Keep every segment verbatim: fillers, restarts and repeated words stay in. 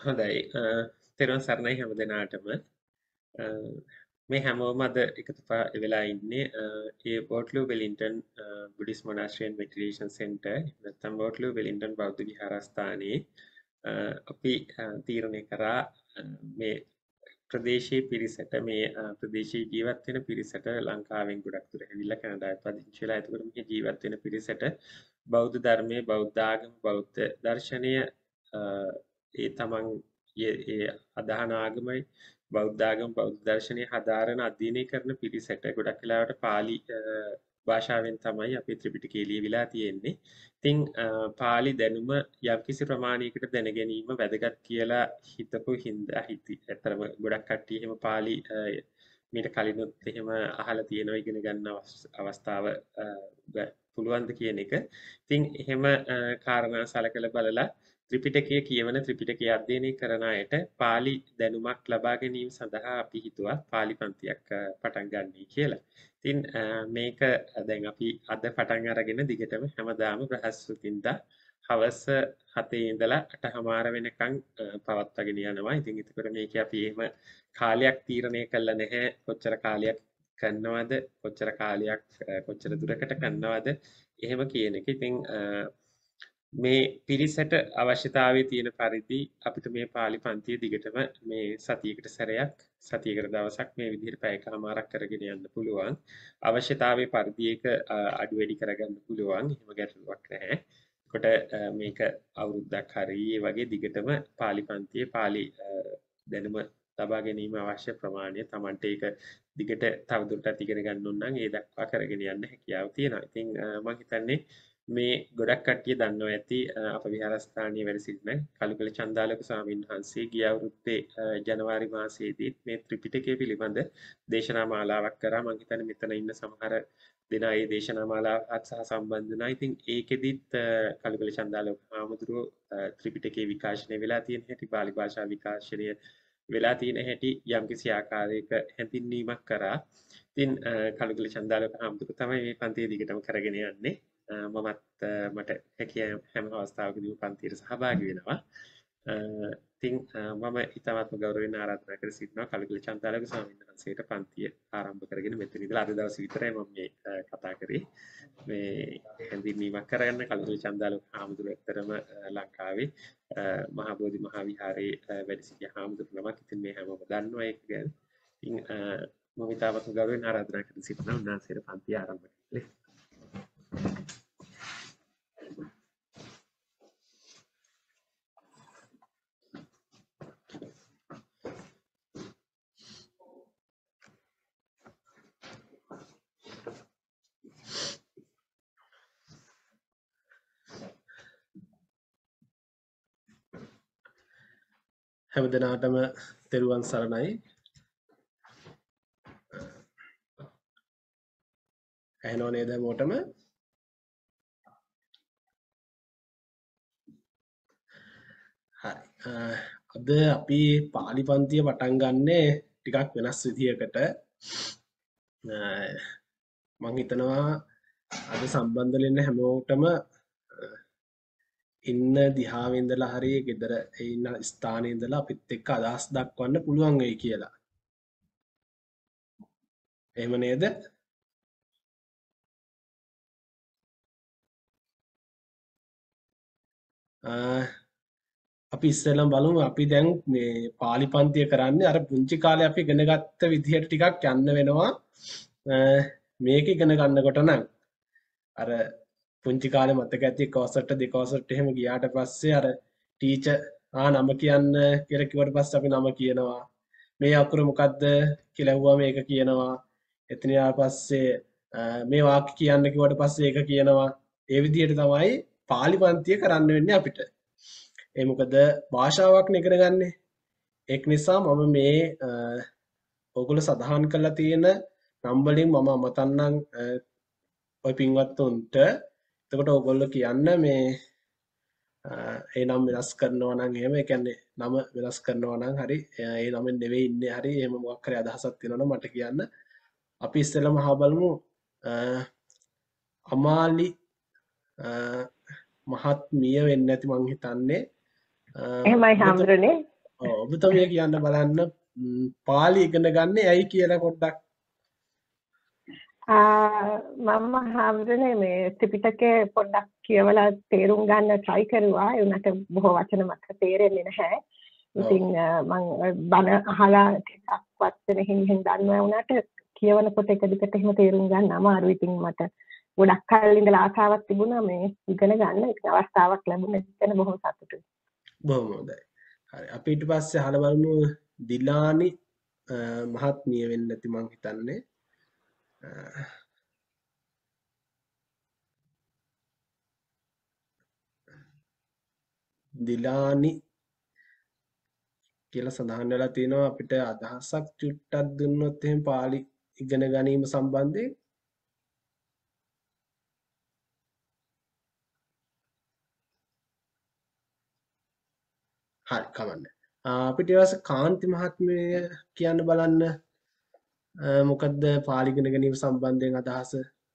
හොඳයි. තෙරුවන් සරණයි හැම දෙනාටම. මේ හැමෝම අද එකතු වෙලා ඉන්නේ ඒ Waterloo Wellington Buddhist monastery and meditation centre නැත්නම් වෝට්ලූ වෙලින්ටන් බෞද්ධ විහාරස්ථානයේ අපි තීරණය කරා මේ ප්‍රදේශීය පිරිසට මේ ප්‍රදේශීය ජීවත් වෙන පිරිසට ලංකාවෙන් ගොඩක් දුර ඇවිල්ලා කැනඩාවේ පදිංචි වෙලා එතකොට මේ ජීවත් වෙන පිරිසට බෞද්ධ ධර්මයේ බෞද්ධ ආගම බෞද්ධ දර්ශනය ඒ තමන් ඒ අදහන ආගමයි බෞද්ධ ආගම බෞද්ධ දර්ශනය හදාරන අධ්‍යයනය කරන පිරිසට ගොඩක් වෙලාවට පාලි භාෂාවෙන් තමයි අපේ ත්‍රිපිටකය ලියවිලා තියෙන්නේ. ඉතින් පාලි දැනුම යම්කිසි ප්‍රමාණයකට දැන ගැනීම වැදගත් කියලා හිතපු හින්දා හිති. ඇත්තටම ගොඩක් කට්ටිය එහෙම පාලි මීට කලිනුත් එහෙම අහලා තියෙනවා ඉගෙන ගන්න අවස්ථාව පුළුවන්ද කියන එක. ඉතින් එහෙම කාරණා සලකලා බලලා ත්‍රිපිටකය කියවන ත්‍රිපිටකය අධ්‍යයනය කරන අයට පාලි දැනුමක් ලබා ගැනීම සඳහා අපි හිතුවා පාලි පන්තියක් පටන් ගන්නයි කියලා. ඉතින් මේක දැන් අපි අද පටන් අරගෙන දිගටම හැමදාම බ්‍රහස්පතින්දා හවස හතේ ඉඳලා අට හමාර වෙනකන් පවත්වාගෙන යනවා. ඉතින් ඒකට මේක අපි එහෙම කාලයක් තීරණය කළා නැහැ. කොච්චර කාලයක් කරනවද කොච්චර කාලයක් කොච්චර දුරකට කරනවද එහෙම කියන එක. ඉතින් මේ පිරිසට අවශ්‍යතාවයේ තියෙන පරිදි අපිට මේ පාලි පන්තිය දිගටම මේ සතියකට සැරයක් සතියකට දවසක් මේ විදිහට පැයකමාරක් කරගෙන යන්න පුළුවන්. අවශ්‍යතාවයේ පරිදි එක අඩු වැඩි කරගන්න පුළුවන්. එහෙම ගැටලුවක් නැහැ. එතකොට මේක අවුරුද්දක් හරි වගේ දිගටම පාලි පන්තියේ පාලි දැනුම ලබා ගැනීම අවශ්‍ය ප්‍රමාණය Tamante ඒක දිගට තවදුරටත් ඉගෙන ගන්න ඕන නම් ඒ දක්වා කරගෙන යන්න හැකියාව තියෙනවා. ඉතින් මම හිතන්නේ මේ ගොඩක් කට්ටිය දන්නවා ඇති අප විහාරස්ථානයේ වැඩ සිටින කලුකල චන්දාලක ස්වාමීන් වහන්සේ ගිය අවුරුද්දේ ජනවාරි මාසයේදී මේ ත්‍රිපිටකය පිළිබඳ දේශනා මාලාවක් කරා. මම හිතන්නේ මෙතන ඉන්න සමහර දෙනා ඒ දේශනා මාලාවත් සහ සම්බන්ධ වුණා. ඉතින් ඒකෙදිත් කලුකල චන්දාලක හාමුදුරුවෝ ත්‍රිපිටකයේ විකාශනය වෙලා තියෙන හැටි පාලි භාෂා විකාශනය වෙලා තියෙන හැටි යම්කිසි ආකාරයක හැඳින්වීමක් කරා. ඉතින් කලුකල චන්දාලක හාමුදුරුවෝ තමයි මේ පන්තිය දිගටම කරගෙන යන්නේ. මමත් මට හැකියාව හැම අවස්ථාවකදීම පන්තියට සහභාගී වෙනවා. ඉතින් මම ඉතාමත්ම ගෞරවයෙන් ආරාධනා කර සිටිනවා කලුකල චන්දාලක ස්වාමීන් වහන්සේට පන්තිය ආරම්භ කරගෙන මෙතන ඉඳලා අද දවසේ විතරයි මම මේ කතා කරේ. මේ හැඳින්වීමක් කරගන්න කලුකල චන්දාලක හාමුදුරුවෝ ඇත්තටම ලංකාවේ මහා බෝධි මහා විහාරයේ වැඩ සිටිය හාමුදුරුවෝ නමක්. ඉතින් මේ හැමෝම දන්නවා ඒක ගැන. ඉතින් මම ඉතාමත්ම ගෞරවයෙන් ආරාධනා කර සිටිනවා උන්වහන්සේට පන්තිය ආරම්භ කරන්න. හැම දිනාටම තෙරුවන් සරණයි. ඇහෙනව නේද මොටම? හරි. අද අපි පාලි පන්තිය පටන් ගන්නේ ටිකක් වෙනස් විදියකට. මම හිතනවා අද සම්බන්ධ වෙන්න හැමෝටම ඉන්න දිහාවේ ඉඳලා හරි ගෙදර ඉන්න ස්ථානයේ ඉඳලා අපිත් එක්ක අදහස් දක්වන්න පුළුවන් වෙයි කියලා. එහෙම නේද? අපි ඉස්සෙල්ලම බලමු අපි දැන් මේ පාලි පන්තිය කරන්නේ අර පුංචි කාලේ අපි ඉගෙන ගත්ත විදිහට ටිකක් යන්න වෙනවා. මේක ඉගෙන ගන්නකොට නම් අර පුංචි කාලේ මතක ඇති කවසට දෙකවසට එහෙම ගියාට පස්සේ අර ටීචර් ආ නම කියන්න කියලා කිව්වට පස්සේ අපි නම කියනවා. මේ අකුර මොකද්ද කියලා ඇහුවා මේක කියනවා. එතන ඊට පස්සේ මේ වාක්‍ය කියන්න කිව්වට පස්සේ ඒක කියනවා. ඒ විදිහට තමයි පාලි පන්තිය කරන්න වෙන්නේ අපිට. ඒ මොකද භාෂාවක් නේ ඉගෙන ගන්නෙ. ඒක නිසා මම මේ ඔයගොල්ලෝ සඳහන් කරලා තියෙන නම් වලින් මම අමතන්නම් ඔය පින්වත්තුන්ට. එතකොට ඔයගොල්ලෝ කියන්න මේ ඒ නම වෙනස් කරනවා නම් එහෙම ඒ කියන්නේ නම වෙනස් කරනවා නම් හරි ඒ නමෙන් නෙවෙයි ඉන්නේ හරි එහෙම මොකක් හරි අදහසක් තියෙනවා නම් මට කියන්න. අපි ඉස්සෙල්ලාම අහා බලමු අමාලි මහත්මිය වෙන්න ඇති මං හිතන්නේ. එහෙමයි හාමුදුරනේ. ඔව් ඔබතුමිය කියන්න බලන්න ම්, පාලි ඉගෙන ගන්න ඇයි කියලා පොඩ්ඩක්. මම හාමුදුරනේ මේ ත්‍රිපිටකය පොඩ්ඩක් කියවලා තේරුම් ගන්න try කරුවා. ඒ උනට බොහෝ වචන මට තේරෙන්නේ නැහැ. ඉතින් මම බණ අහලා ටිකක් වචන හිමින් දන්නවා වුණාට කියවනකොට එක දිගට එහෙම තේරුම් ගන්න අමාරුයි. ඉතින් මට ගොඩක් කල් ඉඳලා ආසාවක් තිබුණා මේ ඉගෙන ගන්න. ඒක අවස්ථාවක් ලැබුණා. එතන බොහොම සතුටුයි. බොහොම හොඳයි. හරි අපි ඊට පස්සේ අහලා බලමු දිලානි අ, මහත්මිය වෙන්න ඇති මං හිතන්නේ. අ, දිලානි කියලා සඳහන් වෙලා තියෙනවා අපිට අදහසක් චුට්ටක් දුන්නොත් එහෙම පාලි ඉගෙන ගැනීම සම්බන්ධයෙන්. හරි කමන්න. අපිට ඊට පස්සේ කාන්ති මහත්මිය කියන්න බලන්න අ, මොකද්ද පාලි ඉගෙන ගැනීම සම්බන්ධයෙන් අදහස?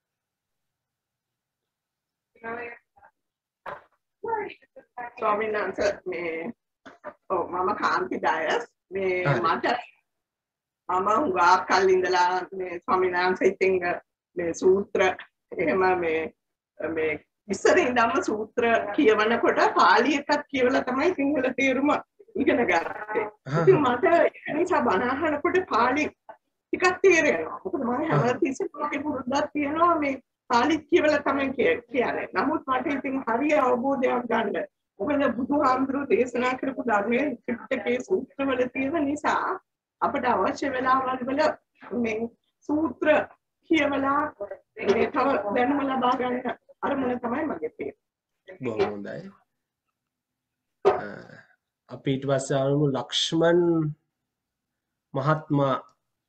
ස්වාමීන් වහන්සේ මේ ඔව් මම කාන්ති ඩයස් මේ හරි. මට මම හුඟා කල් ඉඳලා මේ ස්වාමීන් වහන්සේ ඉතින් මේ සූත්‍ර එහෙම මේ මේ ඉස්සරින් ඉඳන්ම සූත්‍ර කියවනකොට පාලි එකක් කියවලා තමයි සිංහල තේරුම ඉගෙන ගත්තේ. ඉතින් මට ඒ නිසා බණ අහනකොට පාලි ටිකක් තේරෙනවා. මොකද මම හැමතිස්සෙම මගේ පුරුද්දක් තියෙනවා මේ පාලි කියවලා තමයි කිය- කියන්නේ. නමුත් මට ඉතින් හරිය අවබෝධයක් ගන්න. මොකද බුදුහාමුදුරුවෝ දේශනා කරපු ධර්මයේ ත්‍රිපිටකයේ සූත්‍රවල තියෙන නිසා අපට අවශ්‍ය වෙලාවල් වල මේ සූත්‍ර කියවලා මේ තව දැනුම ලබා ගන්න අරමුණ තමයි මගේ තියෙන්නේ. බොහොම හොඳයි. අ, අපි ඊට පස්සේ ආවමු ලක්ෂ්මන් මහත්මයා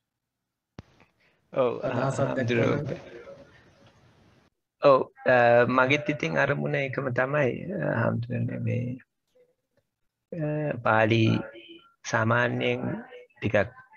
ඔව් අදහසක් හාමුදුරුවෝ. දක්වන්න. ඔව් අ, මගෙත් ඉතින් අරමුණ එකම තමයි අ, හාමුදුරනේ මේ අ, පාලි සාමාන්‍යයෙන් ටිකක්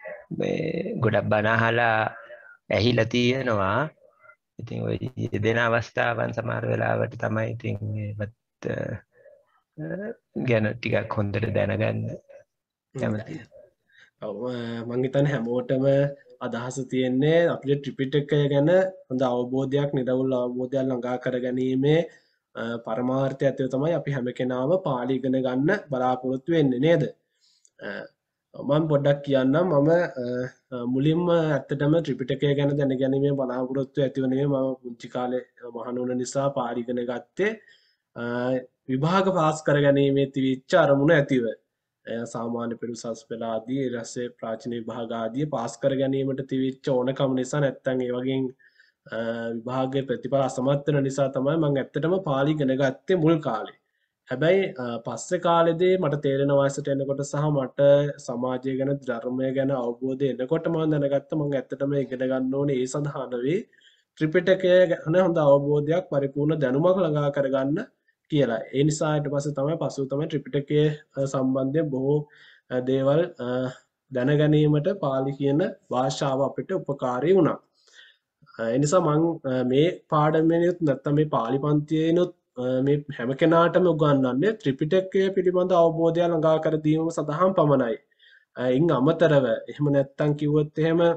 මේ ගොඩක් බණ අහලා ඇහිලා තියෙනවා. ඉතින් ওই දෙන අවස්ථාවන් සමහර වෙලාවට තමයි ඉතින් මේවත් අ, අ, ගැන ටිකක් හොඳට දැනගන්න කැමතියි. ඔව් මං හිතන්නේ හැමෝටම අදහස තියෙන්නේ අපේ ත්‍රිපිටකය ගැන හොඳ අවබෝධයක් නිරවුල් අවබෝධයක් ළඟා කරගැනීමේ අ, පරමාර්ථය ඇතුව තමයි අපි හැම කෙනාම පාලි ඉගෙන ගන්න බලාපොරොත්තු වෙන්නේ නේද? අ, මම පොඩ්ඩක් කියන්නම් මම අ, අ, මුලින්ම ඇත්තටම ත්‍රිපිටකය ගැන දැනගැනීමේ බලාපොරොත්තු ඇතිව නෙමෙයි මම පුංචි කාලේ මහණ වුණ නිසා පාලි ඉගෙන ගත්තේ අ, විභාග පාස් කරගැනීමේ තිබිච්ච අරමුණ ඇතිව. අ, සාමාන්‍ය පෙළ උසස් පෙළ ආදී ඊට පස්සේ ප්‍රාචීන විභාග ආදී පාස් කර ගැනීමට තිබිච්ච ඕනකම නිසා නැත්තම් ඒ වගේ අ, විභාගයේ ප්‍රතිඵල අසමත් වෙන නිසා තමයි මම ඇත්තටම පාලි ඉගෙන ගත්තේ මුල් කාලේ. හැබැයි අ, පස්සේ කාලෙදී මට තේරෙන වයසට එනකොට සහ මට සමාජය ගැන ධර්මය ගැන අවබෝධය එනකොට මම දැනගත්තා මම ඇත්තටම ඉගෙන ගන්න ඕනේ ඒ සඳහා නෙවෙයි ත්‍රිපිටකය ගැන හොඳ අවබෝධයක් පරිපූර්ණ දැනුමක් ළඟා කරගන්න කියලා. ඒ නිසා ඊට පස්සේ තමයි පසුව තමයි ත්‍රිපිටකයේ අ, සම්බන්ධයෙන් බොහෝ අ, දේවල් අ, දැනගැනීමට පාලි කියන භාෂාව අපිට උපකාරී වුණා. අ, ඒ නිසා මං අ, මේ පාඩමේනුත් නැත්නම් මේ පාලි පන්තියේනුත් අ, මේ හැම කෙනාටම උගන්වන්නේ ත්‍රිපිටකය පිළිබඳ අවබෝධය ළඟා කර දීම සඳහා පමණයි. අ, ඉන් අමතරව එහෙම නැත්නම් කිව්වොත් එහෙම අ,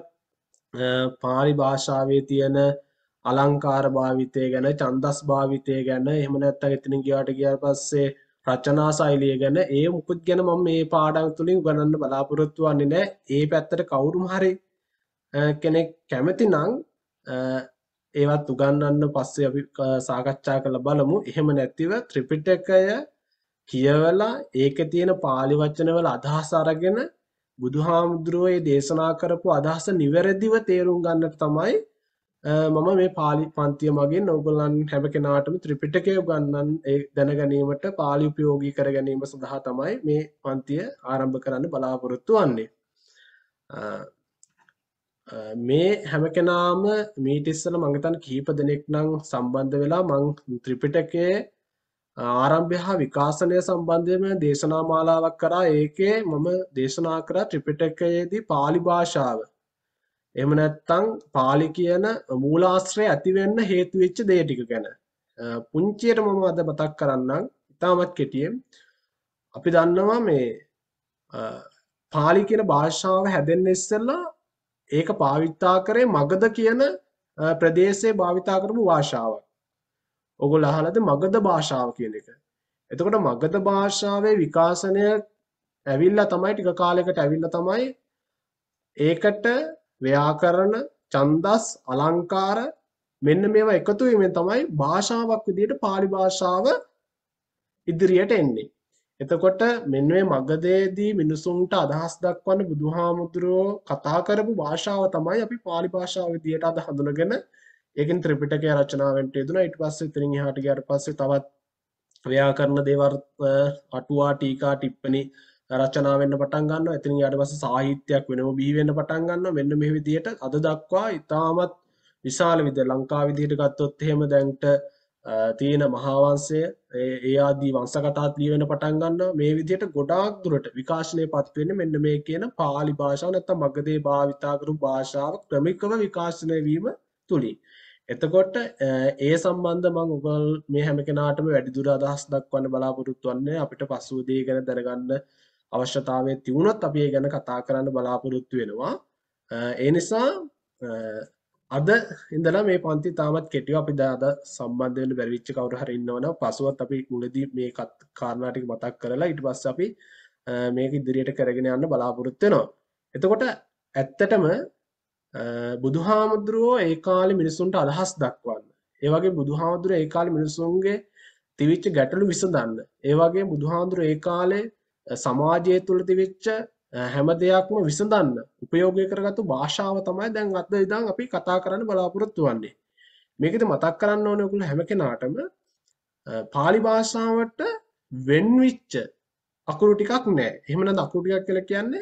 පාලි භාෂාවේ තියෙන අලංකාර භාවිතය ගැන ඡන්දස් භාවිතය ගැන එහෙම නැත්නම් එතනින් ගියාට ගියාට පස්සේ රචනා ශෛලිය ගැන ඒ මුකුත් ගැන මම මේ පාඩම් තුලින් උගන්වන්න බලාපොරොත්තු වෙන්නේ නැහැ. ඒ පැත්තට කවුරුම හරි අ, කෙනෙක් කැමති නම් අ, ඒවත් උගන්වන්න පස්සේ අපි අ, සාකච්ඡා කරලා බලමු. එහෙම නැතිව ත්‍රිපිටකය කියවලා ඒකේ තියෙන පාලි වචනවල අදහස අරගෙන බුදුහාමුදුරුවෝ ඒ දේශනා කරපු අදහස නිවැරදිව තේරුම් ගන්නට තමයි අ, මම මේ පාලි පන්තිය මගින් ඔයගොල්ලන් හැම කෙනාටම ත්‍රිපිටකය උගන්වන්න ඒ දැන ගැනීමට පාලි උපයෝගී කර ගැනීම සඳහා තමයි මේ පන්තිය ආරම්භ කරන්න බලාපොරොත්තු වෙන්නේ. අ, අ, මේ හැම කෙනාම මීට ඉස්සෙල්ලා මම හිතන්නේ කිහිප දෙනෙක් නම් සම්බන්ධ වෙලා මම ත්‍රිපිටකයේ ආරම්භය හා විකාශනය සම්බන්ධයෙන් දේශනා මාලාවක් කරා. ඒකේ මම දේශනා කරා ත්‍රිපිටකයේදී පාලි භාෂාව එහෙම නැත්නම් පාලි කියන මූලාශ්‍රය ඇති වෙන්න හේතු වෙච්ච දේ ටික ගැන අ, පුංචියට මම අද මතක් කරන්නම්. ඉතාමත් කෙටියෙන් අපි දන්නවා මේ පාලි කියන භාෂාව හැදෙන්න ඉස්සෙල්ලා ඒක භාවිතා කරේ මගධ කියන ප්‍රදේශයේ භාවිතා කරපු භාෂාවක්. ඔයගොල්ලෝ අහලාද මගධ භාෂාව කියන එක. එතකොට මගධ භාෂාවේ විකාශනය ඇවිල්ලා තමයි ටික කාලයකට ඇවිල්ලා තමයි ඒකට ව්‍යාකරණ, ඡන්දස්, අලංකාර මෙන්න මේවා එකතු වීමෙන් තමයි භාෂාවක් විදිහට පාලි භාෂාව ඉදිරියට එන්නේ. එතකොට මෙන්න මේ මගධයේදී මිනිසුන්ට අදහස් දක්වන්න බුදුහාමුදුරුවෝ කතා කරපු භාෂාව තමයි අපි පාලි භාෂාව විදිහට අද හඳුනගෙන ඒකෙන් ත්‍රිපිටකය රචනා වෙන්න යෙදුණා. ඊට පස්සේ ඉතින් එහාට ගියාට පස්සේ තවත් ව්‍යාකරණ දේවල් අටුවා, ටීකා, ටිප්පණි රචනා වෙන්න පටන් ගන්නවා. එතනින් ඊට පස්සේ සාහිත්‍යයක් වෙනම බිහි වෙන්න පටන් ගන්නවා. මෙන්න මේ විදිහට අද දක්වා ඉතාමත් විශාල විදිහට ලංකාව විදිහට ගත්තොත් එහෙම දැන්ට තියෙන මහා වංශය ඒ ආදී වංශ කතාත් ලියවෙන්න පටන් ගන්නවා. මේ විදිහට ගොඩාක් දුරට විකාශනයපත් වෙන්නේ මෙන්න මේ කියන පාලි භාෂාව නැත්නම් මගධේ භාවිතා කරපු භාෂාව ක්‍රමිකව විකාශනය වීම තුලින්. එතකොට ඒ සම්බන්ධ මම ඔයගොල්ලෝ මේ හැම කෙනාටම වැඩිදුර අදහස් දක්වන්න බලාපොරොත්තු වෙන්නේ. අපිට පසුවදී ගැන දැනගන්න අවශ්‍යතාවය තිබුණොත් අපි ඒ ගැන කතා කරන්න බලාපොරොත්තු වෙනවා. ඒ නිසා අද ඉඳලා මේ පන්ති තාමත් කෙටිව අපි අද සම්බන්ධ වෙන්න බැරි වෙච්ච කවුරු හරි ඉන්නවනම් පසුවත් අපි මුලදී මේ කාරණා ටික මතක් කරලා ඊට පස්සේ අපි මේක ඉදිරියට කරගෙන යන්න බලාපොරොත්තු වෙනවා. එතකොට ඇත්තටම බුදුහාමුදුරුවෝ ඒ කාලේ මිනිසුන්ට අදහස් දක්වන්න. ඒ වගේ බුදුහාමුදුරුවෝ ඒ කාලේ මිනිසුන්ගේ තිවිච්ච ගැටලු විසඳන්න. ඒ වගේ බුදුහාමුදුරුවෝ ඒ කාලේ සමාජය තුළ තිවිච්ච හැම දෙයක්ම විසඳන්න උපයෝගී කරගත්තු භාෂාව තමයි දැන් අද ඉඳන් අපි කතා කරන්න බලාපොරොත්තු වෙන්නේ. මේකෙදි මතක් කරන්න ඕනේ ඔයගොල්ලෝ හැම කෙනාටම පාලි භාෂාවට වෙන්විච්ච අකුරු ටිකක් නැහැ. එහෙම නැත්නම් අකුරු ටිකක් කියලා කියන්නේ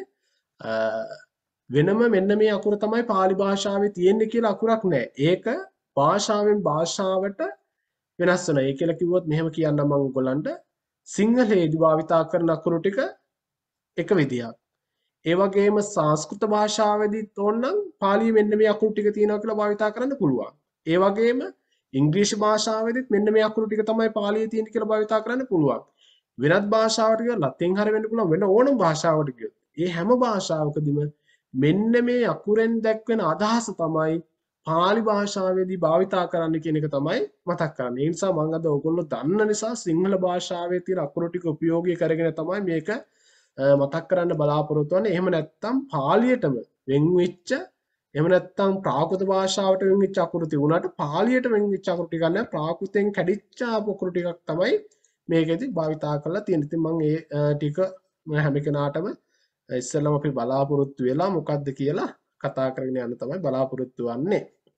වෙනම මෙන්න මේ අකුර තමයි පාලි භාෂාවේ තියෙන්නේ කියලා අකුරක් නැහැ. ඒක භාෂාවෙන් භාෂාවට වෙනස් වෙනවා. ඒ කියලා කිව්වොත් මෙහෙම කියන්නම් මම ඔයගොල්ලන්ට සිංහලයේදී භාවිතා කරන අකුරු ටික එක විදියක්. ඒ වගේම සංස්කෘත භාෂාවේදීත් ඕනනම් පාලිය මෙන්න මේ අකුරු ටික තියෙනවා කියලා භාවිතා කරන්න පුළුවන්. ඒ වගේම ඉංග්‍රීසි භාෂාවේදීත් මෙන්න මේ අකුරු ටික තමයි පාලියේ තියෙන්නේ කියලා භාවිතා කරන්න පුළුවන්. වෙනත් භාෂාවකට ගියොත් ලතින් හරි වෙන්න පුළුවන් වෙන ඕනම භාෂාවකට ගියොත්. මේ හැම භාෂාවකදීම මෙන්න මේ අකුරෙන් දැක්වෙන අදහස තමයි පාලි භාෂාවේදී භාවිතා කරන්න කියන එක තමයි මතක් කරන්නේ. ඒ නිසා මම අද ඔයගොල්ලෝ දන්න නිසා සිංහල භාෂාවේ තියෙන අකුරු ටික උපයෝගී කරගෙන තමයි මේක මතක් කරන්න බලාපොරොත්තු වෙන්නේ. එහෙම නැත්නම් පාලියටම වෙන් වෙච්ච එහෙම නැත්නම් ප්‍රාකෘත භාෂාවට වෙන් වෙච්ච අකුරු තිබුණාට පාලියට වෙන් වෙච්ච අකුරු ටිකක් නැහැ. ප්‍රාකෘතෙන් කැඩිච්ච අකුරු ටිකක් තමයි මේකෙදි භාවිතා කරලා තියෙන්නේ. ඉතින් මම ඒ ටික හැම කෙනාටම ඉස්සෙල්ලාම අපි බලාපොරොත්තු වෙලා මොකද්ද කියලා කතා කරගෙන යන්න තමයි බලාපොරොත්තු වෙන්නේ.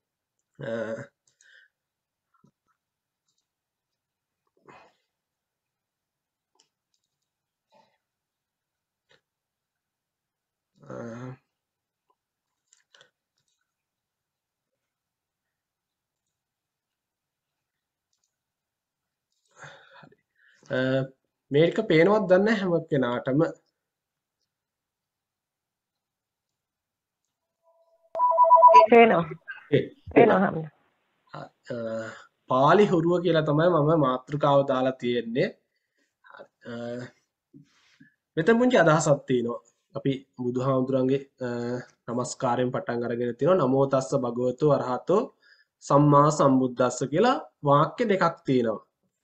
මේක පේනවත් දන්නේ හැම කෙනාටම පේනවා පේනවා පාලි හුරුව කියලා තමයි මම මාතෘකාව දාලා තියෙන්නේ. මෙතන පුංචි අදහසක් තියෙනවා. අපි බුදුහාමුදුරන්ගේ නමස්කාරයෙන් පටන් අරගෙන තියෙනවා නමෝ තස්ස භගවතු අරහතෝ සම්මා සම්බුද්දස්ස කියලා වාක්‍ය දෙකක් තියෙනවා.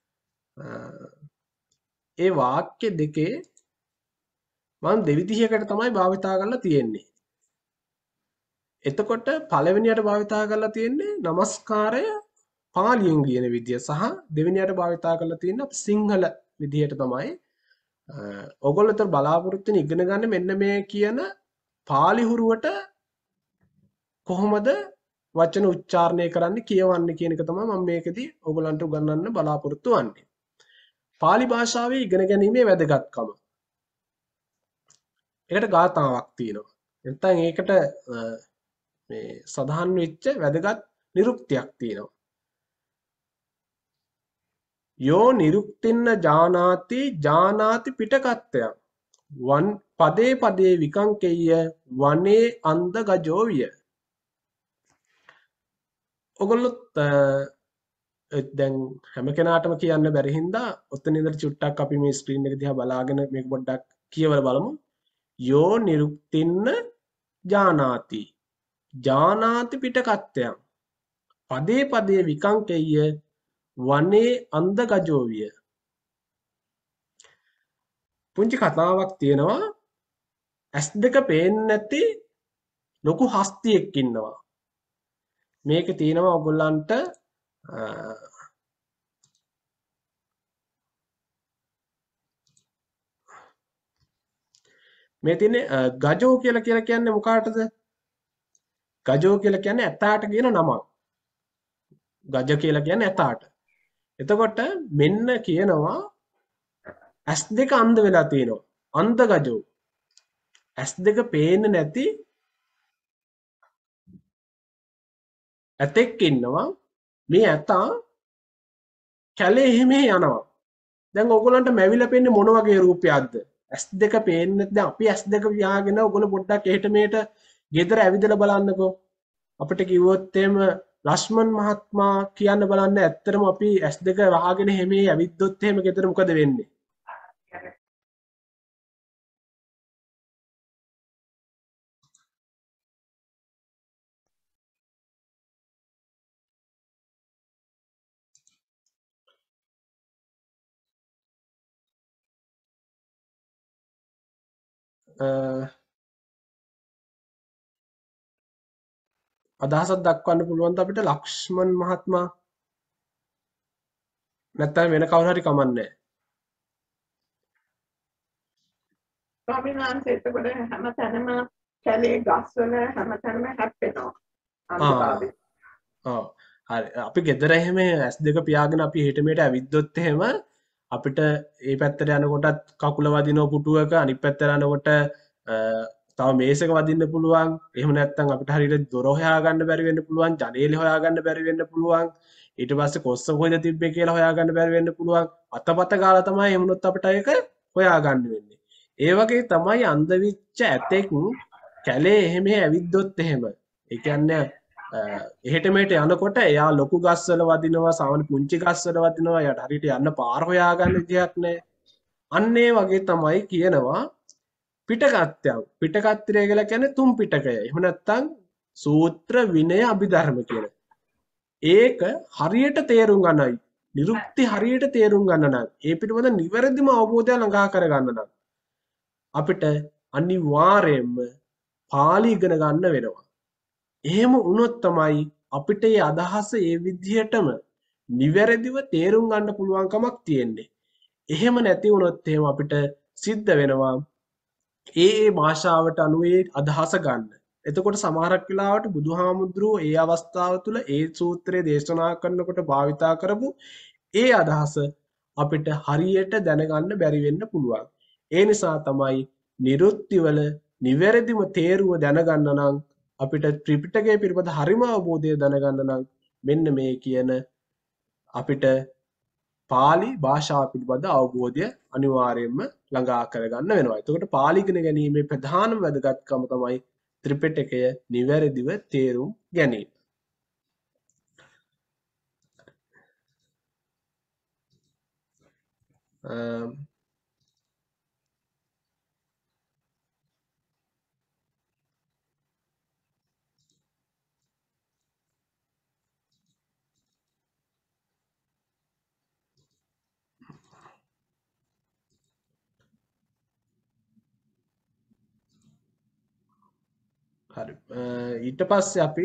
ඒ වාක්‍ය දෙකේ මම දෙවිදිහකට තමයි භාවිතා කරලා තියෙන්නේ. එතකොට පළවෙනියට භාවිතා කරලා තියෙන්නේ নমස්කාරය පාලියෙන් කියන විදිය සහ දෙවෙනියට භාවිතා කරලා තියෙන්නේ අපි සිංහල විදියට තමයි. ඔයගොල්ලෝ තර බලාපොරොත්තු වෙන ඉගෙන ගන්න මෙන්න මේ කියන පාලි හුරුවට කොහොමද වචන උච්චාරණය කරන්නේ කියවන්නේ කියන එක තමයි මම මේකෙදි ඔයගොල්ලන්ට උගන්වන්න බලාපොරොත්තු වෙන්නේ. පාලි භාෂාවේ ඉගෙන ගැනීමේ වැදගත්කම. ඒකට ගාථාවක් තියෙනවා. නැත්නම් ඒකට මේ සඳහන් වෙච්ච වැදගත් නිරුක්තියක් තියෙනවා. යෝ නිරුක්තින්න ජානාති ජානාති පිටකත්තයන් වන් පදේ පදේ විකංකෙය්‍ය වනේ අන්ධ ගජෝ විය. ඔගොල්ලොත් දැන් හැම කෙනාටම කියන්න බැරි හින්දා ඔතන ඉඳලා චුට්ටක් අපි මේ ස්ක්‍රීන් එක දිහා බලාගෙන මේක පොඩ්ඩක් කියවලා බලමු. යෝ නිරුක්තින්න ජානාති ජානාති පිටකත්වයන් පදේ පදේ විකංකෙය වනේ අන්ද ගජෝ විය. පුංචි කතාවක් තියෙනවා. ඇස් දෙක පේන්නේ නැති ලොකු හස්තියෙක් ඉන්නවා. මේක තියෙනවා ඔයගොල්ලන්ට මේ තියෙන්නේ ගජෝ කියලා කියලා කියන්නේ මොකාටද? ගජෝ කියලා කියන්නේ ඇතාට කියන නමක්. ගජ කියලා කියන්නේ ඇතාට. එතකොට මෙන්න කියනවා ඇස් දෙක අන්ධ වෙලා තියෙනවා. අන්ධ ගජෝ. ඇස් දෙක පේන්නේ නැති ඇතෙක් ඉන්නවා. මේ ඇතා කැලේ එහෙම යනවා. දැන් ඔයගොල්ලන්ට මැවිලා පෙන්නේ මොන වගේ රූපයක්ද? ඇස් දෙක පේන්නේ දැන් අපි ඇස් දෙක ව්‍යාගෙන ඔයගොල්ලෝ පොඩ්ඩක් එහෙට මෙහෙට ගෙදර ඇවිදලා බලන්නකෝ. අපිට කිව්වොත් එහෙම ලක්ෂ්මන් මහත්මයා කියන්න බලන්න ඇත්තටම අපි ඇස් දෙක වහගෙන එහෙම ඇවිද්දොත් එහෙම ගෙදර මොකද වෙන්නේ? අදහසක් දක්වන්න පුළුවන් ද අපිට ලක්ෂ්මන් මහත්මයා? නැත්නම් වෙන කවුරු හරි කමන්නේ. ස්වාමීන් වහන්සේ එතකොට හැමතැනම කැලේ ගස්වල හැමතැනම හැප්පෙනවා. අන්ධකාරය. ඔව්. හරි. අපි ගෙදර එහෙම ඇස් දෙක පියාගෙන අපි හෙට මෙහෙට ඇවිද්දොත් එහෙම අපිට මේ පැත්තට යනකොටත් කකුල වදිනවා පුටුවක, අනිත් පැත්තට යනකොට තව මේසක වදින්න පුළුවන්. එහෙම නැත්නම් අපිට හරියට දොර හොයාගන්න බැරි වෙන්න පුළුවන්, ජනේලෙ හොයාගන්න බැරි වෙන්න පුළුවන්. ඊට පස්සේ කොස්ස කොහෙද තිබ්බේ කියලා හොයාගන්න බැරි වෙන්න පුළුවන්. අතපත ගාලා තමයි එහෙමනොත් අපිට ඒක හොයාගන්න වෙන්නේ. ඒ වගේ තමයි අන්ධ විච්ච ඇතෙක් කැලේ එහෙම ඇවිද්දොත් එහෙම. ඒ කියන්නේ එහෙට මෙහෙට යනකොට එයා ලොකු ගස්වල වදිනවා, සාමාන්‍ය පුංචි ගස්වල වදිනවා. එයාට හරියට යන්න පාර හොයාගන්න විදියක් නැහැ. අන්න ඒ වගේ තමයි කියනවා පිටකත්වයක්. පිටකත්‍රය කියලා කියන්නේ තුන් පිටකය. එහෙම නැත්නම් සූත්‍ර විනය අභිධර්ම කියන. ඒක හරියට තේරුම් ගන්නයි. නිරුක්ති හරියට තේරුම් ගන්න නම් ඒ පිටවද නිවැරදිම අවබෝධය ළඟා කර ගන්න නම් අපිට අනිවාර්යයෙන්ම පාලි ඉගෙන ගන්න වෙනවා. එහෙම වුණොත් තමයි අපිට මේ අදහස ඒ විදිහටම නිවැරදිව තේරුම් ගන්න පුළුවන්කමක් තියෙන්නේ. එහෙම නැති වුණොත් එහෙම අපිට සිද්ධ වෙනවා ඒ ඒ භාෂාවට අනුව ඒ අදහස ගන්න. එතකොට සමහරක් වෙලාවට බුදුහාමුදුරුවෝ ඒ අවස්ථාව තුළ ඒ සූත්‍රය දේශනා කරනකොට භාවිතා කරපු ඒ අදහස අපිට හරියට දැනගන්න බැරි වෙන්න පුළුවන්. ඒ නිසා තමයි නිරුක්තිවල නිවැරදිම තේරුව දැනගන්න නම් අපිට ත්‍රිපිටකය පිළිබඳ හරිම අවබෝධය දැනගන්න නම් මෙන්න මේ කියන අපිට පාලි භාෂාව පිළිබඳ අවබෝධය අනිවාර්යයෙන්ම ළඟා කරගන්න වෙනවා. එතකොට පාලි ඉගෙන ගැනීමේ ප්‍රධානම වැදගත්කම තමයි ත්‍රිපිටකය නිවැරදිව තේරුම් ගැනීම. හරි. ඊට පස්සේ අපි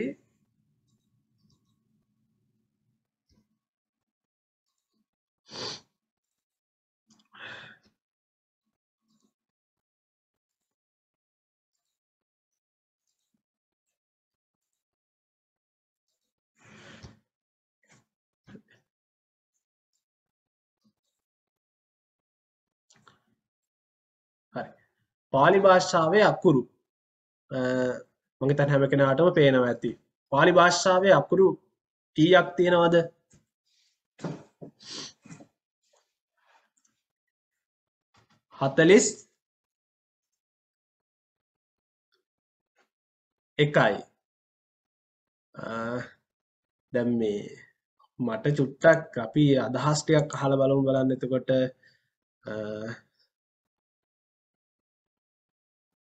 හරි. පාලි භාෂාවේ අකුරු මම හිතන්නේ හැම කෙනාටම පේනවා ඇති. පාලි භාෂාවේ අකුරු කීයක් තියෙනවද? හතළිස් එකයි. දැන් මේ මට චුට්ටක් අපි අදහස් ටිකක් අහලා බලමු බලන්න. එතකොට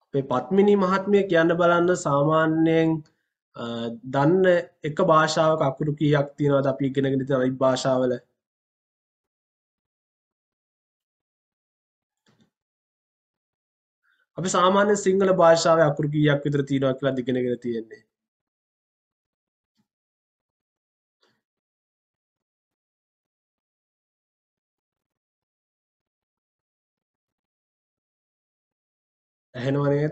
අපේ පත්මිනී මහත්මිය කියන්න බලන්න සාමාන්‍යයෙන් අ, දන්න එක භාෂාවක අකුරු කීයක් තියෙනවද අපි ඉගෙනගෙන තියෙන අනිත් භාෂාවල? අපි සාමාන්‍ය සිංහල භාෂාවේ අකුරු කීයක් විතර තියෙනවා කියලා ඉගෙනගෙන තියෙන්නේ. ඇහෙනව නේද?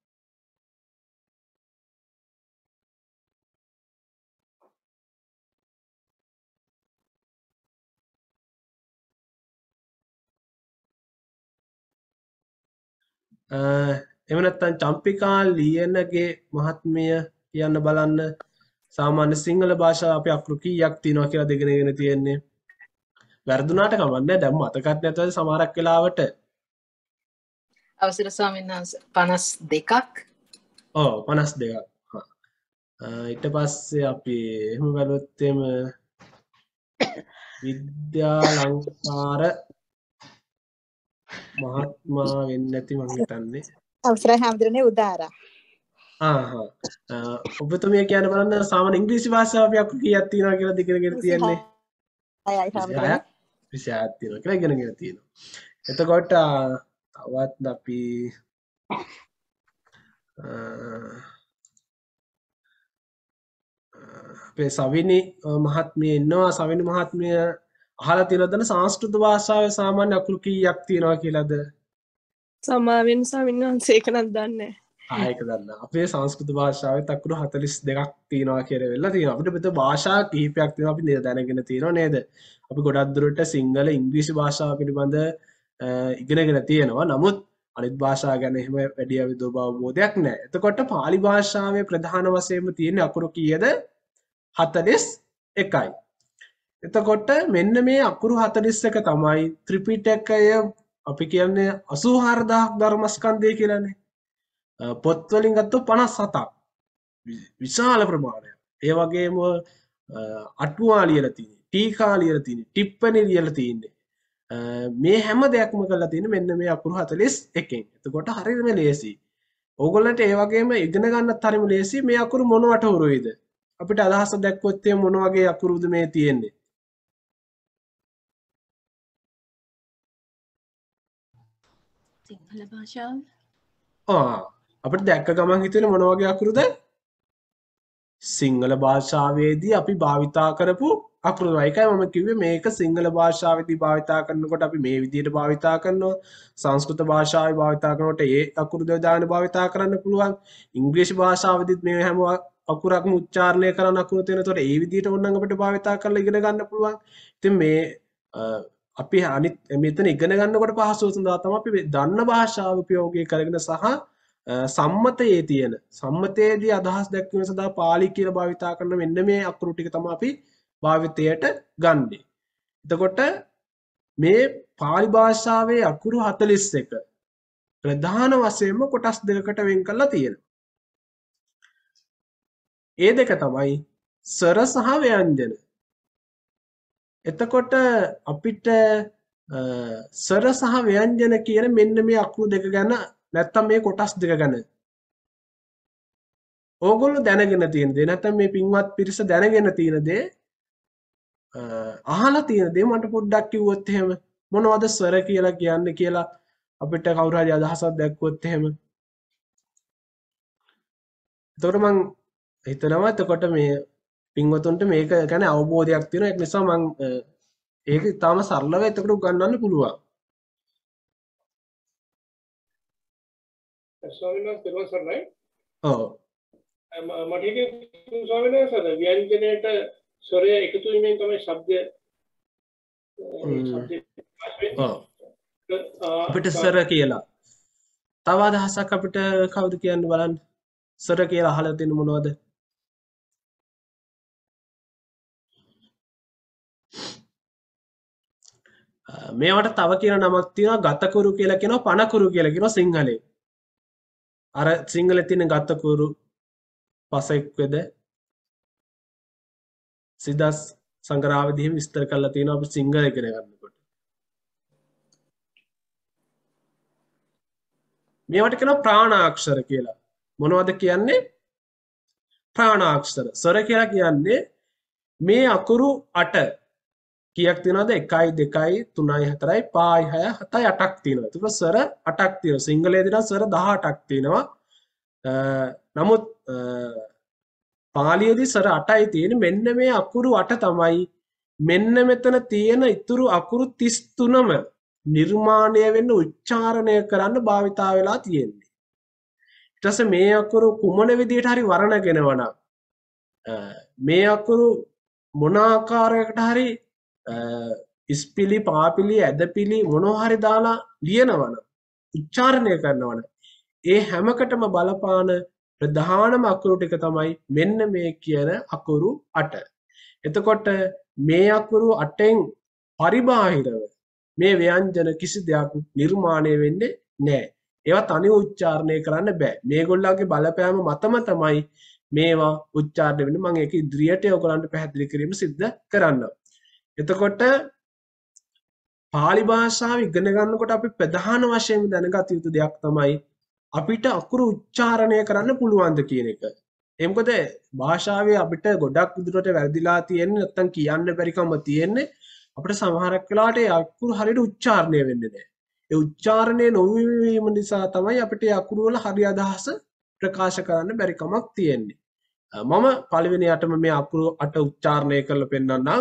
අ, එහෙම නැත්නම් චම්පිකා ලියනගේ මහත්මිය කියන්න බලන්න සාමාන්‍ය සිංහල භාෂාව අපි අකුරු කීයක් තියෙනවා කියලා ඉගෙනගෙන තියෙන්නේ. වැරදුනාට කමන්නේ දැන් මතකත් නැතද සමහරක් වෙලාවට. අවසර ස්වාමීන් වහන්සේ පනස් දෙකක්. ඔව් පනස් දෙකක්. හා. අ, ඊට පස්සේ අපි එහෙම බැලුවොත් එම විද්‍යාලංකාර මහත්මා වෙන්නේ නැති මං හිතන්නේ. අවසරයි හැමදෙරනේ උදාරා. ආහා. අ, ඔබතුමිය කියන්න බලන්න සාමාන්‍ය ඉංග්‍රීසි භාෂාව අපි අකුරු කීයක් තියෙනවා කියලා ඉගෙනගෙන තියෙන්නේ. අයයි හැමදෙරනේ. විෂයක් තියෙනවා කියලා ඉගෙනගෙන තියෙනවා. එතකොට අ, තවත් අපි අ, අපේ සවිනි මහත්මිය ඉන්නවා. සවිනි මහත්මිය අහලා තියෙනවද සංස්කෘත භාෂාවේ සාමාන්‍ය අකුරු කීයක් තියෙනවා කියලාද? සමාවෙන් ස්වාමීන් වහන්සේ ඒක නම් දන්නේ නැහැ. ආ ඒක දන්න. අපේ සංස්කෘත භාෂාවේ අකුරු හතළිස් දෙකක් තියෙනවා කියලා වෙලා තියෙනවා. අපිට මෙතන භාෂා කිහිපයක් තියෙනවා අපි දැනගෙන තියෙනවා නේද? අපි ගොඩක් දුරට සිංහල ඉංග්‍රීසි භාෂාව පිළිබඳ ඉගෙනගෙන තියෙනවා. නමුත් අනිත් භාෂා ගැන එහෙම වැඩි අවබෝධයක් නැහැ. එතකොට පාලි භාෂාවේ ප්‍රධාන වශයෙන්ම තියෙන අකුරු කීයද? හතළිස් එකයි. එතකොට මෙන්න මේ අකුරු හතළිස් එක තමයි ත්‍රිපිටකය අපි කියන්නේ අසූ හාරදාහක් ධර්මස්කන්ධය කියලානේ. පොත් වලින් ගත්තොත් පනස් හතක්. විශාල ප්‍රමාණයක්. ඒ වගේම අටුවා ලියලා තියෙන්නේ, ටීකා ලියලා තියෙන්නේ, ටිප්පණි ලියලා තියෙන්නේ. මේ හැම දෙයක්ම කරලා තියෙන්නේ මෙන්න මේ අකුරු හතළිස් එකෙන්. එතකොට හරියම ලේසි. ඕගොල්ලන්ට ඒ වගේම ඉගෙන ගන්නත් හරියම ලේසි. මේ අකුරු මොනවට හුරුයිද? අපිට අදහස දැක්කොත් මොන වගේ අකුරුද මේ තියෙන්නේ? සිංහල භාෂාව. ආ අපිට දැක්ක ගමන් හිතෙන්නේ මොන වගේ අකුරුද? සිංහල භාෂාවේදී අපි භාවිතා කරපු අකුරු. ඒකයි මම කිව්වේ මේක සිංහල භාෂාවේදී භාවිතා කරනකොට අපි මේ විදිහට භාවිතා කරනවා. සංස්කෘත භාෂාවේ භාවිතා කරනකොට ඒ අකුරු දෙක දාන භාවිතා කරන්න පුළුවන්. ඉංග්‍රීසි භාෂාවේදීත් මේ හැම අකුරක්ම උච්චාරණය කරන අකුරු තියෙනතොට ඒ විදිහට ඕනනම් අපිට භාවිතා කරලා ඉගෙන ගන්න පුළුවන්. ඉතින් මේ අපි අනිත් මෙතන ඉගෙන ගන්නකොට පහසුව සඳහා තමයි අපි දන්න භාෂාව ප්‍රයෝගය කරගෙන සහ සම්මතයේ තියෙන සම්මතයේදී අදහස් දැක්වීම සඳහා පාලි කියලා භාවිතා කරන මෙන්න මේ අකුරු ටික තමයි අපි භාවිතයට ගන්නේ. එතකොට මේ පාලි භාෂාවේ අකුරු හතළිස් එක ප්‍රධාන වශයෙන්ම කොටස් දෙකකට වෙන් කරලා තියෙනවා. ඒ දෙක තමයි ස්වර සහ ව්‍යංජන. එතකොට අපිට ස්වර සහ ව්‍යංජන කියන මෙන්න මේ අකුරු දෙක ගැන නැත්තම් මේ කොටස් දෙක ගැන ඕගොල්ලෝ දැනගෙන තියෙන දේ නැත්තම් මේ පින්වත් පිරිස දැනගෙන තියෙන දේ අහලා තියෙන දේ මට පොඩ්ඩක් කිව්වොත් එහෙම මොනවද ස්වර කියලා කියන්නේ කියලා අපිට කවුරු හරි අදහසක් දැක්වුවොත් එහෙම. එතකොට මං හිතනවා එතකොට මේ පින්වතුන්ට මේක ගැන අවබෝධයක් තියෙනවා. ඒක නිසා මම ඒක ඉතාම සරලව එතකොට උගන්වන්න පුළුවන්. ස්වාමීන් වහන්සේ දරුවන් සරණයි. ඔව්. මට හිතෙන්නේ ස්වාමීන් වහන්සේ ව්‍යංජනයේට ස්වරය එකතු වීමෙන් තමයි ශබ්ද ශබ්ද ඔව්. අපිට ස්වර කියලා. තව අදහසක් අපිට කවුද කියන්න බලන්න. ස්වර කියලා අහලා තියෙන මොනවද? මේවට තව කියන නමක් තියෙනවා ගතකුරු කියලා කියනවා පණකුරු කියලා කියනවා සිංහලෙන්. අර සිංහලේ තියෙන ගතකුරු පසෙක් වෙද සිදස් සංග්‍රහවේදී විස්තර කරලා තියෙනවා අපි සිංහල ඉගෙන ගන්නකොට. මේවට කියනවා ප්‍රාණාක්ෂර කියලා. මොනවද කියන්නේ? ප්‍රාණාක්ෂර. ස්වර කියලා කියන්නේ මේ අකුරු අට කීයක් තියෙනවද? එකයි දෙකයි තුනයි හතරයි පහයි හයයි හතයි අටක් තියෙනවා. ඒක ස්වර අටක් තියෙනවා. සිංහලයේ දිනා ස්වර දහඅටක් තියෙනවා. නමුත් පාලියේදී ස්වර අටයි තියෙන්නේ. මෙන්න මේ අකුරු අට තමයි මෙන්න මෙතන තියෙන ඉතුරු අකුරු තිස් තුනම නිර්මාණය වෙන්න උච්චාරණය කරන්න භාවිතා වෙලා තියෙන්නේ. ඊට පස්සේ මේ අකුරු කුමන විදිහට හරි වර්ණගෙනවනම් මේ අකුරු මොන ආකාරයකට හරි ඉස්පිලි පාපිලි ඇදපිලි මොනවා හරි දාලා ලියනවනම් උච්චාරණය කරනවනම් ඒ හැමකටම බලපාන ප්‍රධානම අකුරු ටික තමයි මෙන්න මේ කියන අකුරු අට. එතකොට මේ අකුරු අටෙන් පරිබාහිරව මේ ව්‍යංජන කිසි දෙයක් නිර්මාණය වෙන්නේ නැහැ. ඒවා තනිව උච්චාරණය කරන්න බෑ. මේගොල්ලන්ගේ බලපෑම මතම තමයි මේවා උච්චාරණය වෙන්නේ. මම ඒක ඉදිරියට ඔයගොල්ලන්ට පැහැදිලි කිරීම සිද්ධ කරන්නම්. එතකොට පාලි භාෂාව ඉගෙන ගන්නකොට අපි ප්‍රධාන වශයෙන් දැනගත යුතු දෙයක් තමයි අපිට අකුරු උච්චාරණය කරන්න පුළුවන්ද කියන එක. ඒ මොකද භාෂාවේ අපිට ගොඩක් විදිහට වැරදිලා තියෙන්නේ නැත්තම් කියන්න බැරිකම තියෙන්නේ අපිට සමහරක් වෙලාවට ඒ අකුරු හරියට උච්චාරණය වෙන්නේ නැහැ. ඒ උච්චාරණය නොවීම නිසා තමයි අපිට ඒ අකුරු වල හරි අදහස ප්‍රකාශ කරන්න බැරි කමක් තියෙන්නේ. මම පළවෙනියටම මේ අකුරු අට උච්චාරණය කරලා පෙන්නන්නම්.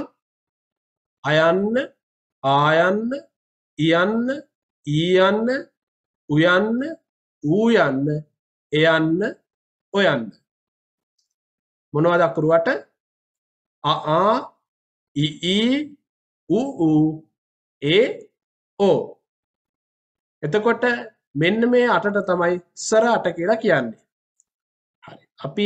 අයන්න, ආයන්න, ඉයන්න, ඊයන්න, උයන්න, ඌයන්න, එයන්න, ඔයන්න. මොනවද අකුරු අට? අ ආ, ඉ ඊ, උ ඌ, ඒ ඕ. එතකොට මෙන්න මේ අටට තමයි ස්වර අට කියලා කියන්නේ. හරි. අපි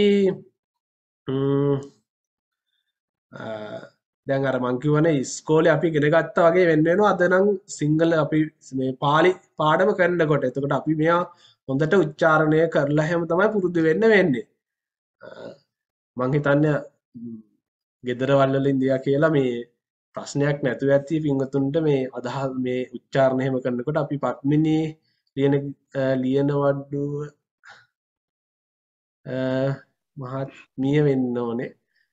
දැන් අර මං කියවනේ ඉස්කෝලේ අපි ඉගෙන ගත්තා වගේ වෙන්න වෙනවා. අද නම් සිංහල අපි මේ පාලි පාඩම කරනකොට. එතකොට අපි මෙයා හොඳට උච්චාරණය කරලා හැම තමයි පුරුදු වෙන්න වෙන්නේ. මං හිතන්නේ ගෙදරවල වල ඉඳියා කියලා මේ ප්‍රශ්නයක් නැතුව ඇති පින්වතුන්ට මේ අදහස් මේ උච්චාරණ එහෙම කරනකොට අපි පත්මිනී ලියන ලියන වඩුව මහත්මිය වෙන්න ඕනේ.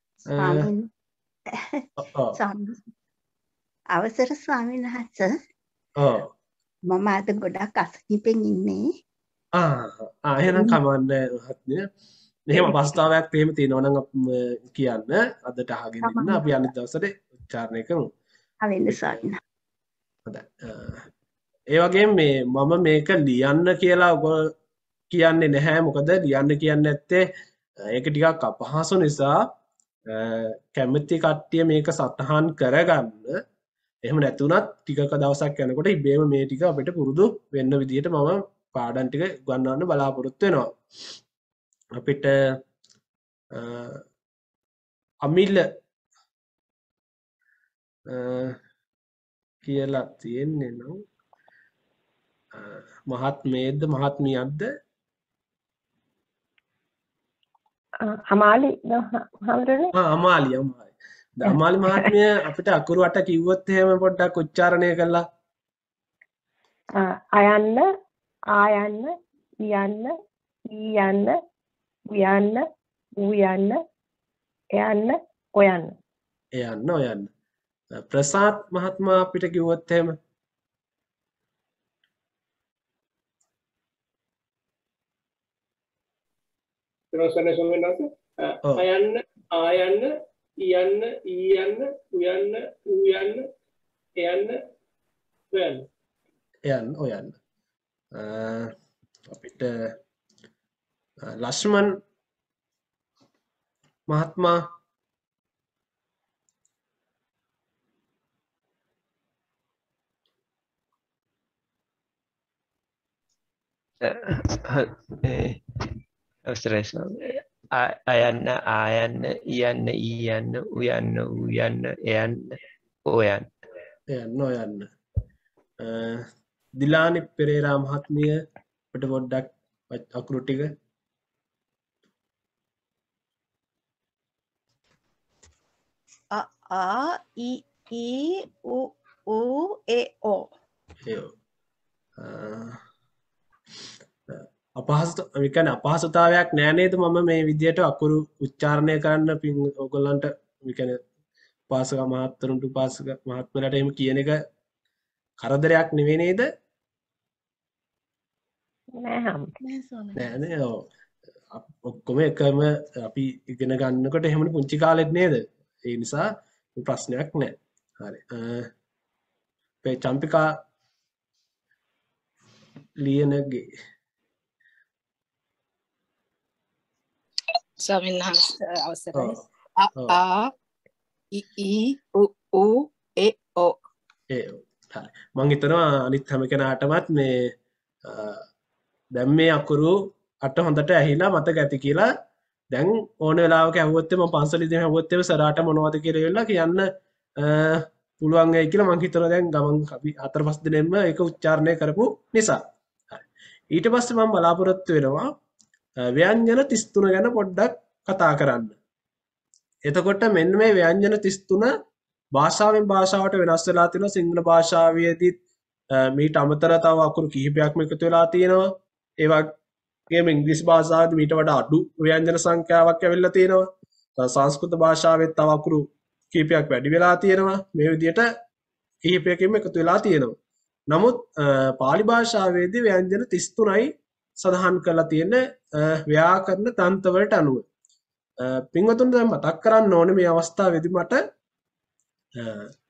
අවසර ස්වාමීන් වහන්සේ. ඔව්. මම අද ගොඩක් අසනීපෙන් ඉන්නේ. ආ ආ එහෙනම් කමන්නේ මහත්මිය. මෙහෙම අවස්ථාවක් එහෙම තියෙනවා නම් කියන්න අදට අහගෙන ඉන්න අපි අනිත් දවසට උච්චාරණය කරමු. හරිද ස්වාමීන් වහන්සේ. හොඳයි. ඒ වගේම මේ මම මේක ලියන්න කියලා ඔබ කියන්නේ නැහැ. මොකද ලියන්න කියන්නේ නැත්තේ ඒක ටිකක් අපහසු නිසා කැමති කට්ටිය මේක සටහන් කරගන්න. එහෙම නැතුණත් ටිකක දවසක් යනකොට ඉබේම මේ ටික අපිට පුරුදු වෙන්න විදිහට මම පාඩම් ටික ගන්නවන්න බලාපොරොත්තු වෙනවා. අපිට අමිල කියලා තියෙන්නේ නම් මහත්මේද මහත්මියක්ද? අමාලි හඳුරන්නේ? ආ අමාලි අමාලි. අමාලි මහත්මිය අපිට අකුරු අට කිව්වොත් එහෙම පොඩ්ඩක් උච්චාරණය කළා. අයන්න, ආයන්න, ඉයන්න, ඊයන්න, උයන්න, ඌයන්න, එයන්න, ඔයන්න. එයන්න ඔයන්න. ප්‍රසාද් මහත්මයා අපිට කිව්වොත් එහෙම ඊළඟ සමෙන්නත් අයන්න, ආයන්න, ඉයන්න, ඊයන්න, උයන්න, ඌයන්න, එයන්න, ඔයන්න. එයන්න ඔයන්න. අපිට ලක්ෂ්මන් මහත්මයා අවසරයි ස්වාමී. අයන්න, ආයන්න, ඉයන්න, ඊයන්න, උයන්න, ඌයන්න, එයන්න, ඔයන්න. එයන්න ඔයන්න. දිලානි පෙරේරා මහත්මිය අපිට පොඩ්ඩක් අකුරු ටික අ ආ ඊ ඊ උ ඌ ඒ ඕ. ඒ අපහසු ඒ කියන්නේ අපහසුතාවයක් නෑ නේද මම මේ විදියට අකුරු උච්චාරණය කරන්න පින් ඔයගොල්ලන්ට ඒ කියන්නේ උපාසක මහත්තුරුන්ට උපාසක මහත්මලාට එහෙම කියන එක කරදරයක් නෙවෙයි නේද? නෑ හම්. නෑ නේ ඔව්. ඔක්කොම එකම අපි ඉගෙන ගන්නකොට එහෙමනේ පුංචි කාලෙත් නේද? ඒ නිසා ප්‍රශ්නයක් නෑ. හරි. අපේ චම්පිකා ලියනගේ ස්වාමීන් වහන්සේ අවසරයි. ඔව්. අ ඔව්. ආ ඉ ඊ උ ඌ ඒ ඕ. ඒ ඔව්. හරි. මම හිතනවා අනිත් හැම කෙනාටමත් මේ අ, දැන් මේ අකුරු අට හොඳට ඇහිලා මතක ඇති කියලා දැන් ඕන වෙලාවක ඇහුවොත් මම පන්සලේදී ඇහුවොත් ඒ සරාට මොනවද කියලා ඉවරලා කියන්න අ, පුළුවන් වෙයි කියලා මම හිතනවා දැන් ගමන් අපි හතර පහ දිනෙන්න ඒක උච්චාරණය කරපු නිසා. හරි. ඊට පස්සේ මම බලාපොරොත්තු වෙනවා අ, ව්‍යංජන තිස් තුන ගැන පොඩ්ඩක් කතා කරන්න. එතකොට මෙන්න මේ ව්‍යංජන තිස් තුන භාෂාවෙන් භාෂාවට වෙනස් වෙලා තියෙනවා. සිංහල භාෂාවේදීත් අ, මීට අමතරව තව අකුරු කිහිපයක්ම එකතු වෙලා තියෙනවා. ඒ වගේම ඉංග්‍රීසි භාෂාවේදී මීට වඩා අඩු ව්‍යංජන සංඛ්‍යාවක් ඇවිල්ලා තියෙනවා. තව සංස්කෘත භාෂාවෙත් තව අකුරු කිහිපයක් වැඩි වෙලා තියෙනවා. මේ විදිහට කිහිපයකින්ම එකතු වෙලා තියෙනවා. නමුත් අ, පාලි භාෂාවේදී ව්‍යංජන තිස් තුනයි සඳහන් කරලා තියෙන්නේ අ, ව්‍යාකරණ තන්ත්‍රවලට අනුව. අ, පින්වතුන් දැන් මතක් කරන්න ඕනේ මේ අවස්ථාවේදී මට අ,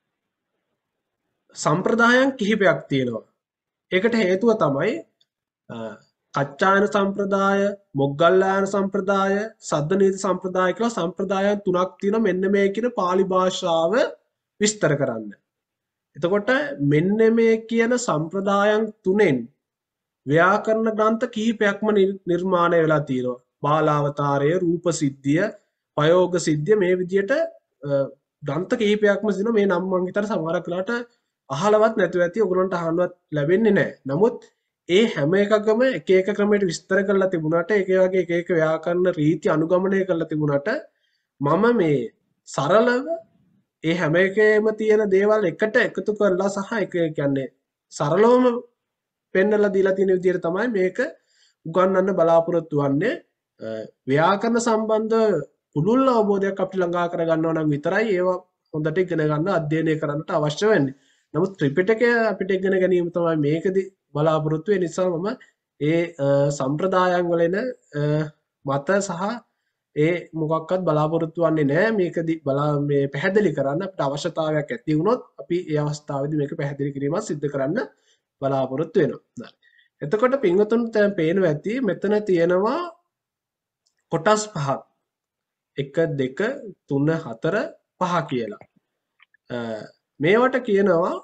සම්ප්‍රදායන් කිහිපයක් තියෙනවා. ඒකට හේතුව තමයි අ, කච්චායන සම්ප්‍රදාය, මොග්ගල්ලායන සම්ප්‍රදාය, සද්දනීති සම්ප්‍රදාය කියලා සම්ප්‍රදායන් තුනක් තියෙනවා මෙන්න මේ කියන පාලි භාෂාව විස්තර කරන්න. එතකොට මෙන්න මේ කියන සම්ප්‍රදායන් තුනෙන් ව්‍යාකරණ ග්‍රන්ථ කිහිපයක්ම නිර්- නිර්මාණය වෙලා තියෙනවා. බාලාවතාරය, රූප සිද්ධිය, පයෝග සිද්ධිය මේ විදිහට අ, ග්‍රන්ථ කිහිපයක්ම තියෙනවා. මේ නම් මං හිතන සමහරක් වෙලාවට අහලවත් නැතුව ඇති ඔයගොල්ලන්ට අහන්නවත් ලැබෙන්නේ නැහැ. නමුත් ඒ හැම එකකම එක එක ක්‍රමයකට විස්තර කරලා තිබුණාට ඒක වගේ එක එක ව්‍යාකරණ රීති අනුගමනය කරලා තිබුණාට මම මේ සරලව ඒ හැම එකේම තියෙන දේවල් එකට එකතු කරලා සහ එක කියන්නේ සරලවම පෙන්නලා දීලා තියෙන විදිහට තමයි මේක උගන්වන්න බලාපොරොත්තු වෙන්නේ. අ, ව්‍යාකරණ සම්බන්ධ පුළුල් අවබෝධයක් අපිට ළඟා කර ගන්නවා නම් විතරයි ඒවා හොඳට ඉගෙන ගන්න අධ්‍යයනය කරන්නට අවශ්‍ය වෙන්නේ. නමුත් ත්‍රිපිටකය අපිට ඉගෙන ගැනීම තමයි මේකදී බලාපොරොත්තු වෙන නිසා මම ඒ අ, සම්ප්‍රදායන් වල එන අ, මත සහ ඒ මොකක්වත් බලාපොරොත්තු වෙන්නේ නැහැ. මේකදී බලා මේ පැහැදිලි කරන්න අපිට අවශ්‍යතාවයක් ඇති වුණොත් අපි ඒ අවස්ථාවේදී මේක පැහැදිලි කිරීමක් සිදු කරන්න බලාපොරොත්තු වෙනවා. හරි. එතකොට පින්වතුන්ට දැන් පේනවා ඇති මෙතන තියෙනවා කොටස් පහක්. එක දෙක තුන හතර පහ කියලා. අ, මේවට කියනවා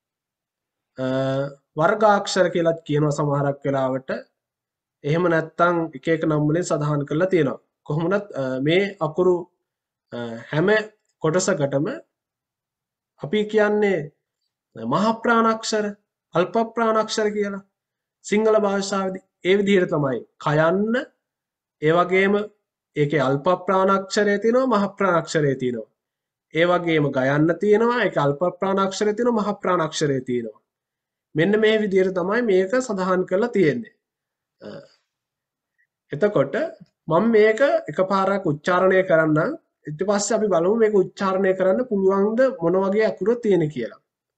අ, වර්ගාක්ෂර කියලාත් කියනවා සමහරක් වෙලාවට. එහෙම නැත්නම් එක එක නම් වලින් සඳහන් කරලා තියෙනවා. කොහොමවත් අ, මේ අකුරු අ, හැම කොටසකටම අපි කියන්නේ මහ ප්‍රාණාක්ෂර, අල්ප ප්‍රාණාක්ෂර කියලා. සිංහල භාෂාවේදී ඒ විදිහට තමයි කයන්න ඒ වගේම ඒකේ අල්ප ප්‍රාණාක්ෂරය තියෙනවා මහ ප්‍රාණාක්ෂරය තියෙනවා. ඒ වගේම ගයන්න තියෙනවා ඒකේ අල්ප ප්‍රාණාක්ෂරය තියෙනවා මහ ප්‍රාණාක්ෂරය තියෙනවා. මෙන්න මේ විදිහට තමයි මේක සඳහන් කරලා තියෙන්නේ. අ, එතකොට මම මේක එකපාරක් උච්චාරණය කරන්නම්. ඊට පස්සේ අපි බලමු මේක උච්චාරණය කරන්න පුළුවන්ද මොන වගේ අකුරු තියෙන කියලා.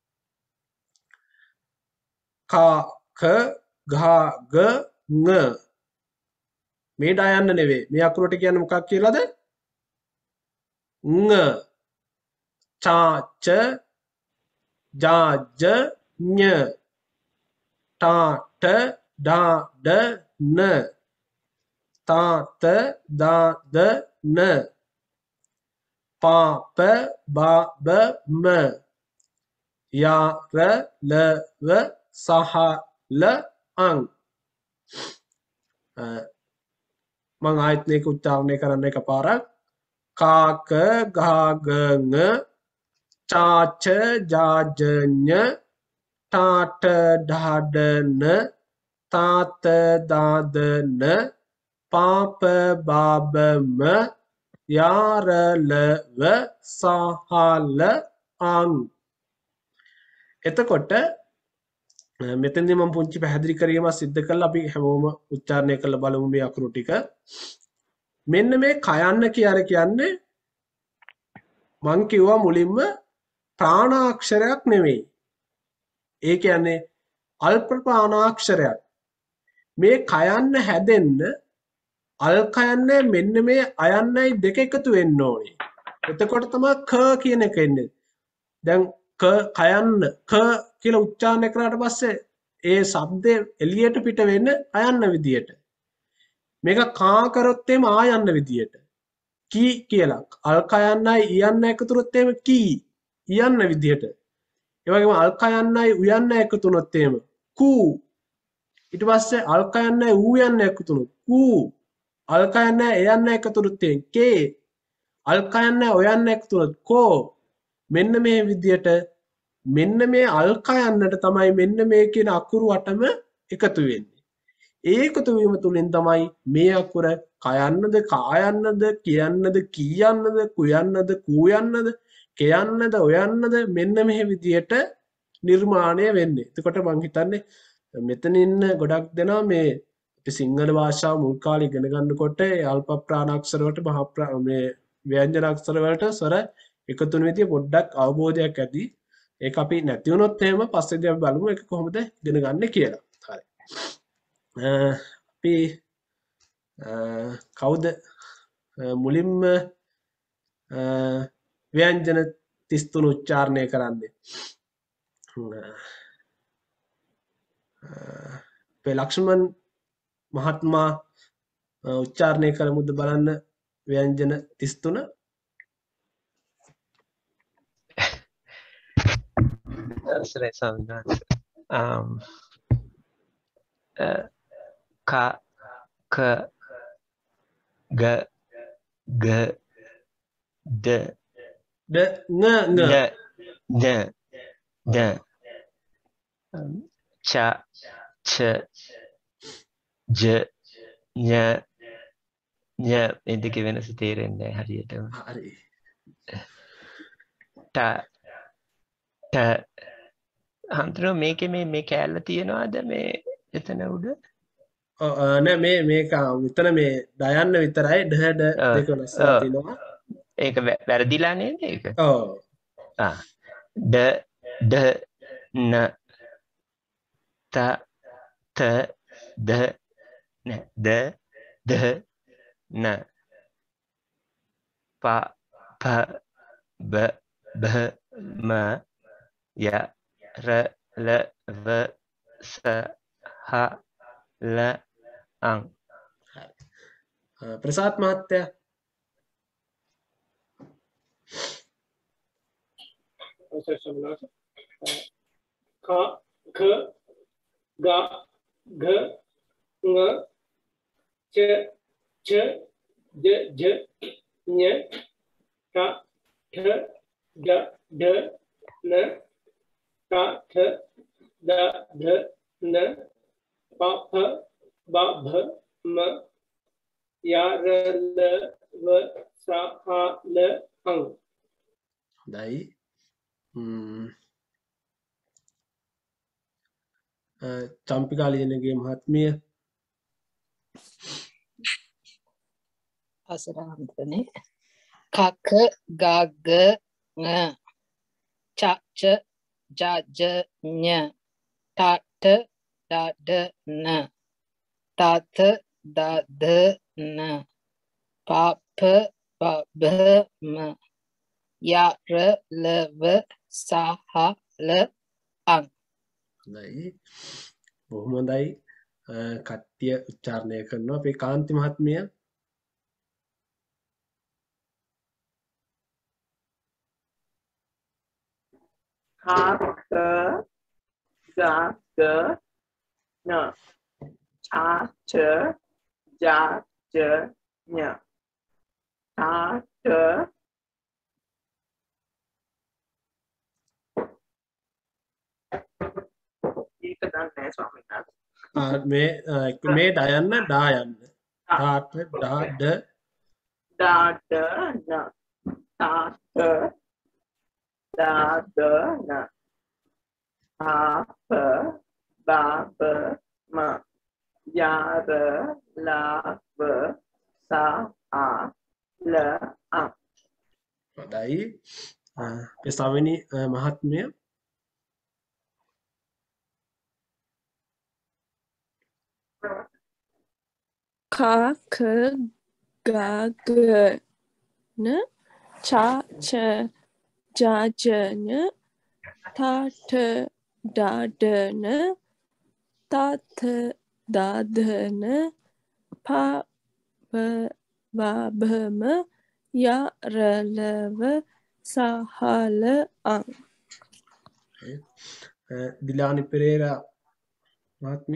කා ක ගා ග ං මේ ඩයන්න නෙවෙයි. මේ අකුරට කියන්නේ මොකක් කියලාද? ං චා ච ජා ජ ඤ ටා ට ඩා ඩ න තා ත දා ද න පා ප බා බ ම යා ර ල ව සහ ල අං. මම ආයත් මේක උච්චාරණය කරන්න එකපාරක්. කාක ගාග ං චාච ජාජඤ තාට ඩාඩන තාත දාදන පාප බාබම යාරලව සහල අං. එතකොට මෙතෙන්දී මම පුංචි පැහැදිලි කිරීමක් සිද්ධ කළා අපි හැමෝම උච්චාරණය කරලා බලමු මේ අකුරු ටික. මෙන්න මේ කයන්න කියලා කියන්නේ මං කිව්වා මුලින්ම ප්‍රාණාක්ෂරයක් නෙවෙයි. ඒ කියන්නේ අල්ප ප්‍රාණාක්ෂරයක්. මේ කයන්න හැදෙන්න අල් කයන්නයි මෙන්න මේ අයන්නයි දෙක එකතු වෙන්න ඕනේ. එතකොට තමයි ක කියන එක එන්නේ. දැන් ක කයන්න ක කියලා උච්චාරණය කරාට පස්සේ ඒ શબ્දේ එළියට පිට වෙන්න අයන්න විදියට. මේක කා කරොත් එම ආයන්න විදියට. කී කියලා අල් කයන්නයි ඉයන්න එකතු කරොත් එම කී ඉයන්න විදියට. ඒ වගේම අල් කයන්නයි උයන්න එකතු වුණොත් එම කූ. ඊට පස්සේ අල් කයන්නයි ඌ යන්න එකතු වුණොත් කූ. අල් කයන්නයි එයන්න එකතු වුණොත් එම කේ. අල් කයන්නයි ඔයන්න එකතු වුණොත් කෝ. මෙන්න මේ විදියට මෙන්න මේ අල් කයන්නට තමයි මෙන්න මේ කියන අකුරු අටම එකතු වෙන්නේ. ඒ එකතු වීම තුලින් තමයි මේ අකුර කයන්නද කායන්නද කියන්නද කීයන්නද කුයන්නද කූයන්නද කියන්නද ඔයන්නද මෙන්න මේ විදියට නිර්මාණය වෙන්නේ. එතකොට මම හිතන්නේ මෙතන ඉන්න ගොඩක් දෙනා මේ අපි සිංහල භාෂාව මුල් කාලේ ඉගෙන ගන්නකොට ඒ අල්ප ප්‍රාණාක්ෂර වලට මහා මේ ව්‍යංජන අක්ෂර වලට ස්වර එකතු වෙන විදිය පොඩ්ඩක් අවබෝධයක් ඇති. ඒක අපි නැති වුණොත් එහෙම පස්සේදී අපි බලමු ඒක කොහොමද ඉගෙන ගන්න කියලා. හරි. අපි කවුද මුලින්ම ව්‍යංජන තිස් තුන උච්චාරණය කරන්නේ? අපේ ලක්ෂ්මන් මහත්මයා උච්චාරණය කරමුද බලන්න ව්‍යංජන තිස් තුන. අවසරයි ස්වාමීන් වහන්සේ. um uh, ka ka ga ga da da nga nga da da da um, cha cha ja nya nya මේ දෙකේ වෙනස තේරෙන්නේ නැහැ හරියටම. හරි. ta ta හන්දරෝ මේකේ මේ මේ කෑල්ල තියනවාද මේ එතන උඩ? ඔව් නෑ මේ මේක විතර මේ දයන්න විතරයි ඩහ ඩ දෙක වෙනස් තියෙනවා. ඒක වැරදිලා නේද ඒක? ඔව්. ආ ඩ ඩ න ත ත ද න ද ද න ප ප බ බ ම ය ර ල ව ස හ ල අං. ප්‍රසාද් මහත්තයා ක ක ග ග ङ ච ચ જ જ ញટ ઠ ડ ઢ ન ટ ઠ દ ધ ન પ ફ બ ભ મ ય ર લ વ સ හ લ અં. හොඳයි. චම්පිකාලියනගේ මහත්මිය අවසරයි කක ගග ङ ච ච ज ज ඤ ට ට ඩ ඩ න ත ත ද ද න ප ෆ බ භ ම ය ර ල ව ස හ ල අං. හොඳයි. බොහොම හොඳයි. කට්ටිය උච්චාරණය කරනවා. අපේ කාන්ති මහත්මිය ka ka ga ga na cha cha ja ja nya ta ta ඒක දන්නේ ස්වාමීන් වහන්සේ. මේ මේ ඩයන්න ඩායන්න තාට ඩා ඩ ඩා ඩ න තා ත ඩා ඩ න තා ප ba ba ma ya ra la va sa a la a. හොඳයි. අපේ ස්වාමිනී මහත්මිය ka ka ga ga na cha cha ja ja na ta ta da da na ta ta da da na pa ba ba ba ma ya ra la va sa ha la ang. දිලානි Perera මහත්මිය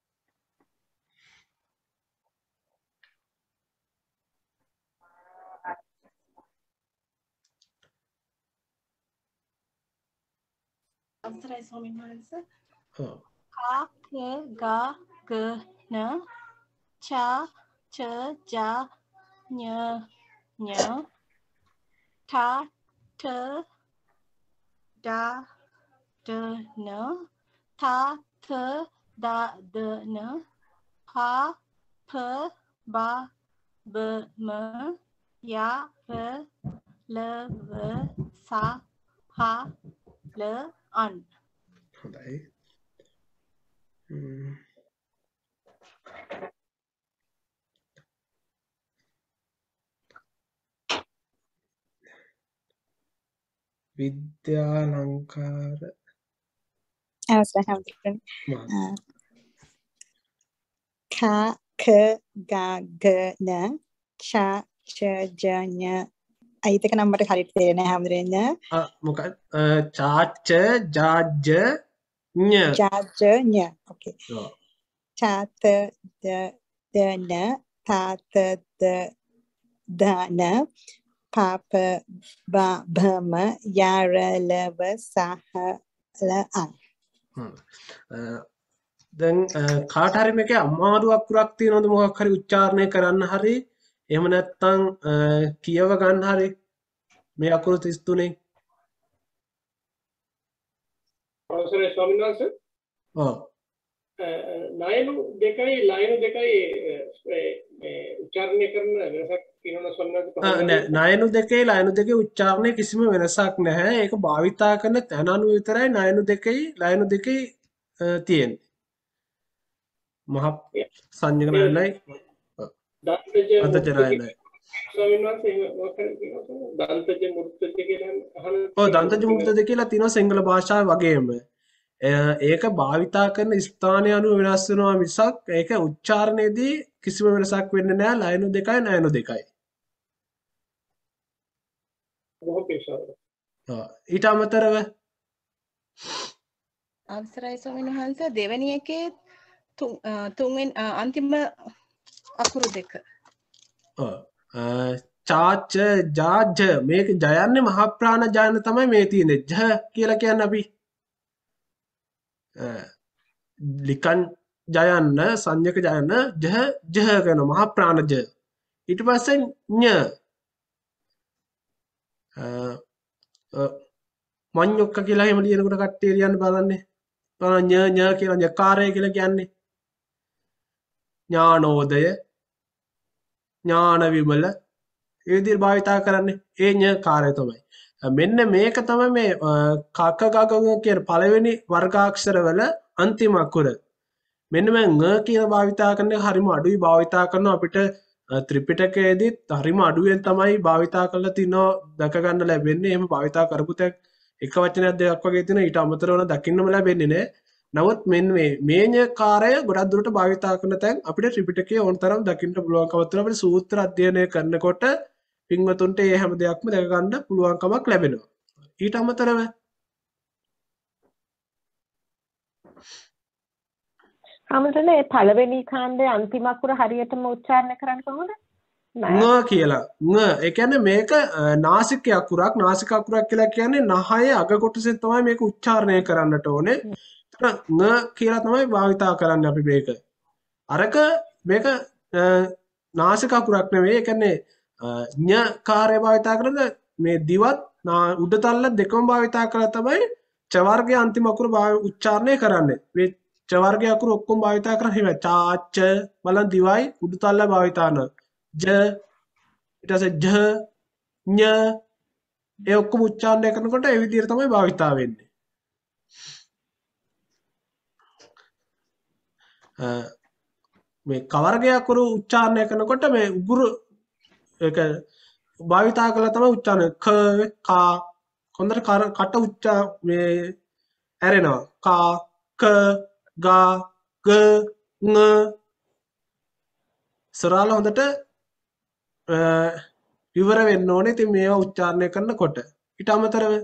අවසරයි ස්වාමීන් වහන්සේ. ඔව් කා ක ගා ක න චා ච ජා ඤ ඤ ඨා ඨ ඩා ඩ න ථා થ දා ද න පා ફ බා බ ම යා ර ල ව සા හා ල අන්. හොඳයි. ම්ම්. විද්‍යාලංකාර අවසරයි හැමදෙරේ. මහත්මිය කා ක ගා ග න චා ච ජ ඤ අයිතක නම්බර් හරියට තේරෙන්නේ නැහැ හැමදෙරේ. ආ මොකක්ද චාච ජාජ ඤ ජාජ ඤ. ඕකේ. ඔව් චාත ද ද න තාත ද දාන පාප බා භම යාර ලව සහ ල අං. හ්ම්. දැන් කාට හරි මේකේ අමාරු අකුරක් තියෙනවද මොකක් හරි උච්චාරණය කරන්න හරි එහෙම නැත්නම් කියව ගන්න හරි මේ අකුරු තිස් තුනේ අවසරයි ස්වාමීන් වහන්සේ. ඔව් නයනු දෙකයි ලයනු දෙකයි මේ උච්චාරණය කරන වෙනසක් තියෙනවා ස්වාමීන් වහන්සේ. නෑ නයනු දෙකේ ලයනු දෙකේ උච්චාරණය කිසිම වෙනසක් නැහැ. ඒක භාවිතා කරන තැන අනුව විතරයි නයනු දෙකේ ලයනු දෙකේ තියෙන්නේ. මහ සංයක නයනයි දන්තජ නයනයි. ස්වාමීන් වහන්සේ මොකක්ද කියනවා දන්තජ මුර්තජ කියලා අහන. ඔව් දන්තජ මුර්තජ කියලා තියෙනවා සිංහල භාෂාවේ වගේම. ඒක භාවිතා කරන ස්ථානය අනුව වෙනස් වෙනවා මිසක් ඒක උච්චාරණයේදී කිසිම වෙනසක් වෙන්නේ නැහැ. ලයනු දෙකයි නයනු දෙකයි. ඕකේ ස්වාමීන්. ඔව් ඊට අමතරව අවසරයි ස්වාමීන් වහන්සේ දෙවෙනි එකේ තුන්වෙනි අන්තිම අකුරු දෙක. ඔව් චාච ජාජ මේක ජයන්නේ මහ ප්‍රාණ ජයන තමයි මේ තියෙන්නේ. ජ කියලා කියන්නේ අපි ලිකන් ජයන්න සංයක ජයන්න ජහ ජහ කරන මහ ප්‍රාණ ජ. ඊට පස්සේ ඤ මඤ්ඤොක්ක කියලා එහෙම ලියනකොට කට්ටිය ලියන්න බලන්නේ. බලන්න ඤ ඤ කියලා ඤකාරය කියලා කියන්නේ. ඥානෝදය ඥාන විමල ඒ විදිහට භාවිතා කරන්නේ ඒ ඤ කාර්යය තමයි. මෙන්න මේක තමයි මේ කක ගග කියන පළවෙනි වර්ගාක්ෂර වල අන්තිම අකුර. මෙන්න මේ ං කියන භාවිතා කරන එක හරිම අඩුයි භාවිතා කරන අපිට ත්‍රිපිටකයේදීත් හරිම අඩුවෙන් තමයි භාවිතා කරලා තිනෝ දැක ගන්න ලැබෙන්නේ. එහෙම භාවිතා කරපු තැන් එක වචනයක් දෙකක් වගේ තියෙන ඊට අමතරව දකින්නම ලැබෙන්නේ නෑ. නමුත් මෙන්න මේ මේඤ කාර්යය ගොඩක් දුරට භාවිතා කරන තැන් අපිට ත්‍රිපිටකයේ ඕන තරම් දකින්න පුළුවන්කමක් තියෙනවා. අපිට සූත්‍ර අධ්‍යයනය කරනකොට පින්වතුන්ට මේ හැම දෙයක්ම දැක ගන්න පුළුවන්කමක් ලැබෙනවා. ඊට අමතරව අමතනේ පළවෙනි කාණ්ඩයේ අන්තිම අකුර හරියටම උච්චාරණය කරන්න කොහොමද? ං කියලා. ං ඒ කියන්නේ මේක නාසික අකුරක්. නාසික අකුරක් කියලා කියන්නේ නහයේ අග කොටසෙන් තමයි මේක උච්චාරණය කරන්නට ඕනේ. ං කියලා තමයි භාවිතා කරන්නේ අපි මේක. අරක මේක නාසික අකුරක් නෙවෙයි. ඒ කියන්නේ ඤ කාර්ය භාවිතා කරන මේ දිවත් උඩ තල්ල දෙකම භාවිතා කරලා තමයි ච වර්ගයේ අන්තිම අකුර උච්චාරණය කරන්නේ. මේ ච වර්ගයේ අකුරු ඔක්කොම භාවිතා කරන්නේ එහෙමයි. චා ච බලන් දිවයි උඩු තල්ල භාවිතා කරනවා. ජ ඊට පස්සේ ජ ඤ ඒ ඔක්කොම උච්චාරණය කරනකොට ඒ විදිහට තමයි භාවිතා වෙන්නේ. මේ කවර්ගයේ අකුරු උච්චාරණය කරනකොට මේ උගුරු ඒක භාවිතා කළා තමයි උච්චාරණය ක කා හොඳට කට උච්චා මේ ඇරෙනවා කා ක ගා ග ङ සරල හොඳට විවර වෙන්න ඕනේ. ඉතින් මේවා උච්චාරණය කරනකොට ඊට අමතරව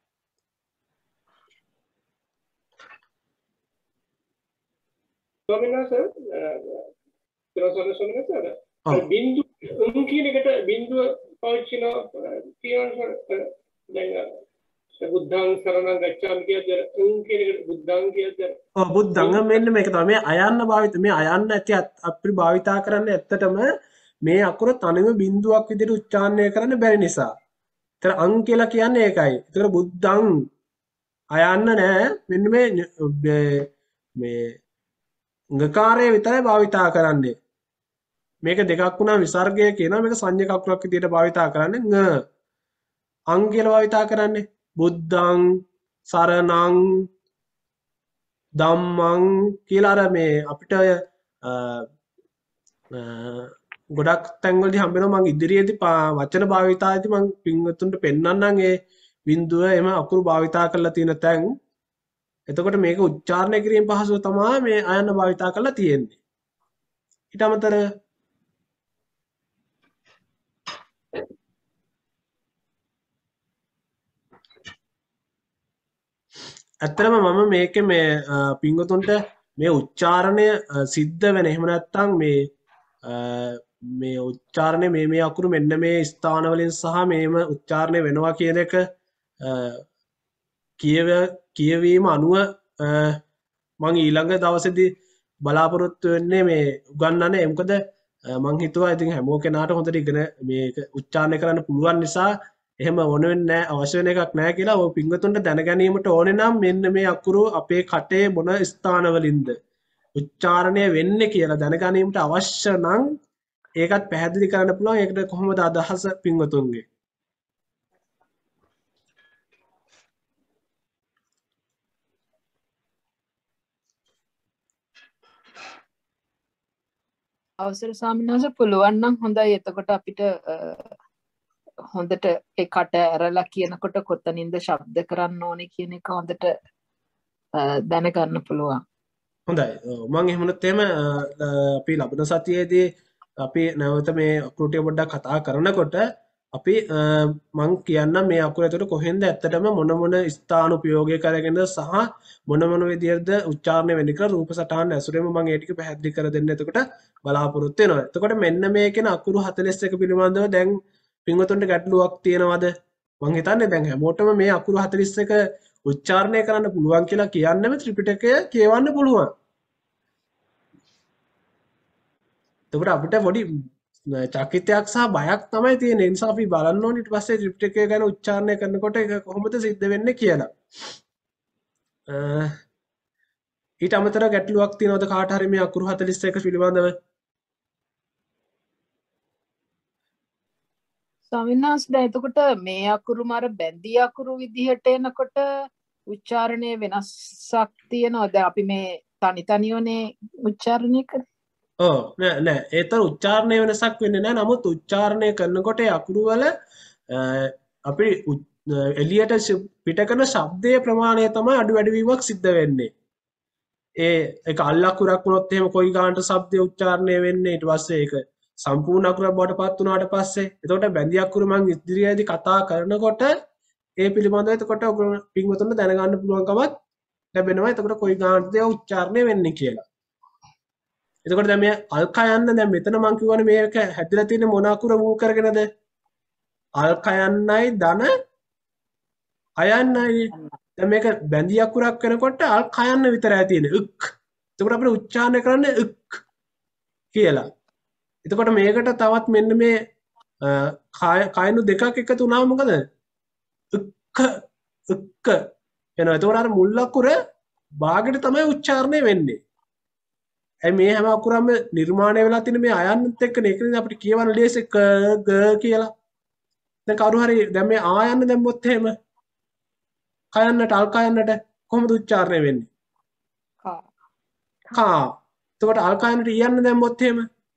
ස්වාමීන් වහන්සේ ඊළඟ ස්වාමීන් වහන්සේ බින්දු උන් කියන එකට බින්දුව පාවිච්චි කරනවා දැන් බුද්ධං සරණං ගච්ඡාමි කියද්දී උන් කියන එකට බුද්ධං කියද්දී ඔව් බුද්ධං මෙන්න මේක තමයි අයන්න භාවිත මේ අයන්න ඇති අපිට භාවිතා කරන්නේ ඇත්තටම මේ අකුර තනිව බින්දුවක් විදිහට උච්චාරණය කරන්න බැරි නිසා. ඒතර අං කියලා කියන්නේ ඒකයි. ඒතර බුද්ධං අයන්න නෑ මෙන්න මේ මේ ංගකාරය විතරයි භාවිතා කරන්නේ. මේක දෙකක් වුණා විසර්ගය කියනවා මේක සංඥක අකුරක් විදිහට භාවිතා කරන්නේ ං. අං කියලා භාවිතා කරන්නේ බුද්ධං සරණං ධම්මං කියලා අර මේ අපිට ගොඩක් තැන්වලදී හම්බ වෙනවා මම ඉදිරියේදී වචන භාවිතාවේදී මම පින්වතුන්ට පෙන්නන්නම් ඒ බිඳුව එම අකුරු භාවිතා කරලා තියෙන තැන්. එතකොට මේක උච්චාරණය කිරීම පහසුව තමයි මේ අයන්න භාවිතා කරලා තියෙන්නේ. ඊට අමතරව ඇත්තටම මම මේකේ මේ පින්වතුන්ට මේ උච්චාරණය සිද්ධ වෙන එහෙම නැත්නම් මේ මේ උච්චාරණය මේ මේ අකුරු මෙන්න මේ ස්ථාන වලින් සහ මේම උච්චාරණය වෙනවා කියන එක කියව කියවීම අනුව මම ඊළඟ දවසේදී බලාපොරොත්තු වෙන්නේ මේ උගන්වන්නේ. මොකද මම හිතුවා ඉතින් හැමෝ කෙනාට හොඳට ඉගෙන මේක උච්චාරණය කරන්න පුළුවන් නිසා එහෙම ඕන වෙන්නේ නැහැ අවශ්‍ය වෙන එකක් නැහැ කියලා ඔය පින්වතුන්ට දැන ගැනීමට ඕනේ නම් මෙන්න මේ අකුරු අපේ කටේ මොන ස්ථාන වලින්ද උච්චාරණය වෙන්නේ කියලා දැන ගැනීමට අවශ්‍ය නම් ඒකත් පැහැදිලි කරන්න පුළුවන්. ඒකට කොහොමද අදහස පින්වතුන්ගේ? අවසර ස්වාමීන් වහන්සේ පුළුවන් නම් හොඳයි. එතකොට අපිට හොඳට ඒ කට ඇරලා කියනකොට කොතනින්ද ශබ්ද කරන්න ඕනේ කියන එක හොඳට දැනගන්න පුළුවන්. හොඳයි. මම එහෙමනොත් එහෙම අපි ලබන සතියේදී අපි නැවත මේ අකුරු ටික පොඩ්ඩක් කතා කරනකොට අපි මම කියන්නම් මේ අකුර ඇතුළේ කොහෙන්ද ඇත්තටම මොන මොන ස්ථාන උපයෝගය කරගෙනද සහ මොන මොන විදිහටද උච්චාරණය වෙන්නේ කියලා රූප සටහන් ඇසුරෙම මම ඒ ටික පැහැදිලි කර දෙන්න එතකොට බලාපොරොත්තු වෙනවා. එතකොට මෙන්න මේ කියන අකුරු හතළිස් එක පිළිබඳව දැන් පින්වතුන්ට ගැටලුවක් තියෙනවද? මම හිතන්නේ දැන් හැමෝටම මේ අකුරු හතළිස් එක උච්චාරණය කරන්න පුළුවන් කියලා කියන්නම ත්‍රිපිටකය කියවන්න පුළුවන්. එතකොට අපිට පොඩි චකිතයක් සහ බයක් තමයි තියෙන්නේ. ඒ නිසා අපි බලන්න ඕනේ ඊට පස්සේ ත්‍රිපිටකය ගැන උච්චාරණය කරනකොට ඒක කොහොමද සිද්ධ වෙන්නේ කියලා. ඊට අමතරව ගැටලුවක් තියෙනවද කාට හරි මේ අකුරු හතළිස් එක පිළිබඳව? ස්වාමීන් වහන්සේ දැන් එතකොට මේ අකුරු මාර බැඳී අකුරු විදිහට එනකොට උච්චාරණය වෙනසක් තියෙනවද? අපි මේ තනි තනියනේ උච්චාරණය කරන්නේ. ඔව් නෑ නෑ ඒතර උච්චාරණය වෙනසක් වෙන්නේ නෑ. නමුත් උච්චාරණය කරනකොට ඒ අකුරු වල අපි එළියට පිට කරන ශබ්දයේ ප්‍රමාණය තමයි අඩු වැඩි වීමක් සිද්ධ වෙන්නේ. ඒ ඒක අල් අකුරක් වුණොත් එහෙම කොයි ගානට ශබ්දය උච්චාරණය වෙන්නේ. ඊට පස්සේ ඒක සම්පූර්ණ අකුරක් බවට පත් වුණාට පස්සේ එතකොට බැඳි අකුරු මම ඉදිරියේදී කතා කරනකොට ඒ පිළිබඳව එතකොට ඔයගොල්ලෝ පින්වතුන්ට දැනගන්න පුළුවන්කමක් ලැබෙනවා. එතකොට කොයි ගානටද උච්චාරණය වෙන්නේ කියලා. එතකොට දැන් මේ අල්කයන්න දැන් මෙතන මම කියවනේ මේක හැදිලා තියෙන මොන අකුර මුල් කරගෙනද? අල්කයන්නයි ධන අයන්නයි. දැන් මේක බැඳි අකුරක් වෙනකොට අල්කයන්න විතරයි තියෙන්නේ. උක්. එතකොට අපිට උච්චාරණය කරන්නේ උක් කියලා. එතකොට මේකට තවත් මෙන්න මේ කයනු දෙකක් එකතු වුණාම මොකද? උක්ක උක්ක එනවා. එතකොට අර මුල් අකුර භාගයට තමයි උච්චාරණය වෙන්නේ. ඒ මේ හැම අකුරම නිර්මාණය වෙලා තියෙන මේ ආයන්නත් එක්කනේ ඒක නිසා අපිට කියවන්න ලේසි ක ග කියලා. දැන් කවුරු හරි දැන් මේ ආයන්න දැම්මොත් එහෙම කයන්නට අල් කයන්නට කොහොමද උච්චාරණය වෙන්නේ? කා කා. එතකොට අල් කයන්නට ඊයන්න දැම්මොත් එහෙම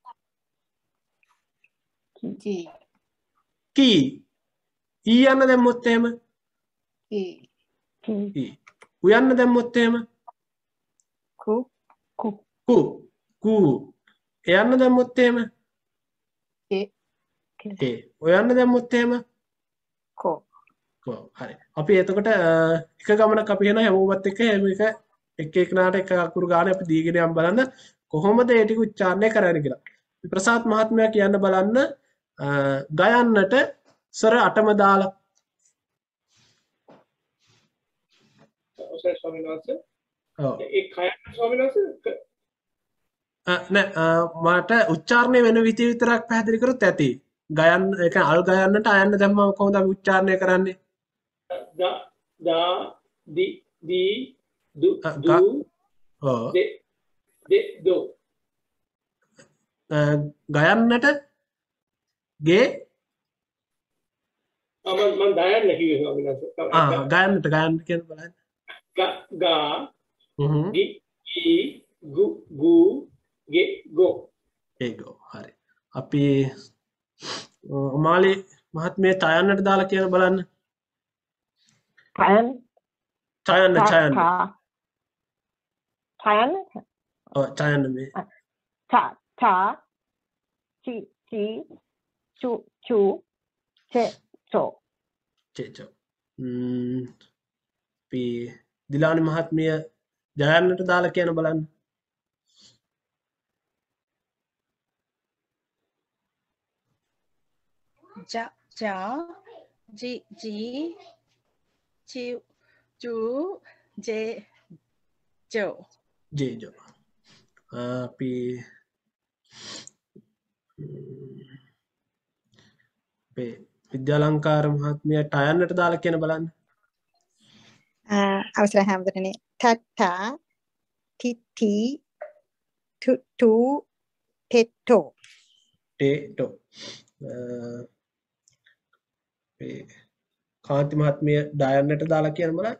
කී කී. ඊයන්න දැම්මොත් එහෙම කී ඊ. උයන්න දැම්මොත් එහෙම ಕು ಕು කු. කු. එයන්න දැම්මොත් එහෙම ඒ ඒ. ඔයන්න දැම්මොත් එහෙම කෝ කො. හරි. අපි එතකොට අ, එක ගමනක් අපි එන හැමෝමත් එක්ක හැම එක එක එකනාට එක අකුරු ගානේ අපි දීගෙන යම් බලන්න කොහොමද ඒ ටික උච්චාරණය කරන්නේ කියලා. ප්‍රසාද් මහත්මයා කියන්න බලන්න අ, ගයන්නට ස්වර අටම දාලා අවසරයි ස්වාමීන් වහන්සේ. ඔව්. ඒ කය ස්වාමීන් වහන්සේ ක- අ, නෑ අ, මට උච්චාරණය වෙන විදිහ විතරක් පැහැදිලි කරොත් ඇති. ගයන්න ඒ කියන්නේ අල් ගයන්නට අයන්න දැම්මම කොහොමද අපි උච්චාරණය කරන්නේ? දා දා දි දී දු අ, දු ග ඔව්. දෙ දෙ දෝ අ, ගයන්නට ගේ ආ මම මම දයන්න කිව්වේ ස්වාමීන් වහන්සේ. තව ආ එක ගයන්නට ගයන්න කියන බලන්න. ග ගා හ්ම්. ගි ගී ගු ගු ගෙ ගෝ ඒකෝ. හරි. අපි මාලි මහත්මිය ඡයන්නට දාලා කියන බලන්න. ඡයන් ඡයන්න ඡ ඡයන්න. ඡයන් ඔව් ඡයන්න මේ. ඡ ඡ චි චි චු චු චෙ චෝ චේචෝ. ම්ම් අපි දිලානි මහත්මිය ජයන්නට දාලා කියන බලන්න. Ja, ja, ji, ji, chi, ju, je, jo. ජේජෝ. ආ, අපි ම්ම්, අපේ විද්‍යාලංකාර මහත්මිය ටයන්නට දාලා කියන බලන්න. ආ, අවසරයි හැමදෙරනේ. ටට්ටා ටිටි ටු ටු ටෙට්ටෝ ටේටෝ. ආ, අපේ කාන්ති මහත්මිය ඩයන්නට දාලා කියන බලන්න.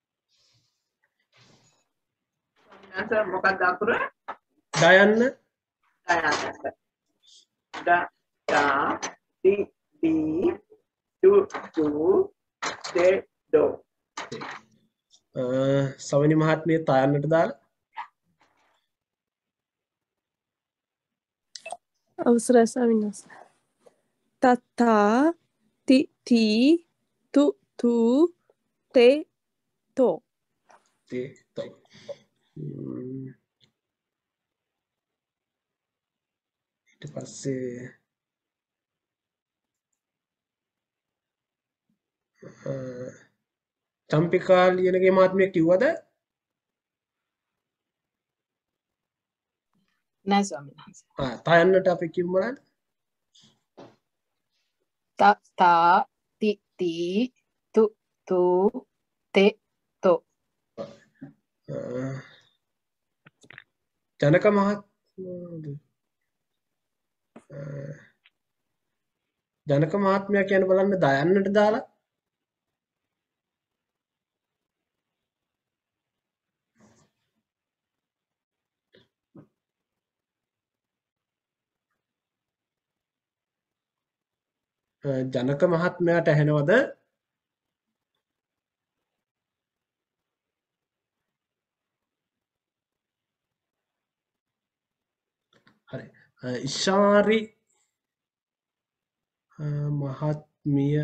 නැස මොකක්ද අකුර? ඩයන්න දයන්නට. ද දා දි දී දු දු දෙ දෝ ආ, සවනි මහත්මිය තයන්නට දාලා අවසරයි ස්වාමීන් වහන්සේ. තත්තා ති තී තු තු තේ තෝ තේතෝ. ම්ම්, ඊට පස්සේ ආ, චම්පිකා ලියනගේ මහත්මිය කිව්වද? නෑ ස්වාමීන් වහන්සේ. ආ, තයන්නට අපි කිව්ව බලන්න. තා තා ති tii tu tu te to ආ, ජනක මහත් ආ, ජනක මහත්මයා කියන බලන්න දයන්නට දාලා ආ, ජනක මහත්මයාට ඇහෙනවද? හරි. ආ, ඉෂාරි ආ, මහත්මිය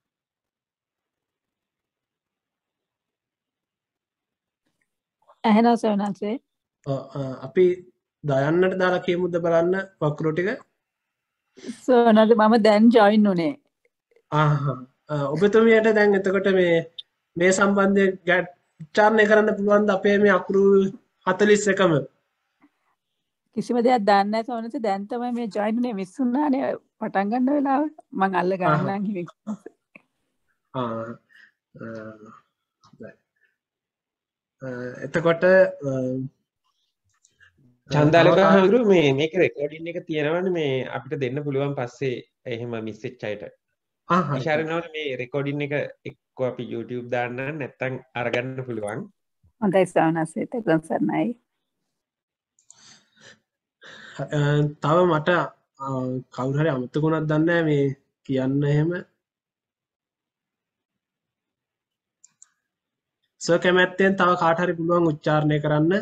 ඇහෙනවා ස්වාමීන් වහන්සේ. ආ, ආ, අපි දයන්නට දාලා කියමුද බලන්න වක්‍ර ටික. ස්වාමීන් වහන්සේ මම දැන් ජොයින් උනේ. ආහා. ආ, ඔබතුමියට දැන් එතකොට මේ මේ සම්බන්ධයෙන් ගැ- උච්චාරණය කරන්න පුළුවන්ද අපේ මේ අකුරු හතළිස් එකම? කිසිම දෙයක් දන්නේ නැහැ ස්වාමීන් වහන්සේ. දැන් තමයි මේ ජොයින් උනේ මිස් වුණානේ පටන් ගන්න වෙලාව. මං අල්ල ආහා. ගන්නම් හිමින්. ආ, ආ, හොඳයි. එතකොට චන්දාලක හඳුරු මේ මේක රෙකෝඩින් එක තියෙනවනේ මේ අපිට දෙන්න පුළුවන් පස්සේ එහෙම මිස් වෙච්ච අයට. ඉෂාරනවනේ මේ රෙකෝඩින් එක එක්ක අපි YouTube දාන්න නැත්නම් අරගන්න පුළුවන්. හොඳයි සවනසේ තෙරුවන් සරණයි. තව මට කවුරු හරි අමතකුණක් දන්නේ නැහැ මේ කියන්න එහෙම. සර් කැමැත්තෙන් තව කාට හරි පුළුවන් උච්චාරණය කරන්න.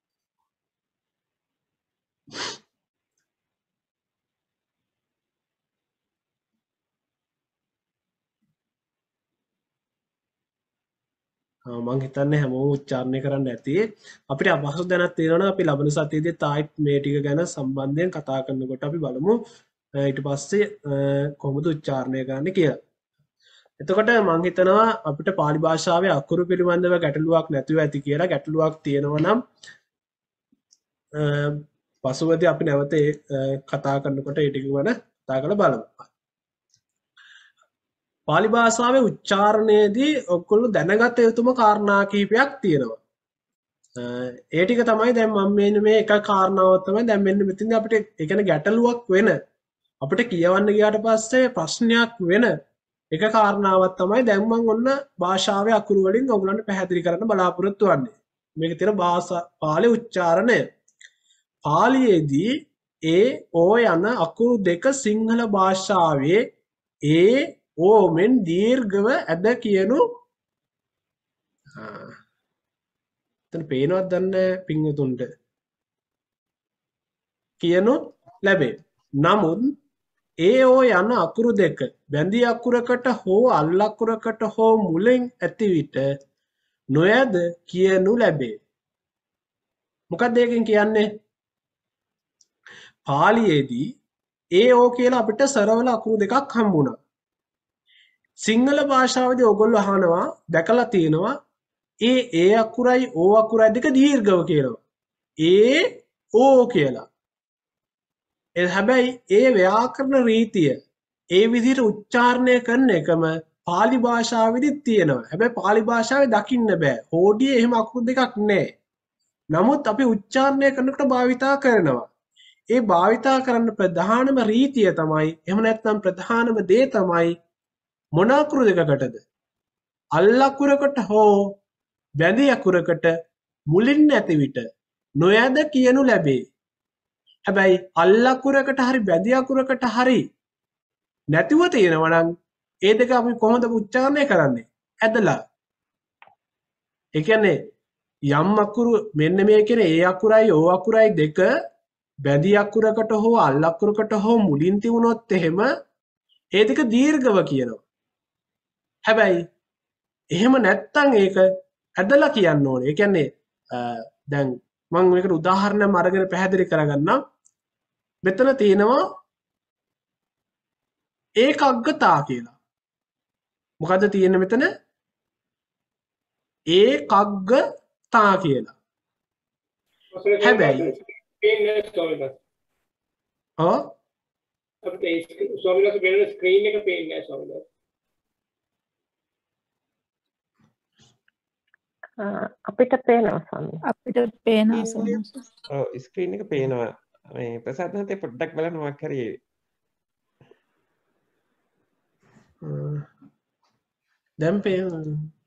මං හිතන්නේ හැමෝම උච්චාරණය කරන්න ඇති. අපිට අපහසු දැනක් තියෙනවා අපි ලබන සතියේදී තායිත් මේ ටික ගැන සම්බන්ධයෙන් කතා කරනකොට අපි බලමු ඊට පස්සේ කොහොමද උච්චාරණය කරන්න කියලා. එතකොට මං හිතනවා අපිට පාලි භාෂාවේ අකුරු පිළිබඳව ගැටලුවක් නැතුව ඇති කියලා. ගැටලුවක් තියෙනවා නම් පසුවදී අපි නැවත කතා කරනකොට ඒ ටික ගැන කතා කරලා බලමු. පාලි භාෂාවේ උච්චාරණයේදී ඔයගොල්ලෝ දැනගත යුතුම කාරණා කිහිපයක් තියෙනවා. ඒ ටික තමයි දැන් මම මේ මේ එක කාරණාවක් තමයි දැන් මෙන්න මෙතනදී අපිට ඒ කියන්නේ ගැටලුවක් වෙන අපිට කියවන්න ගියාට පස්සේ ප්‍රශ්නයක් වෙන එක කාරණාවක් තමයි දැන් මම ඔන්න භාෂාවේ අකුරු වලින් ඔයගොල්ලන්ට පැහැදිලි කරන්න බලාපොරොත්තු වෙන්නේ. මේකේ තියෙන භාෂා පාලි උච්චාරණය. පාලියේදී ඒ ඕ යන අකුරු දෙක සිංහල භාෂාවේ ඒ ඕ මෙන් දීර්ඝව ඇද කියනු එතන පේනවද දන්නේ පින්වතුන්ට කියනු ලැබේ. නමුත් ඒ ඕ යන අකුරු දෙක බැඳි අකුරකට හෝ අල් අකුරකට හෝ මුලින් ඇති විට නොයද කියනු ලැබේ. මොකක්ද ඒකෙන් කියන්නේ? පාලියේදී ඒ ඕ කියලා අපිට සරවල අකුරු දෙකක් හම්බුණා. සිංහල භාෂාවේදී ඔයගොල්ලෝ අහනවා දැකලා තියෙනවා ඒ ඒ අකුරයි ඕ අකුරයි දෙක දීර්ඝව කියනවා. ඒ ඕ කියලා. ඒ හැබැයි ඒ ව්‍යාකරණ රීතිය ඒ විදිහට උච්චාරණය කරන එකම පාලි භාෂාවේදී තියෙනවා. හැබැයි පාලි භාෂාවේ දකින්න බෑ. හෝඩියේ එහෙම අකුරු දෙකක් නැහැ. නමුත් අපි උච්චාරණය කරනකොට භාවිතා කරනවා. ඒ භාවිතා කරන්න ප්‍රධානම රීතිය තමයි එහෙම නැත්නම් ප්‍රධානම දේ තමයි මොන අකුරු දෙකකටද? අල් අකුරකට හෝ බැඳි අකුරකට මුලින් නැති විට නොයද කියනු ලැබේ. හැබැයි අල් අකුරකට හරි බැඳි අකුරකට හරි නැතිව තියෙනවා නම් ඒ දෙක අපි කොහොමද උච්චාරණය කරන්නේ? ඇදලා. ඒ කියන්නේ යම් අකුරු මෙන්න මේ කියන්නේ ඒ අකුරයි ඕ අකුරයි දෙක බැඳි අකුරකට හෝ අල් අකුරකට හෝ මුලින් තිබුණොත් එහෙම ඒ දෙක දීර්ඝව කියනවා. හැබැයි එහෙම නැත්තම් ඒක ඇදලා කියන්න ඕනේ. ඒ කියන්නේ දැන් මම මේකට උදාහරණයක් අරගෙන පැහැදිලි කරගන්නම්. මෙතන තියෙනවා ඒකග්ගතා කියලා. මොකද්ද තියෙන්නේ මෙතන? ඒකග්ගතා කියලා. හැබැයි ඔව් අපිට ස්වාමීන් වහන්සේ වෙන ස්ක්‍රීන් එක පේන්නේ නැහැ ස්වාමීන් වහන්සේ. අපිට පේනවා ස්වාමී. අපිට පේනවා ස්වාමී. ඔව් ස්ක්‍රීන් එක පේනවා. මේ ප්‍රසාද් මහත්තයා පොඩ්ඩක් බලන්න මොකක් හරි දැන් පේනවා.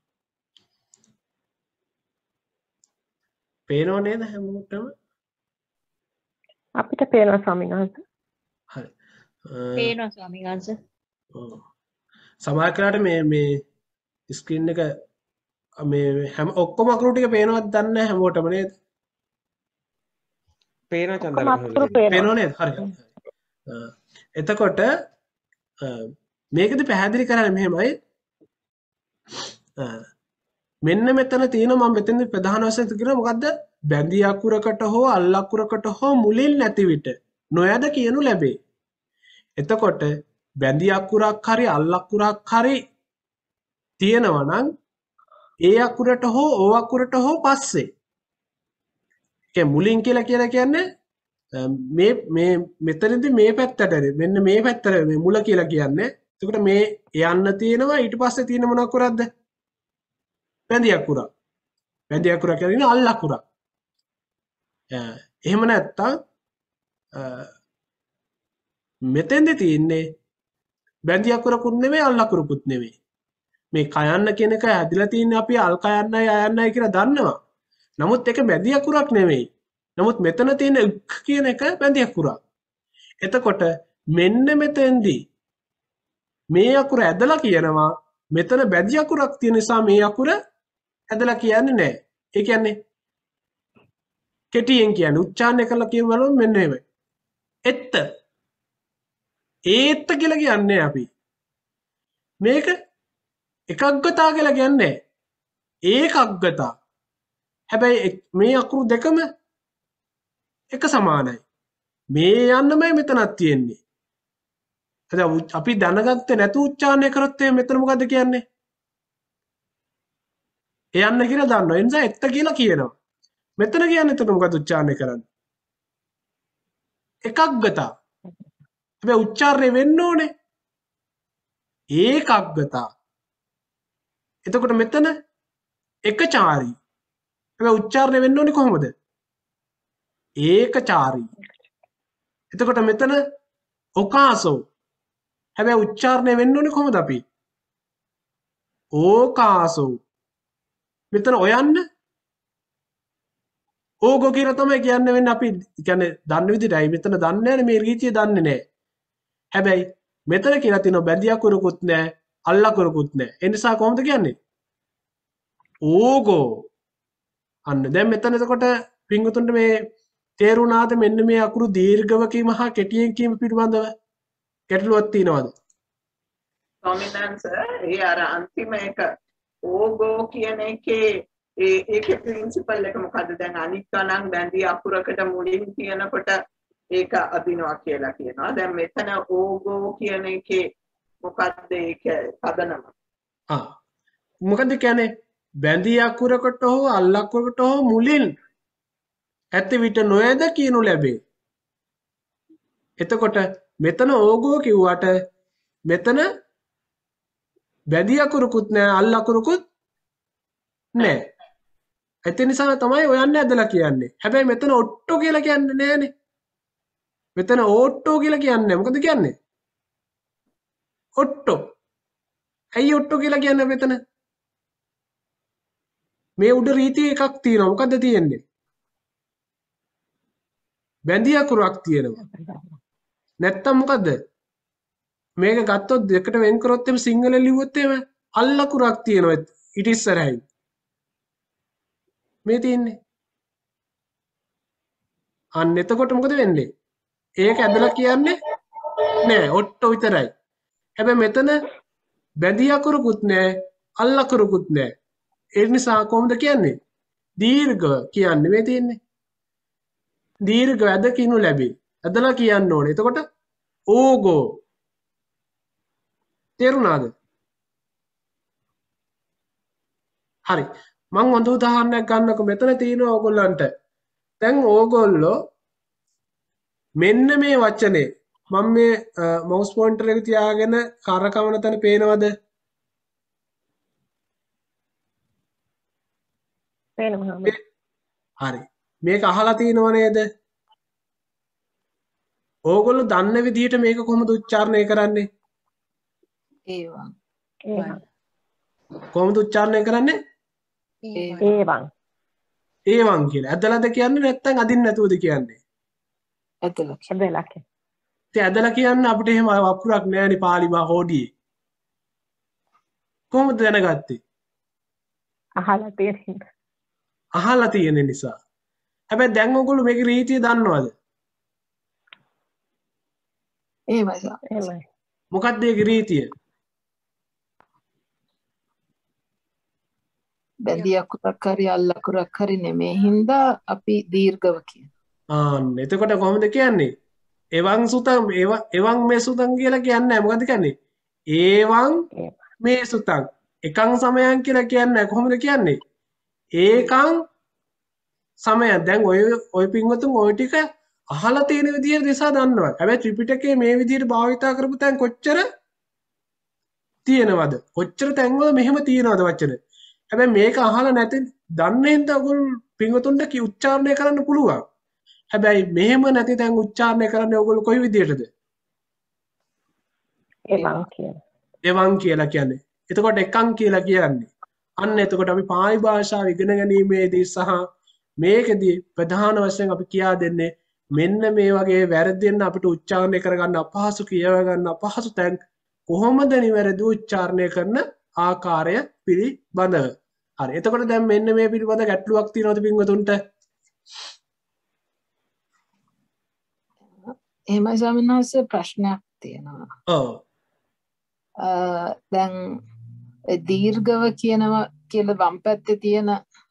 පේනව නේද හැමෝටම? අපිට පේනවා ස්වාමීන් වහන්සේ. හරි. පේනවා ස්වාමීන් වහන්සේ. ඔව්. සමහර කාලට මේ මේ ස්ක්‍රීන් එක මේ හැම ඔක්කොම අකුරු ටික පේනවද දන්නේ නැහැ හැමෝටම නේද? පේනවා චන්දරක. පේනව නේද? හරි. එතකොට මේකද පැහැදිලි කරන්නේ මෙහෙමයි. මෙන්න මෙතන තියෙන මම මෙතන ප්‍රධාන වශයෙන් කියනවා මොකද්ද? බැඳි අකුරකට හෝ අල් අකුරකට හෝ මුලින් නැති විට නොයද කියනු ලැබේ. එතකොට බැඳි අකුරක් හරි අල් අකුරක් හරි තියෙනවා නම් ඒ අකුරට හෝ ඕ අකුරට හෝ පස්සේ ඒ මුලින් කියලා කියලා කියන්නේ මේ මේ මෙතනදී මේ පැත්තට මෙන්න මේ පැත්තට මේ මුල කියලා කියන්නේ. එතකොට මේ යන්න තියෙනවා ඊට පස්සේ තියෙන මොන අකුරක්ද? බැඳි අකුරක්. බැඳි අකුරක් කියලා කියන්නේ අල් අකුරක්. එහෙම නැත්තම් මෙතෙන්ද තියෙන්නේ බැඳි අකුරකුත් නෙමෙයි අල් අකුරකුත් නෙමෙයි. මේ කයන්න කියන එක ඇදලා තින්නේ අපි අල් කයන්නයි අයන්නයි කියලා දන්නවා. නමුත් ඒක බැඳි අකුරක් නෙමෙයි. නමුත් මෙතන තියෙන ක් කියන එක බැඳි අකුරක්. එතකොට මෙන්න මෙතෙන්දී මේ අකුර ඇදලා කියනවා මෙතන බැඳි අකුරක් තියෙන නිසා මේ අකුර ඇදලා කියන්නේ නැහැ. ඒ කියන්නේ කෙටියෙන් කියන්නේ උච්චාරණය කරලා කියවලු මෙන්න එහෙමයි. එත්ත ඒත්ත කියලා කියන්නේ අපි. මේක එකග්ගතා කියලා කියන්නේ ඒකග්ගතා. හැබැයි මේ අකුරු දෙකම එක සමානයි. මේ යන්නමයි මෙතනක් තියෙන්නේ. දැන් අපි දැනගත්තේ නැතු උච්චාරණය කරොත් මෙතන මොකද්ද කියන්නේ? යන්න කියලා දන්නවා. ඒ නිසා එත්ත කියලා කියනවා. මෙතන කියන්නේ එතන මොකද්ද උච්චාරණය කරන්නේ? එකග්ගතා. හැබැයි උච්චාරණය වෙන්න ඕනේ ඒකග්ගතා. එතකොට මෙතන එකචාරී. හැබැයි උච්චාරණය වෙන්න ඕනේ කොහොමද? ඒකචාරී. එතකොට මෙතන ඔකාසෝ. හැබැයි උච්චාරණය වෙන්න ඕනේ කොහොමද අපි? ඕකාසෝ. මෙතන ඔයන්න ඕගෝ කියලා තමයි කියන්න වෙන්නේ. අපි කියන්නේ දන්න විදිහටයි මෙතන දන්නේ නැහැ මේ රීතිය දන්නේ නැහැ. හැබැයි මෙතන කියලා තියෙනවා බැඳි අකුරකුත් නැහැ අල් අකුරකුත් නැහැ. ඒ නිසා කොහොමද කියන්නේ? ඕගෝ. අන්න දැන් මෙතන එතකොට පින්වතුන්ට මේ තේරුණාද මෙන්න මේ අකුරු දීර්ඝව කීම හා කෙටියෙන් කීම පිළිබඳව ගැටලුවක් තියෙනවද? ස්වාමීන් වහන්සේ ඒ අර අන්තිම එක ඕගෝ කියන එකේ ඒ ඒකේ ප්‍රින්සිපල් එක මොකද්ද? දැන් අනිත් ගණන් බැඳි අකුරකට මුලින් කියනකොට ඒක අදිනවා කියලා කියනවා. දැන් මෙතන ඕගෝ කියන එකේ මොකද්ද ඒක පදනම? ආ මොකද්ද කියන්නේ? බැඳි අකුරකට හෝ අල් අකුරකට හෝ මුලින් ඇත විට නොයද කියනු ලැබේ. එතකොට මෙතන ඕගෝ කිව්වට මෙතන බැඳි අකුරකුත් නැහැ අල් අකුරකුත් නැහැ. ඒ නිසා තමයි ඔයන්න ඇදලා කියන්නේ. හැබැයි මෙතන ඔට්ටෝ කියලා කියන්නේ නැහනේ. මෙතන ඕට්ටෝ කියලා කියන්නේ මොකද කියන්නේ? ඔට්ටෝ. ඇයි ඔට්ටෝ කියලා කියන්නේ මෙතන? මේ උඩ රීති එකක් තියෙනවා. මොකද්ද තියෙන්නේ? බැඳි අකුරක් තියෙනවා. නැත්තම් මොකද්ද? මේක ගත්තොත් දෙකට වෙන් කරොත් එimhe සිංහලෙන් ලිව්වොත් එimhe අල් අකුරක් තියෙනවා. ඊට ඉස්සරහින්. මේ තියෙන්නේ. අන්න එතකොට මොකද වෙන්නේ? ඒක ඇදලා කියන්නේ නෑ ඔට්ටෝ විතරයි. හැබැයි මෙතන බැඳි අකුරකුත් නෑ අල් අකුරකුත් නෑ. ඒ නිසා කොහොමද කියන්නේ? දීර්ඝ කියන්නේ මේ තියෙන්නේ. දීර්ඝ ඇද කිනු ලැබේ. ඇදලා කියන්න ඕනේ. එතකොට ඕගෝ. තේරුණාද? හරි. මම හොඳ උදාහරණයක් ගන්නකො මෙතන තියෙනවා ඕගොල්ලන්ට. දැන් ඕගොල්ලෝ මෙන්න මේ වචනේ මම මේ මවුස් පොයින්ටර් එක තියාගෙන කරකවන තැන පේනවද? පේනවා. හරි. මේක අහලා තියෙනව නේද? ඕගොල්ලෝ දන්න විදිහට මේක කොහොමද උච්චාරණය කරන්නේ? ඒවා. ඒවා. කොහොමද උච්චාරණය කරන්නේ? ඒවන්. ඒවන් කියලා. ඇදලාද කියන්නේ නැත්නම් අදින්න නැතුවද කියන්නේ? ඇදලා. ඇදලා කියන්නේ. ඉතින් ඇදලා කියන්න අපිට එහෙම වකුරක් නෑනේ පාලි බා හොඩියේ. කොහොමද දැනගත්තේ? අහලා තියෙන. අහලා තියෙන නිසා. හැබැයි දැන් ඔයගොල්ලෝ මේකේ රීතිය දන්නවද? එහෙමයි. එහෙමයි. මොකක්ද ඒකේ රීතිය? බැඳි අකුරක් හරි අල් අකුරක් හරි නෙමේ හින්දා අපි දීර්ඝව කියන. ආන්න එතකොට කොහොමද කියන්නේ? එවං සුතං එවං මේ සුතං කියලා කියන්නේ නැහැ. මොකද්ද කියන්නේ? ඒවං මේ සුතං. එකං සමයං කියලා කියන්නේ කොහොමද කියන්නේ? ඒකං සමය. දැන් ඔය ඔය පින්වතුන් ඔය ටික අහලා තියෙන විදිහට දිසා දන්නවා. හැබැයි ත්‍රිපිටකයේ මේ විදිහට භාවිතා කරපු තැන් කොච්චර තියෙනවද? කොච්චර තැන්වල මෙහෙම තියෙනවද වචන? හැබැයි මේක අහලා නැති දන්නේ හින්දා ඔයගොල්ලෝ පින්වතුන්ට කි උච්චාරණය කරන්න පුළුවන්. හැබැයි මෙහෙම නැති තැන් උච්චාරණය කරන්නේ ඔයගොල්ලෝ කොයි විදියටද? එවන් කියලා. එවන් කියලා කියන්නේ. එතකොට එකන් කියලා කියන්නේ. අන්න එතකොට අපි පාලි භාෂාව ඉගෙන ගැනීමේදී සහ මේකෙදී ප්‍රධාන වශයෙන් අපි කියා දෙන්නේ මෙන්න මේ වගේ වැරදිෙන්න අපිට උච්චාරණය කරගන්න අපහසු කියව ගන්න අපහසු තැන් කොහොමද නිවැරදි උච්චාරණය කරන ආකාරය පිළිබඳව. හරි. එතකොට දැන් මෙන්න මේ පිළිබඳ ගැටලුවක් තියෙනවද පින්වතුන්ට? එහෙමයි ස්වාමීන් වහන්සේ ප්‍රශ්නයක් තියෙනවා. ඔව්. දැන් දීර්ඝව කියනවා කියලා වම් පැත්තේ තියෙන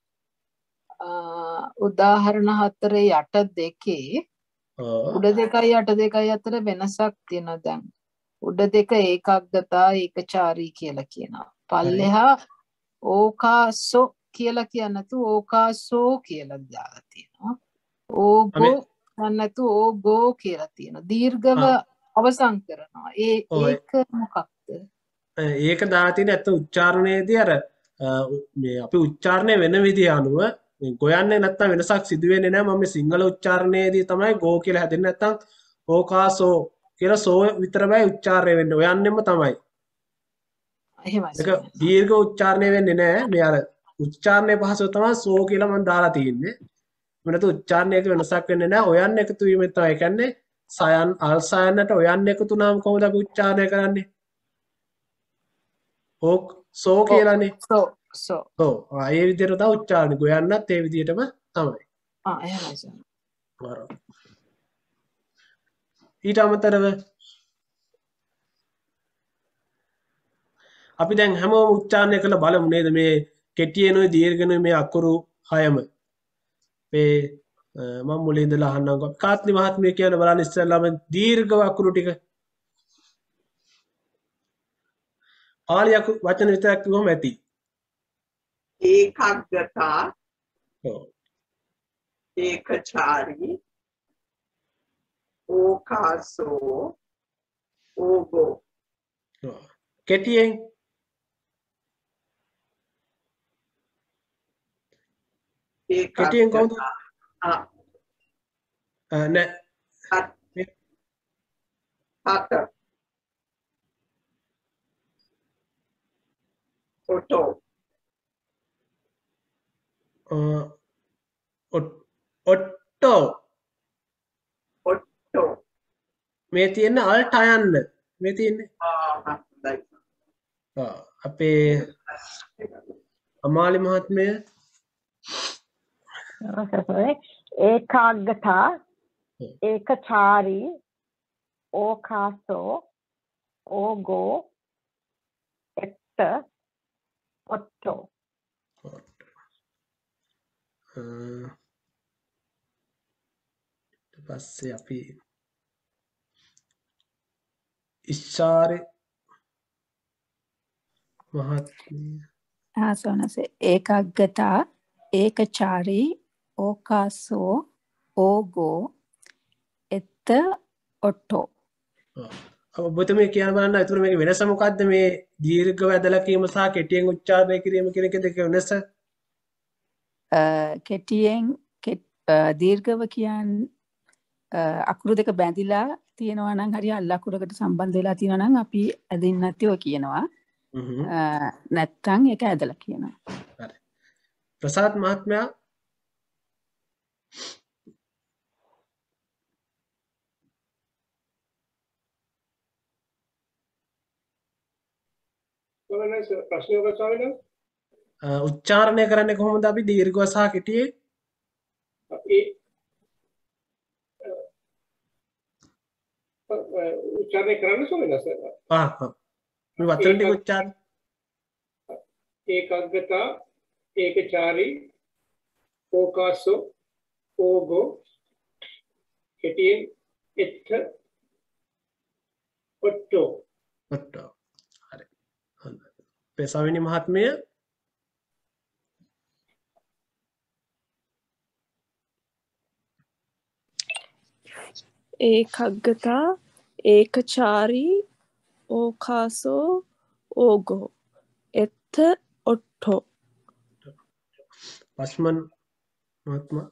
උදාහරණ හතරේ යට දෙකේ උඩ දෙකයි යට දෙකයි අතර වෙනසක් තියෙනවා. දැන් උඩ දෙක ඒකග්ගතා ඒකචාරී කියලා කියනවා. පල්ලෙහා ඕකාසෝ කියලා කියන්නේ නැතු ඕකාසෝ කියලා දාලා තියෙනවා. ඕගෝ නැතු ඕගෝ කියලා තියෙනවා. දීර්ඝව අවසන් කරනවා. ඒ ඒක මොකක්ද? ඒක දාලා තියෙන ඇත්ත උච්චාරණයේදී අර මේ අපි උච්චාරණය වෙන විදිය අනුව ගොයන්නේ නැත්තම් වෙනසක් සිදු වෙන්නේ නැහැ. මම මේ සිංහල උච්චාරණයේදී තමයි ගෝ කියලා හැදෙන්නේ නැත්තම් ඕකාසෝ කියලා සෝ විතරමයි උච්චාරණය වෙන්නේ. ඔයන්නෙම තමයි. එහෙමයි. ඒක දීර්ඝ උච්චාරණය වෙන්නේ නැහැ. මේ අර උච්චාරණයේ පහසුව තමයි සෝ කියලා මම දාලා තියෙන්නේ. වෙනත උච්චාරණයක වෙනසක් වෙන්නේ නැහැ. ඔයන් එකතු වීමෙන් තමයි. ඒ කියන්නේ සයන් අල් සයන්ට ඔයන් එකතු නම් කොහොමද අපි උච්චාරණය කරන්නේ? ඕක් සෝ කියලානේ. සෝ සෝ. ඔව්. ආ ඒ විදිහට තමයි උච්චාරණය. ගොයන්නත් ඒ විදිහටම තමයි. ආ එහෙමයි සර්. බරෝ. ඊට අමතරව අපි දැන් හැමෝම උච්චාරණය කරලා බලමු නේද මේ කෙටියෙනුයි දීර්ඝනුයි මේ අකුරු හයම. මේ මම මුලින් ඉඳලා අහන්නම්කෝ. කාත්ලි මහත්මිය කියන බලන්න ඉස්සෙල්ලාම දීර්ඝ අකුරු ටික. පාලි අකුරු වචන විතරක් කිව්වම ඇති. ඒකග්ගතා ඒකචාරී ඕකාසෝ ඕගෝ. කෙටියෙන් කෙටියෙන් කොහොමද? ආ නෑ හත ඔටෝ ඔට්ටෝ ඔට්ටෝ මේ තියෙන අල්ට අයන්න මේ තියෙන්නේ අපේ අමාලි මහත්මය ඒකාග්ගතා ඒකචාරී ඕකාසෝ ඕගෝ එත්ත ඔට්ටෝ. ඊට පස්සේ අපි ඉස්සාරේ මහත්මිය ආ සෝනසේ ඒකාග්ගතා ඒකචාරී ඕකාසෝ ඕගෝ එත්ත ඔට්ටෝ. ඔබතුමිය කියන්න බලන්න එතකොට මේක වෙනස මොකද්ද මේ දීර්ඝව ඇදලා කීම සහ කෙටියෙන් උච්චාරණය කිරීම කියන එක දෙක වෙනස? කෙටියෙන් දීර්ඝව කියන්නේ අකුරු දෙක බැඳිලා තියෙනවා නම් හරිය අල් අකුරකට සම්බන්ධ වෙලා තියෙනවා නම් අපි ඇදින් නැතිව කියනවා. නැත්තම් ඒක ඇදලා කියනවා. හරි. ප්‍රසාද් මහත්මයා උච්චාරණය කරන්නේ කොහොමද අපි දීර්ඝව සහ කෙටියේ? උච්චාරණය කරන්න සෝමනස. ආ ආ. මේ වචන ටික උච්චාරණය ඒකග්ගතා ඒකචාරී ඕකාසෝ ඕගෝ කෙටියෙන් එත්ත ඔට්ටෝ. ඔට්ටෝ. හරි. හොඳයි. පෙසාවිනි මහත්මිය ඒකග්ගතා ඒකචාරී ඕකාසෝ ඕගෝ එත්ත ඔට්ටෝ. පස්මන් මහත්මයා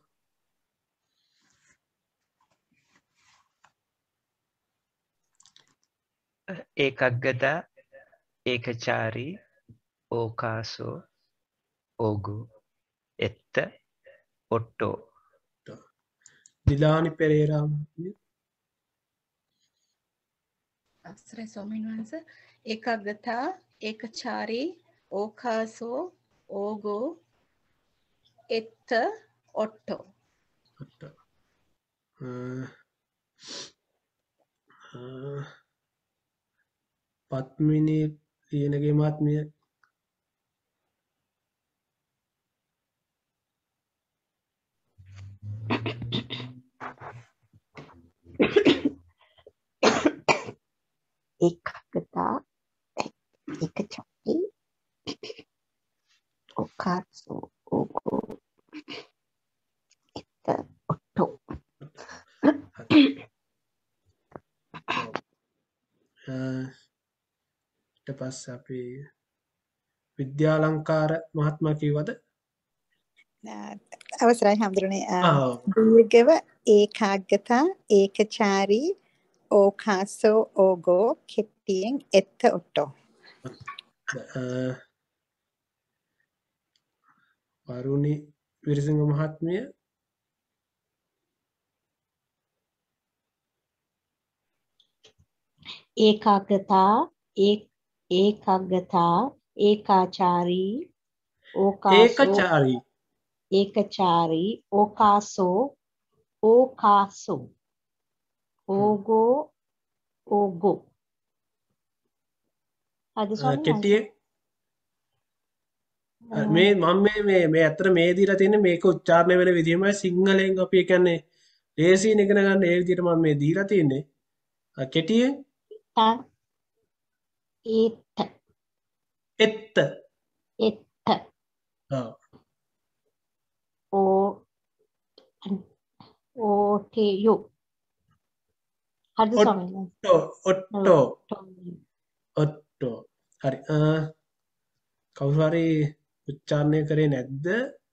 ඒකග්ගතා ඒකචාරී ඕකාසෝ ඕගු එත්ත ඔට්ටෝ දිලානි පෙරේරා මහත්මිය අවසරයි ස්වාමීන් වහන්සේ. ඒකග්ගතා ඒකචාරී ඕකාසෝ ඕගෝ එත්ත ඔට්ටෝ පත්මිනී ලියනගේ මහත්මිය ඒකග්ගතා ඒකචාරී ඕකාසෝ ඕගෝ එත්ත ඔට්ටෝ ඊට පස්සේ අපි විද්‍යාලංකාර මහත්මයා කිව්වද? අවසරයි හඳුරන්නේ දීර්ඝව ඒකාග්ගතා ඒකචාරී ඕකාසෝ ඕගෝ කෙටියෙන් එත්ත ඔට්ටෝ වරුණි විරසිංහ මහත්මිය ඒකාග්‍රතා ඒකාග්‍රතා ඒකාචාරී ඕකාසෝ ඒකචාරී ඒකචාරී ඕකාසෝ ඕකාසෝ ඕගෝ ඕගෝ අද කෙටියෙන් මේ මම මේ මේ මේ අතර මේ දීලා තියෙන්නේ මේක උච්චාරණය වෙන විදිහමයි සිංහලෙන් අපි කියන්නේ ලේසියෙන් ඉගෙන ගන්න ඒ විදිහට මම මේ දීලා තියෙන්නේ කෙටියෙන් ඒත් එත්ත එත්ත ආ ඕ ඕටේයෝ හරිද ස්වාමීනි ඔට්ටෝ ඔට්ටෝ හරි කවුරු හරි උච්චාරණය කරේ නැද්ද?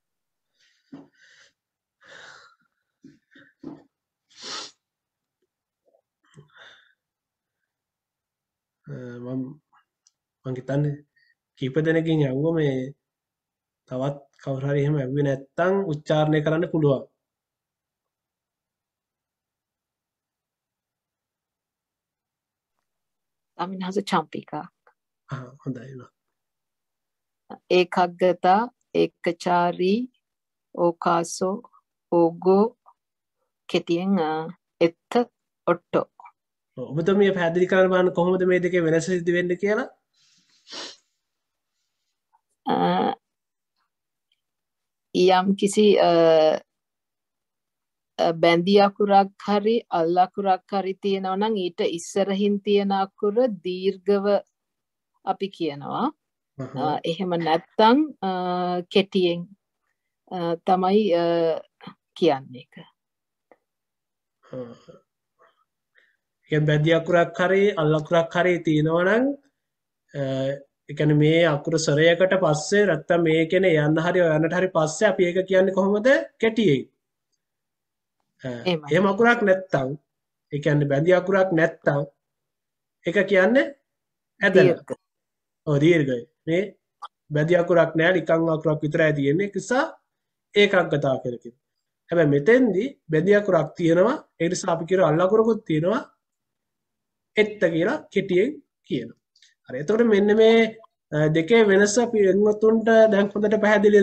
මම මං හිතන්නේ කීප දෙනෙකින් ඇහුවා මේ තවත් කවුරු හරි එහෙම ඇහුවේ නැත්තම් උච්චාරණය කරන්න පුළුවන්. අමිනහස චම්පිකා. ආ හොඳයි නෝ. ඒකග්ගතා ඒකචාරී ඕකාසෝ ඕගෝ කෙටියෙන් එත්ත ඔට්ටෝ ඔබතුමිය පැහැදිලි කරන්න බලන්න කොහොමද මේ දෙකේ වෙනස සිදු වෙන්නේ කියලා? යම් කිසි බැඳි අකුරක් හරි අල් අකුරක් හරි තියෙනවා නම් ඊට ඉස්සරහින් තියෙන අකුර දීර්ඝව අපි කියනවා. එහෙම නැත්තම් කෙටියෙන් තමයි කියන්නේ එක. ඒ බැඳි අකුරක් හරි අල් අකුරක් හරි තියෙනවා නම් ඒ කියන්නේ මේ අකුර සරයකට පස්සේ නැත්තම් මේ කියන්නේ යන්න හරි යන්නට හරි පස්සේ අපි ඒක කියන්නේ කොහොමද? කෙටියෙන්. එහෙම අකුරක් නැත්තම් ඒ කියන්නේ බැඳි අකුරක් නැත්තම් ඒක කියන්නේ ඇදලා. ඔව් දීර්ඝයි. මේ බැඳි අකුරක් නැහැ නිකන් අකුරක් විතරයි තියෙන්නේ. ඒ නිසා ඒකග්ගතා කියලා කියනවා. හැබැයි මෙතෙන්දී බැඳි අකුරක් තියෙනවා. ඒ නිසා අපි කියන අල් අකුරකුත් තියෙනවා. එත්ත කියලා කෙටියෙන් කියනවා. හරි. එතකොට මෙන්න මේ දෙකේ වෙනස අපි එන්නතුන්ට දැන් හොඳට පැහැදිලිද?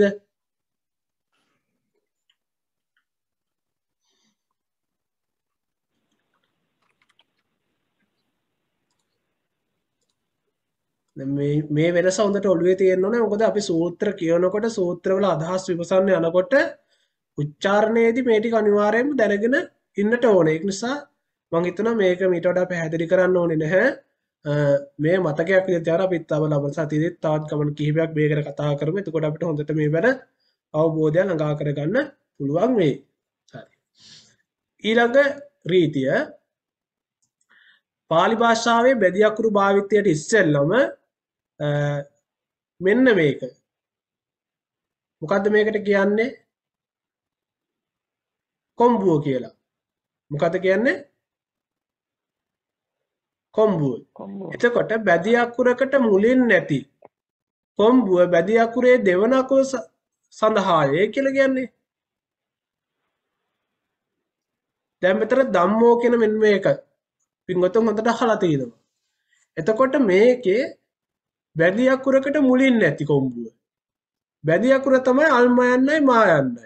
මේ මේ වෙනස හොඳට ඔළුවේ තියෙන්න ඕනේ. මොකද අපි සූත්‍ර කියනකොට සූත්‍රවල අදහස් විමසන්න යනකොට උච්චාරණයේදී මේ ටික අනිවාර්යයෙන්ම දැනගෙන ඉන්නට ඕනේ. ඒක නිසා මම හිතනවා මේක මීට වඩා පැහැදිලි කරන්න ඕනේ නැහැ. මේ මතකයක් විදිහට යන අපිත් තව ලබන සතියේදී තවත් ගමන් කිහිපයක් මේකට කතා කරමු. එතකොට අපිට හොඳට මේ වැඩ අවබෝධය ළඟා කරගන්න පුළුවන් වෙයි. හරි. ඊළඟ රීතිය පාලි භාෂාවේ බැදී අකුරු භාවිතයට ඉස්සෙල්ලම මෙන්න මේක මොකද්ද මේකට කියන්නේ? කොම්බුව කියලා. මොකද්ද කියන්නේ? කොම්බුව. එතකොට බැදි අකුරකට මුලින් නැති කොම්බුව බැදි අකුරේ දෙවන අකුර සඳහාය කියලා කියන්නේ. දැන් මෙතන ධම්මෝ කියන මෙන්න මේක පින්වතුන් හොඳට අහලා තියෙනවා. එතකොට මේකේ බැදි අකුරකට මුලින් නැති කොම්බුව. බැදි අකුර තමයි අල්ම යන්නයි මා යන්නයි.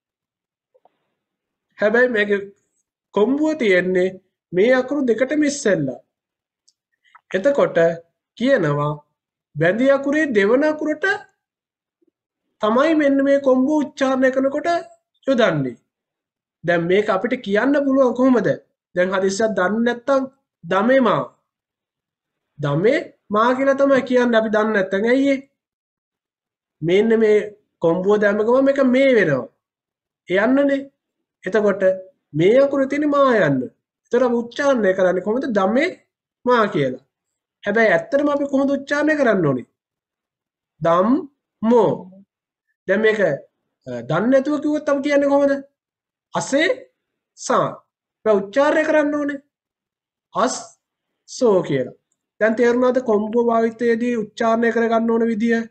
හැබැයි මේකේ කොම්බුව තියෙන්නේ මේ අකුරු දෙකටම ඉස්සෙල්ලා. එතකොට කියනවා බැඳි අකුරේ දෙවන අකුරට තමයි මෙන්න මේ කොම්බුව උච්චාරණය කරනකොට යොදන්නේ. දැන් මේක අපිට කියන්න පුළුවන් කොහොමද? දැන් හදිස්සියක් දන්නේ නැත්තම් දමේ මා. දමේ මා කියලා තමයි කියන්නේ අපි දන්නේ නැත්තම් ඇයි ඒ? මෙන්න මේ කොම්බුව දැම්ම ගමන් මේක මේ වෙනවා. යන්නනේ. එතකොට මේ අකුර තියෙන්නේ මා යන්න. ඒතර අපි උච්චාරණය කරන්නේ කොහොමද? දමේ මා කියලා. හැබැයි ඇත්තටම අපි කොහොමද උච්චාරණය කරන්න ඕනේ? දම් මෝ. දැන් මේක දන්නේ නැතුව කිව්වොත් අපි කියන්නේ කොහොමද? අසේ සා. ඒක උච්චාරණය කරන්න ඕනේ. අස් සෝ කියලා. දැන් තේරුණාද කොම්බුව භාවිතයේදී උච්චාරණය කරගන්න ඕන විදිය?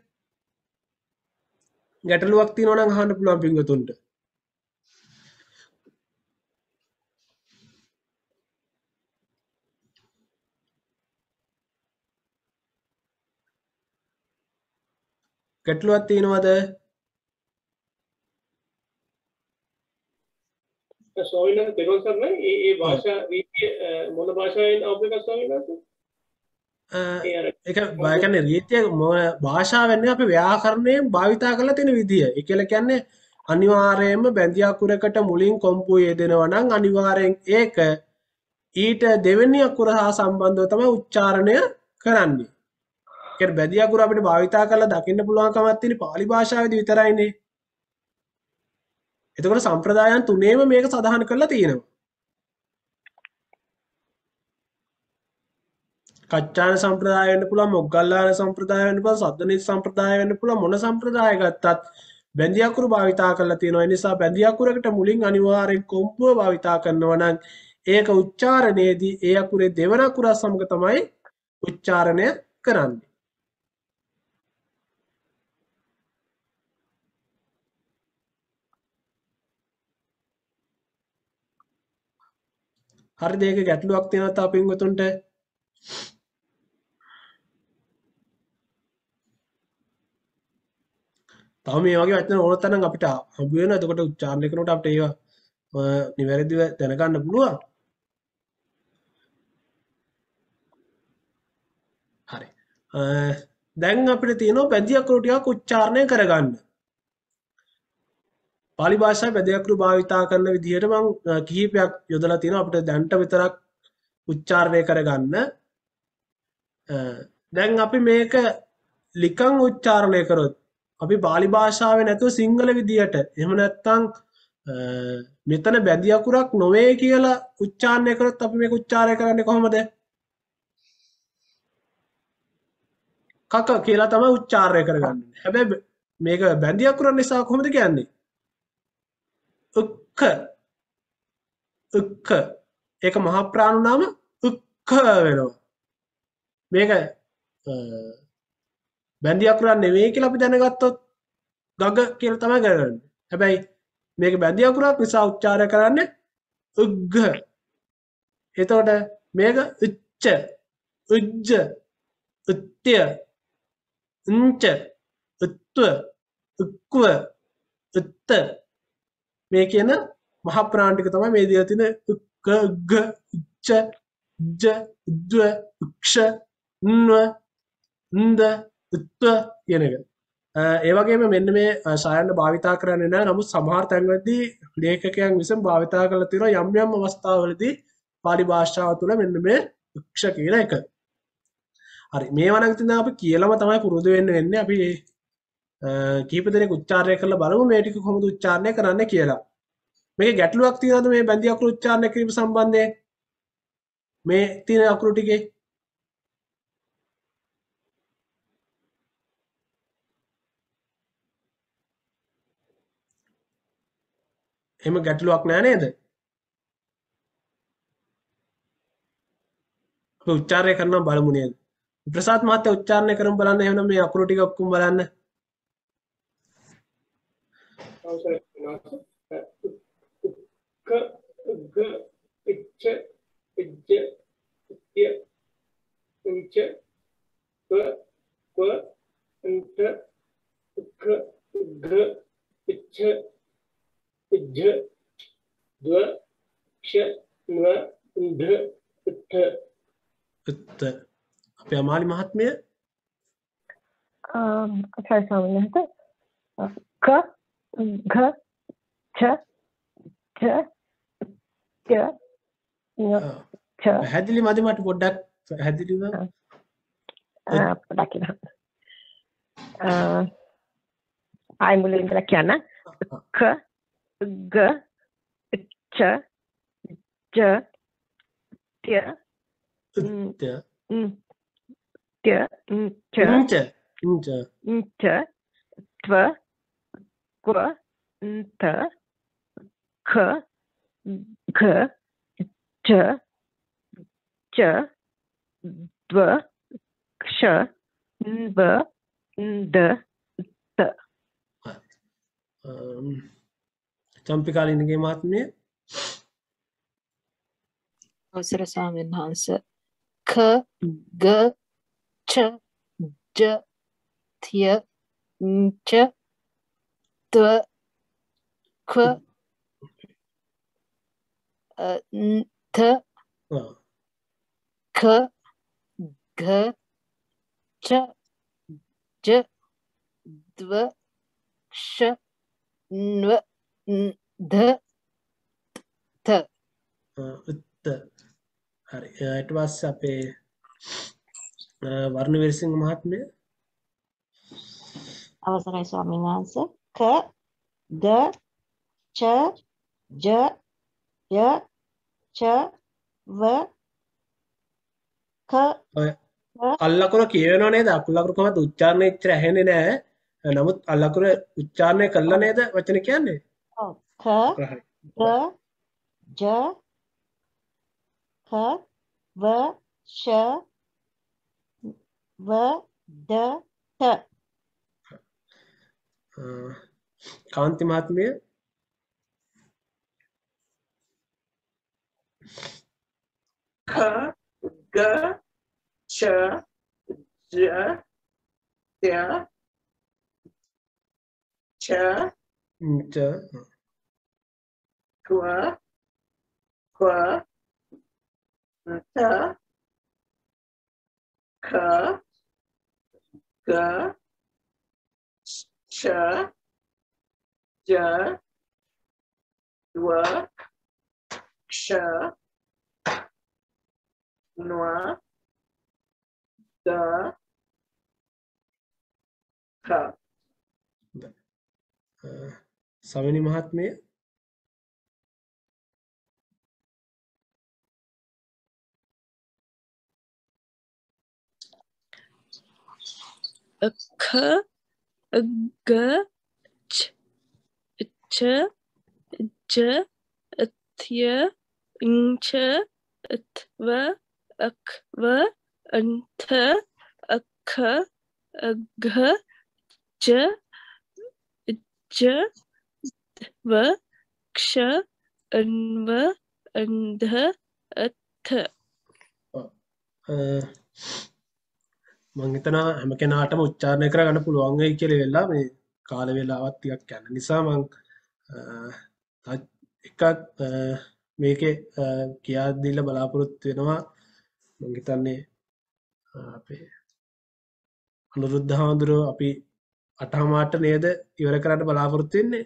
ගැටලුවක් තියෙනවා නම් අහන්න පුළුවන් පින්වතුන්ට. ගැටලුවක් තියෙනවද? ස්වාමීන් වහන්සේ දෙකක් සරණයි. ඒ ඒ භාෂා රීතිය මොන භාෂාවෙන් අවබෝධ කරගන්න ස්වාමීන් වහන්සේ? ඒක බය කියන්නේ රීතිය භාෂාවෙන් අපි ව්‍යාකරණයෙන් භාවිතා කරලා තියෙන විදිය. ඒ කියලා කියන්නේ අනිවාර්යයෙන්ම බැඳි අකුරකට මුලින් කොම්පුව යෙදෙනවා නම් අනිවාර්යෙන් ඒක ඊට දෙවෙනි අකුර හා සම්බන්ධව තමයි උච්චාරණය කරන්නේ. ඒකට බැඳි අකුර අපිට භාවිතා කරලා දකින්න පුළුවන් කමක් තියෙන පාලි භාෂාවේදී විතරයිනේ. එතකොට සම්ප්‍රදායන් තුනේම මේක සඳහන් කරලා තියෙනවා. කච්චාන සම්ප්‍රදාය වෙන්න පුළුවන්, මොග්ගල්ලාන සම්ප්‍රදාය වෙන්න පුළුවන්, සද්දනිත් සම්ප්‍රදාය වෙන්න පුළුවන්. මොන සම්ප්‍රදාය ගත්තත් බැඳි අකුරු භාවිතා කරලා තියෙනවා. ඒ නිසා බැඳි අකුරකට මුලින් අනිවාර්යෙන් කොම්පුව භාවිතා කරනවා නම් ඒක උච්චාරණයේදී ඒ අකුරේ දෙවන අකුර සමග තමයි උච්චාරණය කරන්නේ. හරිද? ඒක ගැටලුවක් තියෙනවා තා පින්වතුන්ට. තව මේ වගේ වචන ඕන තරම් අපිට හම්බ වෙනවා. එතකොට උච්චාරණය කරනකොට අපිට ඒවා නිවැරදිව දැනගන්න පුළුවන්. හරි. දැන් අපිට තියෙනවා බැඳි අකුරු ටිකක් උච්චාරණය කරගන්න. පාලි භාෂාවේ බැඳි අකුරු භාවිතා කරන විදිහට මම කිහිපයක් යොදලා තියෙනවා අපිට දැනට විතරක් උච්චාරණය කරගන්න. දැන් අපි මේක ලිකන් උච්චාරණය කරොත් අපි පාලි භාෂාවේ නැතුව සිංහල විදියට එහෙම නැත්නම් මෙතන බැඳි අකුරක් නොවේ කියලා උච්චාරණය කරොත් අපි මේක උච්චාරණය කරන්නේ කොහොමද? කක කියලා තමයි උච්චාරණය කරගන්නේ. හැබැයි මේක බැඳි අකුර නිසා කොහොමද කියන්නේ? උක්ක උක්ක ඒක මහ ප්‍රාණ නාම උක්ක වෙනවා. මේක බැඳි අකුරක් නෙවෙයි කියලා අපි දැනගත්තොත් ගග කියලා තමයි කරන්නේ. හැබැයි මේක බැඳි අකුරක් නිසා උච්චාරණය කරන්නේ උග්ග. එතකොට මේක උච්ච උජ්ජ උත්ත්‍ය උංච උත්ව උක්ව උත්ත මේ කියන මහ ප්‍රාණ ටික තමයි මේ දීලා තියෙන උක්ක උග්ග උච්ච උජ්ජ උද්ව උක්ෂ න්ව න්ද උත්ව කියන එක. ඒ වගේම මෙන්න මේ ශායන්න භාවිතා කරන්නේ නැහැ. නමුත් සමහර තැන්වලදී ලේඛකයන් විසින් භාවිතා කරලා තියෙනවා යම් යම් අවස්ථාවලදී පාලි භාෂාව තුළ මෙන්න මේ උක්ෂ කියන එක. හරි. මේවා නම් ඉතින් අපි කියලාම තමයි පුරුදු වෙන්න වෙන්නේ. අපි කීප දෙනෙක් උච්චාරණය කරලා බලමු මේ ටික කොහොමද උච්චාරණය කරන්න කියලා. මේකේ ගැටලුවක් තියනවද මේ බැඳි අකුරු උච්චාරණය කිරීම සම්බන්ධයෙන්? මේ තියෙන අකුරු ටිකේ එහෙම ගැටලුවක් නෑ නේද? අපි උච්චාරණය කරනවා බලමු නේද? ප්‍රසාද් මහත්තයා උච්චාරණය කරමු බලන්න. එහෙනම් මේ අකුරු ටික ඔක්කොම බලන්න. අවසරයි ක ග ඉච්ඡ ඉජ්ජ ඉත්‍ය උච්ච ක ක අන්ත ක ග ඉච්ඡ ඉජ්ජ ද්ව ක්ෂ න්ව න්ධ ඉත්ථ ඉත්ථ අපේ අමාලි මහත්මිය අචාර්ය ස්වාමීන් වහන්සේ ක ඝ ඡ ඡ ය ය ඡ පැහැදිලි මදි මට පොඩ්ඩක් පැහැදිලිව පොඩ්ඩක් ඉන්න ආයි මුලින් ඉඳලා කියන්න ක ග ඡ ඡ ය ඉත්ථ ත්‍ය ච ංච ංච ංච ත්ව ක්ව න්ත ඛ ඝ ච ච ද්ව ක්ෂ න්ව න්ද ත චම්පිකාලිනගේ මහත්මිය අවසර ස්වාමීන් වහන්සේ ක ග ච ජ ත්‍ය ංච ත්ව ක්ව න්ත ඛ ඝ ච ජ ද්ව ක්ෂ න්ව න්ධ ත උත්ත හරි ඊට පස්සේ අපේ වර්ණ විරසිංහ මහත්මිය අවසරයි ස්වාමීන් වහන්සේ ක ද ච ජ ය ච ව ක අල්ලකුර කියවෙනව නේද? අකුලකුර කොහොමද උච්චාරණය ඉච්චර ඇහෙන්නේ නැහැ. නමුත් අල්ලකුර උච්චාරණය කළා නේද වචන කියන්නේ? ඔව් ක ද ජ ක ව ශ ව ද ත කාන්ති මහත්මිය ක ග ච ජ ත්‍ය ච ංච ක්ව ක්ව න්ත ඛ ග ච ජ ද්ව ක්ෂ න්ව ද ත සමිනි මහත්මිය ख ग च च ज थ ञ च th अख व अंथ अख घ च ज व क्ष अन्व अंध अथ මම හිතනවා හැම කෙනාටම උච්චාරණය කරගන්න පුළුවන් වෙයි කියලා වෙලා මේ කාල වේලාවක් ටිකක් යන නිසා මම එකක් මේකේ කියා දීලා බලාපොරොත්තු වෙනවා මම හිතන්නේ අපේ අනුරුද්ධ හාමුදුරුවෝ අපි අටහමාරට නේද ඉවර කරන්න බලාපොරොත්තු වෙන්නේ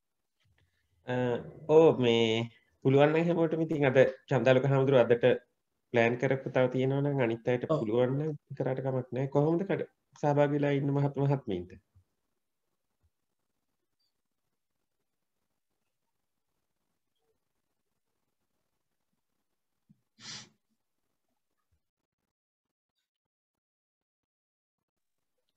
ඕ මේ පුළුවන් නම් හැමෝටම ඉතින් අද චන්දාලක හාමුදුරුවෝ අදට ප්ලෑන් කරපු තව තියෙනවා නම් අනිත් අයට පුළුවන් නම් කරාට කමක් නැහැ කොහොමද කඩ සහභාගී වෙලා ඉන්න මහත් මහත්මීන්ට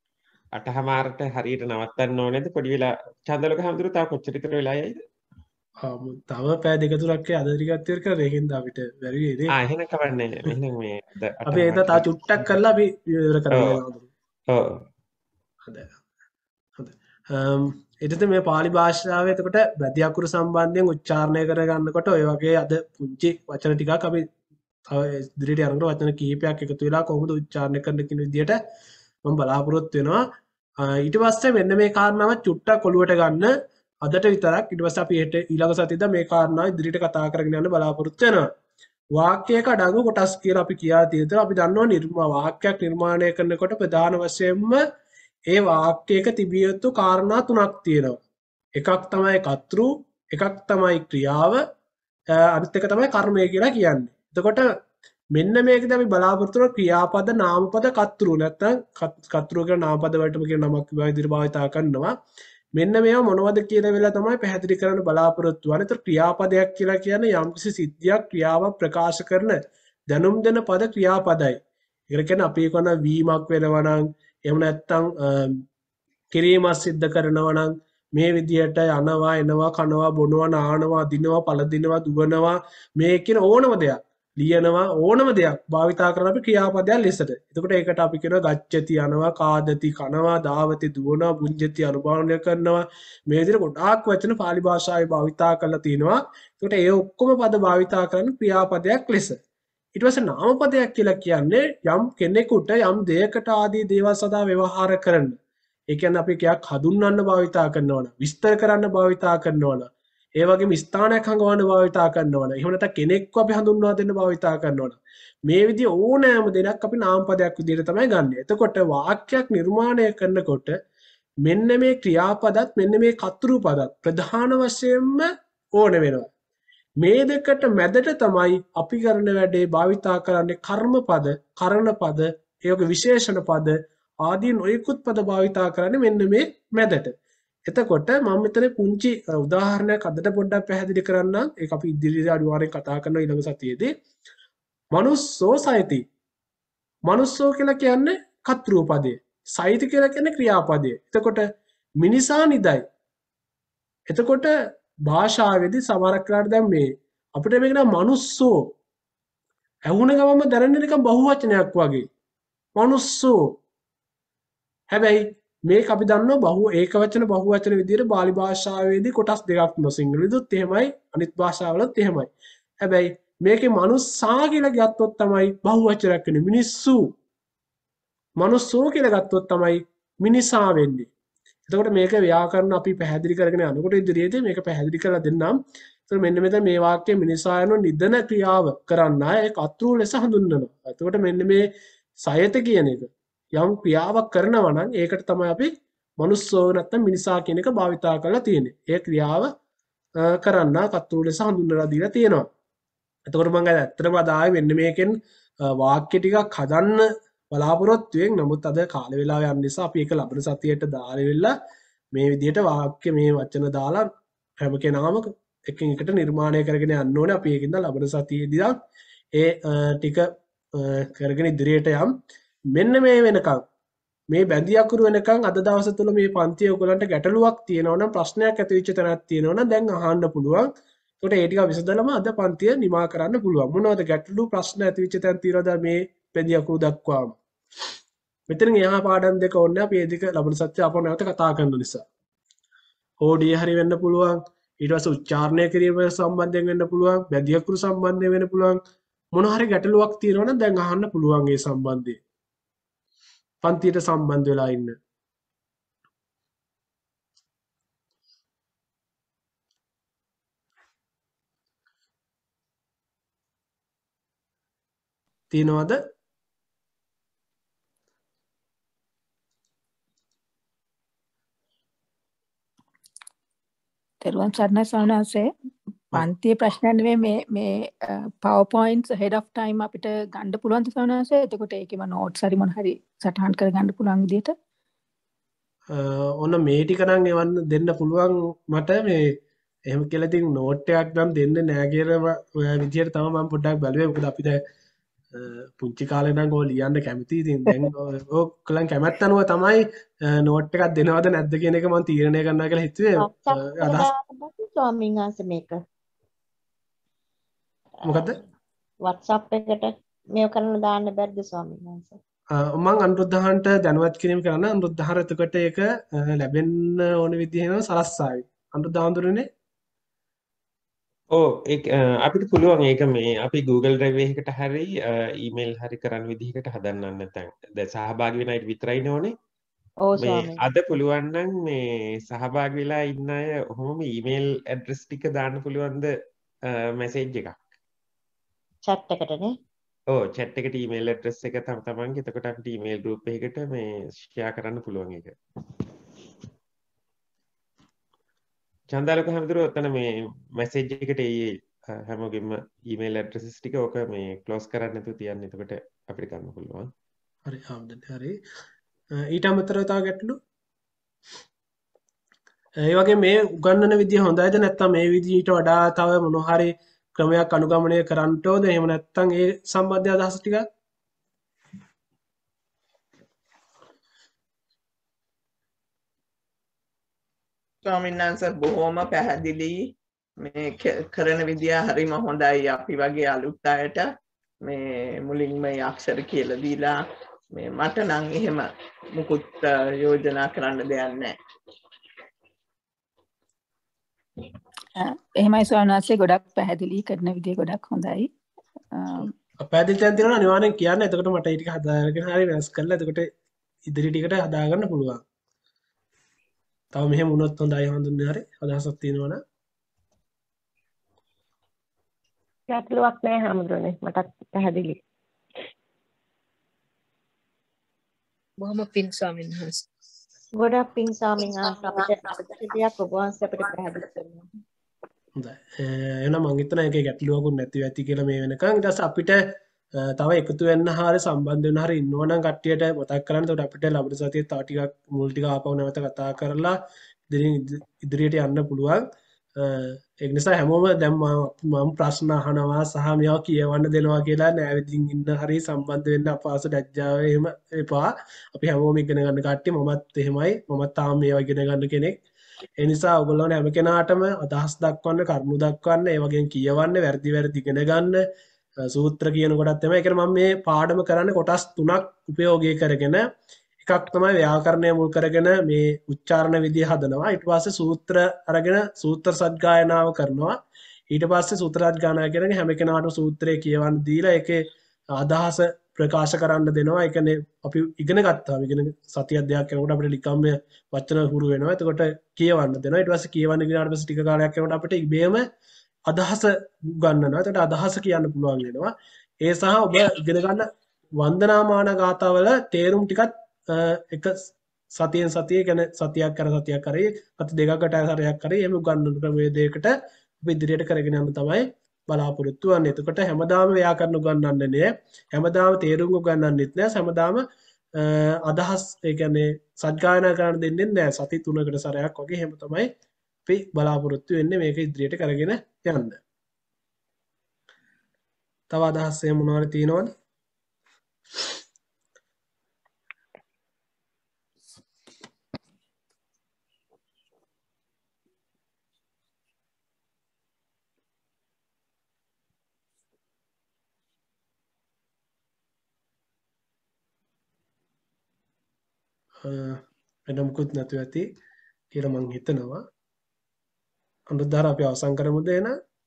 අටහමාරට හරියට නවත්තන්න ඕනේද පොඩි වෙලා චන්දලක හාමුදුරුවෝ තාම කොච්චර විතර වෙලා යයිද තව පෑ දෙක තුනක් අද ටිකක් ඉවර කරලා ඒකෙන්ද අපිට බැරි වෙයි නේ. ආ එහෙනම් කවන්නේ. එහෙනම් මේ අද අට අපි ඒක තව චුට්ටක් කරලා අපි ඉවර කරගන්න ඔව්. ඕනේ. ඔව්. හොඳයි. හොඳයි. අම් ඊටත් මේ පාලි භාෂාවේ එතකොට බැදි අකුරු සම්බන්ධයෙන් උච්චාරණය කරගන්නකොට ඔය වගේ අද පුංචි වචන ටිකක් අපි තව ඉදිරියට යනකොට වචන කිහිපයක් එකතු වෙලා කොහොමද උච්චාරණය කරන්න කියන විදිහට මම බලාපොරොත්තු වෙනවා. ඊට පස්සේ මෙන්න මේ කාරණාව චුට්ටක් ඔලුවට ගන්න අදට විතරක්. ඊට පස්සේ අපි හෙට ඊළඟ සතියේදී මේ කාරණාව ඉදිරියට කතා කරගෙන යන්න බලාපොරොත්තු වෙනවා. වාක්‍යයක අඩංගු කොටස් කියලා අපි කියා තියෙනවා. අපි දන්නවා නිර්මා වාක්‍යයක් නිර්මාණය කරනකොට ප්‍රධාන වශයෙන්ම ඒ වාක්‍යයක තිබිය යුතු කාරණා තුනක් තියෙනවා. එකක් තමයි කර්තෘ, එකක් තමයි ක්‍රියාව, අනිත් එක තමයි කර්මය කියලා කියන්නේ. එතකොට මෙන්න මේකදී අපි බලාපොරොත්තු වෙන ක්‍රියාපද, නාමපද, කර්තෘ නැත්නම් කර්තෘ කියන නාමපද වලටම කියන නමක් විදිහට භාවිතා කරනවා. මෙන්න මේවා මොනවද කියන වෙලාව තමයි පැහැදිලි කරන්න බලාපොරොත්තු වෙන්නේ. ඒතර ක්‍රියාපදයක් කියලා කියන්නේ යම්කිසි සිද්ධියක් ක්‍රියාවක් ප්‍රකාශ කරන දැනුම් දෙන පද ක්‍රියාපදයි. ඒකට කියන්නේ අපි කරන වීමක් වෙනවා නම් එහෙම නැත්නම් කිරීමක් සිද්ධ කරනවා නම් මේ විදියට යනවා එනවා කනවා බොනවා නානවා අදිනවා පළදිනවා දුවනවා මේ කියන ඕනම දෙයක් ලියනවා ඕනම දෙයක් භාවිතා කරන අපි ක්‍රියාපදයක් ලෙසට. එතකොට ඒකට අපි කියනවා ගච්ඡති යනවා කාදති කනවා දාවති දුවනවා බුඤ්ජති අනුභවණය කරනවා මේ විදිහට ගොඩාක් වචන පාලි භාෂාවේ භාවිතා කරලා තිනවා. එතකොට ඒ ඔක්කොම පද භාවිතා කරන ක්‍රියාපදයක් ලෙස. ඊට පස්සේ නාමපදයක් කියලා කියන්නේ යම් කෙනෙකුට යම් දෙයකට ආදී දේවල් සදා ව්‍යවහාර කරන. ඒ කියන්නේ අපි කයක් හඳුන්වන්න භාවිතා කරනවා නම් විස්තර කරන්න භාවිතා කරනවා නම් ඒ වගේම ස්ථානයක් හංගවන්න භාවිතා කරනවා නම් එහෙම නැත්නම් කෙනෙක්ව අපි හඳුන්වා දෙන්න භාවිතා කරනවා නම් මේ විදිහ ඕනෑම දෙයක් අපි නාමපදයක් විදිහට තමයි ගන්නෙ. එතකොට වාක්‍යයක් නිර්මාණය කරනකොට මෙන්න මේ ක්‍රියාපදත් මෙන්න මේ කර්තෘ පදත් ප්‍රධාන වශයෙන්ම ඕන වෙනවා. මේ දෙකට මැදට තමයි අපි කරන වැඩේ භාවිතා කරන්නේ කර්මපද, කරණපද, ඒ වගේ විශේෂණ පද ආදී නොයෙකුත් පද භාවිතා කරන්නේ මෙන්න මේ මැදට. එතකොට මම මෙතන පුංචි උදාහරණයක් අදට පොඩ්ඩක් පැහැදිලි කරන්නම්. ඒක අපි ඉදිරියට අනිවාර්යෙන් කතා කරන ඊළඟ සතියේදී. මනුස්සෝ සයති. මනුස්සෝ කියලා කියන්නේ කර්තෘ පදේ. සයති කියලා කියන්නේ ක්‍රියාපදේ. එතකොට මිනිසා නිදයි. එතකොට භාෂාවේදී සමහරක් වෙලාවට දැන් මේ අපිට මේක නම් මනුස්සෝ ඇහුණ ගමම දැනෙන්නේ නිකන් බහුවචනයක් වගේ. මනුස්සෝ. හැබැයි මේක අපි දන්නවා බහුව ඒකවචන බහුවචන විදිහට බාලි භාෂාවේදී කොටස් දෙකක් තියෙනවා. සිංහලෙදිත් එහෙමයි අනිත් භාෂාවලත් එහෙමයි. හැබැයි මේකේ මනුස්සා කියලා ගත්තොත් තමයි බහුවචනයක් වෙන්නේ. මිනිස්සු. මනුස්සෝ කියලා ගත්තොත් තමයි මිනිසා වෙන්නේ. එතකොට මේක ව්‍යාකරණ අපි පැහැදිලි කරගෙන යනකොට ඉදිරියේදී මේක පැහැදිලි කරලා දෙන්නම්. එතකොට මෙන්න මෙතන මේ වාක්‍යයේ මිනිසා යන නිදන ක්‍රියාව කරන්න ඒ කර්තෘ ලෙස හඳුන්වනවා. එතකොට මෙන්න මේ සයත කියන එක යම් ක්‍රියාවක් කරනවා නම් ඒකට තමයි අපි මනුස්සෝ නැත්නම් මිනිසා කියන එක භාවිතා කරලා තියෙන්නේ. ඒ ක්‍රියාව කරන්න කර්තෘ ලෙස හඳුන්වලා දීලා තියෙනවා. එතකොට මම ඇත්තටම අද ආවේ මෙන්න මේකෙන් වාක්‍ය ටිකක් හදන්න බලාපොරොත්තු වෙන්. නමුත් අද කාල වේලාව යන නිසා අපි ඒක ලබන සතියේට දාලා වෙලා මේ විදිහට වාක්‍ය මේ වචන දාලා හැම කෙනාම එකින් එකට නිර්මාණය කරගෙන යන්න ඕනේ. අපි ඒකින්ද ලබන සතියේදී ඒ ටික කරගෙන ඉදිරියට යම්. මෙන්න මේ වෙනකන් මේ බැඳි අකුරු වෙනකන් අද දවස් තුල මේ පන්තිය ඔයගලන්ට ගැටලුවක් තියෙනවා නම් ප්‍රශ්නයක් ඇති වෙච්ච තැනක් තියෙනවා නම් දැන් අහන්න පුළුවන්. ඒකට ඒ ටික විසඳලම අද පන්තිය නිමා කරන්න පුළුවන්. මොනවද ගැටලු ප්‍රශ්න ඇති වෙච්ච තැන් තියෙනවද මේ බැඳි අකුරු දක්වාම? මෙතනින් එහා පාඩම් දෙක ඕනේ අපි ඒ දෙක ලබන සතිය අපෝ නැවත කතා කරන නිසා. ඕඩිය හරි වෙන්න පුළුවන්. ඊට පස්සේ උච්චාරණය කිරීම සම්බන්ධයෙන් වෙන්න පුළුවන්. බැඳි අකුරු සම්බන්ධයෙන් වෙන්න පුළුවන්. මොන හරි ගැටලුවක් තියෙනවා නම් දැන් අහන්න පුළුවන් ඒ සම්බන්ධයෙන්. පන්තියට සම්බන්ධ වෙලා ඉන්න. තියෙනවද? තෙරුවන් සරණයි සවනාසේ පන්තියේ ප්‍රශ්න නෙවෙයි මේ මේ PowerPoints ahead of time අපිට ගන්න පුළුවන් සවනාසේ. එතකොට ඒකේම notes හරි මොන හරි සටහන් කර ගන්න පුළුවන් විදිහට. ඔන්න මේ ටික නම් එවන්න දෙන්න පුළුවන් මට. මේ එහෙම කියලා ඉතින් note එකක් නම් දෙන්න නෑ කියලා විදිහට තමයි මම පොඩ්ඩක් බැලුවේ. මොකද අපි දැන් පුංචි කාලේ නම් ඔය ලියන්න කැමතියි. ඉතින් දැන් ඔයගොල්ලන් කැමැත්ත අනුව තමයි නෝට් එකක් දෙනවද නැද්ද කියන එක මම තීරණය කරනවා කියලා හිතුවේ. අදහස් ස්වාමීන් වහන්සේ මේක මොකද්ද? WhatsApp එකට මේව කරන්න දාන්න බැරිද ස්වාමීන් වහන්සේ? මම අනුරුද්ධහන්ට දැනුවත් කිරීම කරන්න අනුරුද්ධහර එතකොට ඒක ලැබෙන්න ඕන විදිහම සලස්සාවි. අනුරුද්ධහඳුරනේ ඕ අපිට පුළුවන් ඒක මේ අපි Google Drive එකකට හරි ඊමේල් හරි කරන්න විදිහකට හදන්න නැත්නම් දැන් සහභාගී වෙන අයට විතරයිනේ ඕනේ. ඔව් මේ ස්වාමීන්. අද පුළුවන් නම් මේ සහභාගී වෙලා ඉන්න අය ඔහොම ඊමේල් ඇඩ්‍රස් ටික දාන්න පුළුවන්ද මැසේජ් එකක්. chat එකටනේ. ඔව් chat එකට ඊමේල් ඇඩ්‍රස් එක තම තමන්ගේ එතකොට අපිට ඊමේල් ගෲප් එකකට මේ ෂෙයා කරන්න පුළුවන් ඒක. චන්දාලක හැමදෙරෝ ඔතන මේ මැසේජ් එකට ඒ හැමෝගෙම ඊමේල් ඇඩ්‍රසස් ටික ඕක මේ ක්ලෝස් කරන්න නැතුව තියන්න. එතකොට අපිට ගන්න පුළුවන්. හරි ආම්දන් හරි. ඊට අමතරව තව ගැටලු? ඒ වගේ මේ උගන්වන විදිය හොඳයිද නැත්නම් මේ විදියට වඩා තව මොන හරි ක්‍රමයක් අනුගමනය කරන්න ඕද? එහෙම නැත්නම් ඒ සම්බන්ධ අදහස් ටිකක් ස්වාමීන් වහන්සේ බොහොම පැහැදිලි මේ කරන විදිය හරිම හොඳයි. අපි වගේ අලුත් අයට මේ මුලින්ම මේ අක්ෂර කියලා දීලා මේ මට නම් එහෙම මුකුත් යෝජනා කරන්න දෙයක් නැහැ. එහෙමයි ස්වාමීන් වහන්සේ ගොඩක් පැහැදිලි කරන විදිය ගොඩක් හොඳයි. පැහැදිලි තැන් තියෙනවා අනිවාර්යෙන් කියන්න. එතකොට මට ඒ ටික හදාගෙන හරි වෙනස් කරලා එතකොට ඉදිරි ටිකට හදා ගන්න පුළුවන්. තව මෙහෙම වුණොත් හොඳයි හඳුන්නේ හරි අදහසක් තියෙනවනේ. ගැටලුවක් නැහැ හැමදෙරෝනේ මටත් පැහැදිලි. බොහොම පිං ස්වාමීන් වහන්සේ. ගොඩක් පිං ස්වාමීන් වහන්සේ අපිට අපිට දෙයක් ඔබ වහන්සේ අපිට පැහැදිලි කරනවා. හොඳයි. එහෙනම් මම හිතනවා ඒකේ ගැටලුවකුත් නැති වෙති කියලා මේ වෙනකන්. ඊට පස්සේ අපිට තව එකතු වෙන්න හරි සම්බන්ධ වෙන්න හරි ඉන්නවනම් කට්ටියට මතක් කරන්න. එතකොට අපිට ලබන සතියේ තව ටිකක් මුල් ටික ආපහු නැවත කතා කරලා ඉදිරියට යන්න පුළුවන්. ඒක නිසා හැමෝම දැන් මම ප්‍රශ්න අහනවා සහ මේවා කියවන්න දෙනවා කියලා නෑවිදින් ඉන්න හරි සම්බන්ධ වෙන්න අපහසු ලැජ්ජාව එහෙම එපා. අපි හැමෝම ඉගෙන ගන්න කට්ටිය මමත් එහෙමයි. මමත් තාම මේවා ඉගෙන ගන්න කෙනෙක්. ඒ නිසා ඔයගොල්ලෝනේ හැම කෙනාටම අදහස් දක්වන්න, කරුණු දක්වන්න, ඒ වගේම කියවන්න, වැරදි වැරදි ඉගෙන ගන්න. සූත්‍ර කියන කොටත් තමයි. ඒ කියන්නේ මම මේ පාඩම කරන්නේ කොටස් තුනක් උපයෝගී කරගෙන. එකක් තමයි ව්‍යාකරණය මුල් කරගෙන මේ උච්චාරණ විදිය හදනවා. ඊට පස්සේ සූත්‍ර අරගෙන සූත්‍ර සත්ගායනාව කරනවා. ඊට පස්සේ සූත්‍ර සත්ගායනාව කරගෙන හැම කෙනාටම සූත්‍රය කියවන්න දීලා ඒකේ අදහස ප්‍රකාශ කරන්න දෙනවා. ඒ කියන්නේ අපි ඉගෙන ගත්තා. ඉගෙන සතියක් දෙකක් යනකොට අපිට ලිකම්ම වචන හුරු වෙනවා. එතකොට කියවන්න දෙනවා. ඊට පස්සේ කියවන්න ගියාට පස්සේ ටික කාලයක් යනකොට අපිට ඉබේම අදහස ගන්නනවා. එතකොට අදහස කියන්න පුළුවන් වෙනවා. ඒ සහ ඔබ ඉගෙන ගන්න වන්දනාමාන ගාථාවල තේරුම් ටිකක් එක සතියෙන් සතිය ගැන සතියක් කර සතියක් කරේ සති දෙකකට සැරයක් කරේ එහෙම උගන්වන ක්‍රමවේදයකට අපි ඉදිරියට කරගෙන යන්න තමයි බලාපොරොත්තු වෙන්නේ. එතකොට හැමදාම ව්‍යාකරණ උගන්වන්නේ නෑ. හැමදාම තේරුම් උගන්වන්නෙත් නෑ. හැමදාම අදහස් ඒ කියන්නේ සත්ගායනා කරන්න දෙන්නේ නෑ. සති තුනකට සැරයක් වගේ එහෙම තමයි අපි බලාපොරොත්තු වෙන්නේ මේක ඉදිරියට කරගෙන යන්න. තව අදහස් එහෙම මොනවද තියෙනවද? වෙන මුකුත් නැතුව ඇති කියලා මං හිතනවා. අනුදාර අපි අවසන් කරමුද එන?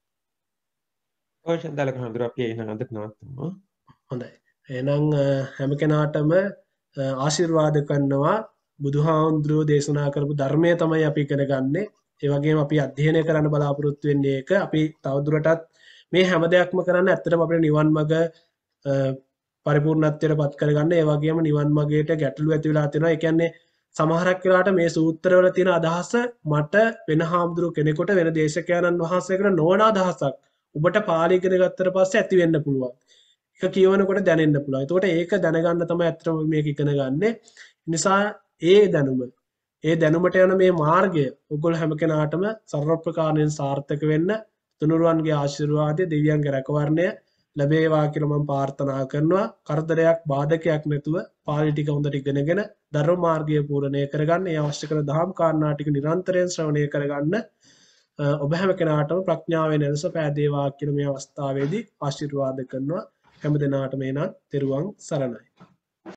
ඔය චන්දාලක හඳුර අපි එහෙනම් අද නවත්තමු. හොඳයි. එහෙනම් හැම කෙනාටම ආශිර්වාද කරනවා. බුදුහාමුදුරුවෝ දේශනා කරපු ධර්මය තමයි අපි ඉගෙන ගන්නෙ. ඒ වගේම අපි අධ්‍යයනය කරන්න බලාපොරොත්තු වෙන්නේ ඒක. අපි තවදුරටත් මේ හැම දෙයක්ම කරන්න ඇත්තටම අපේ නිවන් මඟ පරිපූර්ණත්වයට පත් කරගන්න. ඒ වගේම නිවන් මාර්ගයට ගැටලු ඇති වෙලා තියෙනවා. ඒ කියන්නේ සමහරක් වෙලාවට මේ සූත්‍රවල තියෙන අදහස මට වෙන හාමුදුරු කෙනෙකුට වෙන දේශකයන්න් වහන්සේකට නොවන අදහසක් ඔබට පාලි ඉගෙන ගත්තට පස්සේ ඇති වෙන්න පුළුවන්. ඒක කියවනකොට දැනෙන්න පුළුවන්. ඒකට ඒක දැනගන්න තමයි අත්‍තරම මේක ඉගෙන ගන්නෙ. නිසා ඒ දැනුම ඒ දැනුමට යන මේ මාර්ගය ඔයගොල්ලෝ හැම කෙනාටම සර්ව ප්‍රකාරයෙන් සාර්ථක වෙන්න තුනුරුවන්ගේ ආශිර්වාදය, දෙවියන්ගේ රැකවරණය, ලැබේවා කියලා මම ප්‍රාර්ථනා කරනවා. කරදරයක් බාධකයක් නැතුව පාලි ටික හොඳට ඉගෙනගෙන ධර්ම මාර්ගය පූර්ණණය කරගන්න, ඒ අවශ්‍ය කරන දහම් කාරණා ටික නිරන්තරයෙන් ශ්‍රවණය කරගන්න ඔබ හැම කෙනාටම ප්‍රඥාවෙන් එලෙස පෑදේවා කියලා මේ අවස්ථාවේදී ආශිර්වාද කරනවා. හැම දිනාටම එනම් තෙරුවන් සරණයි.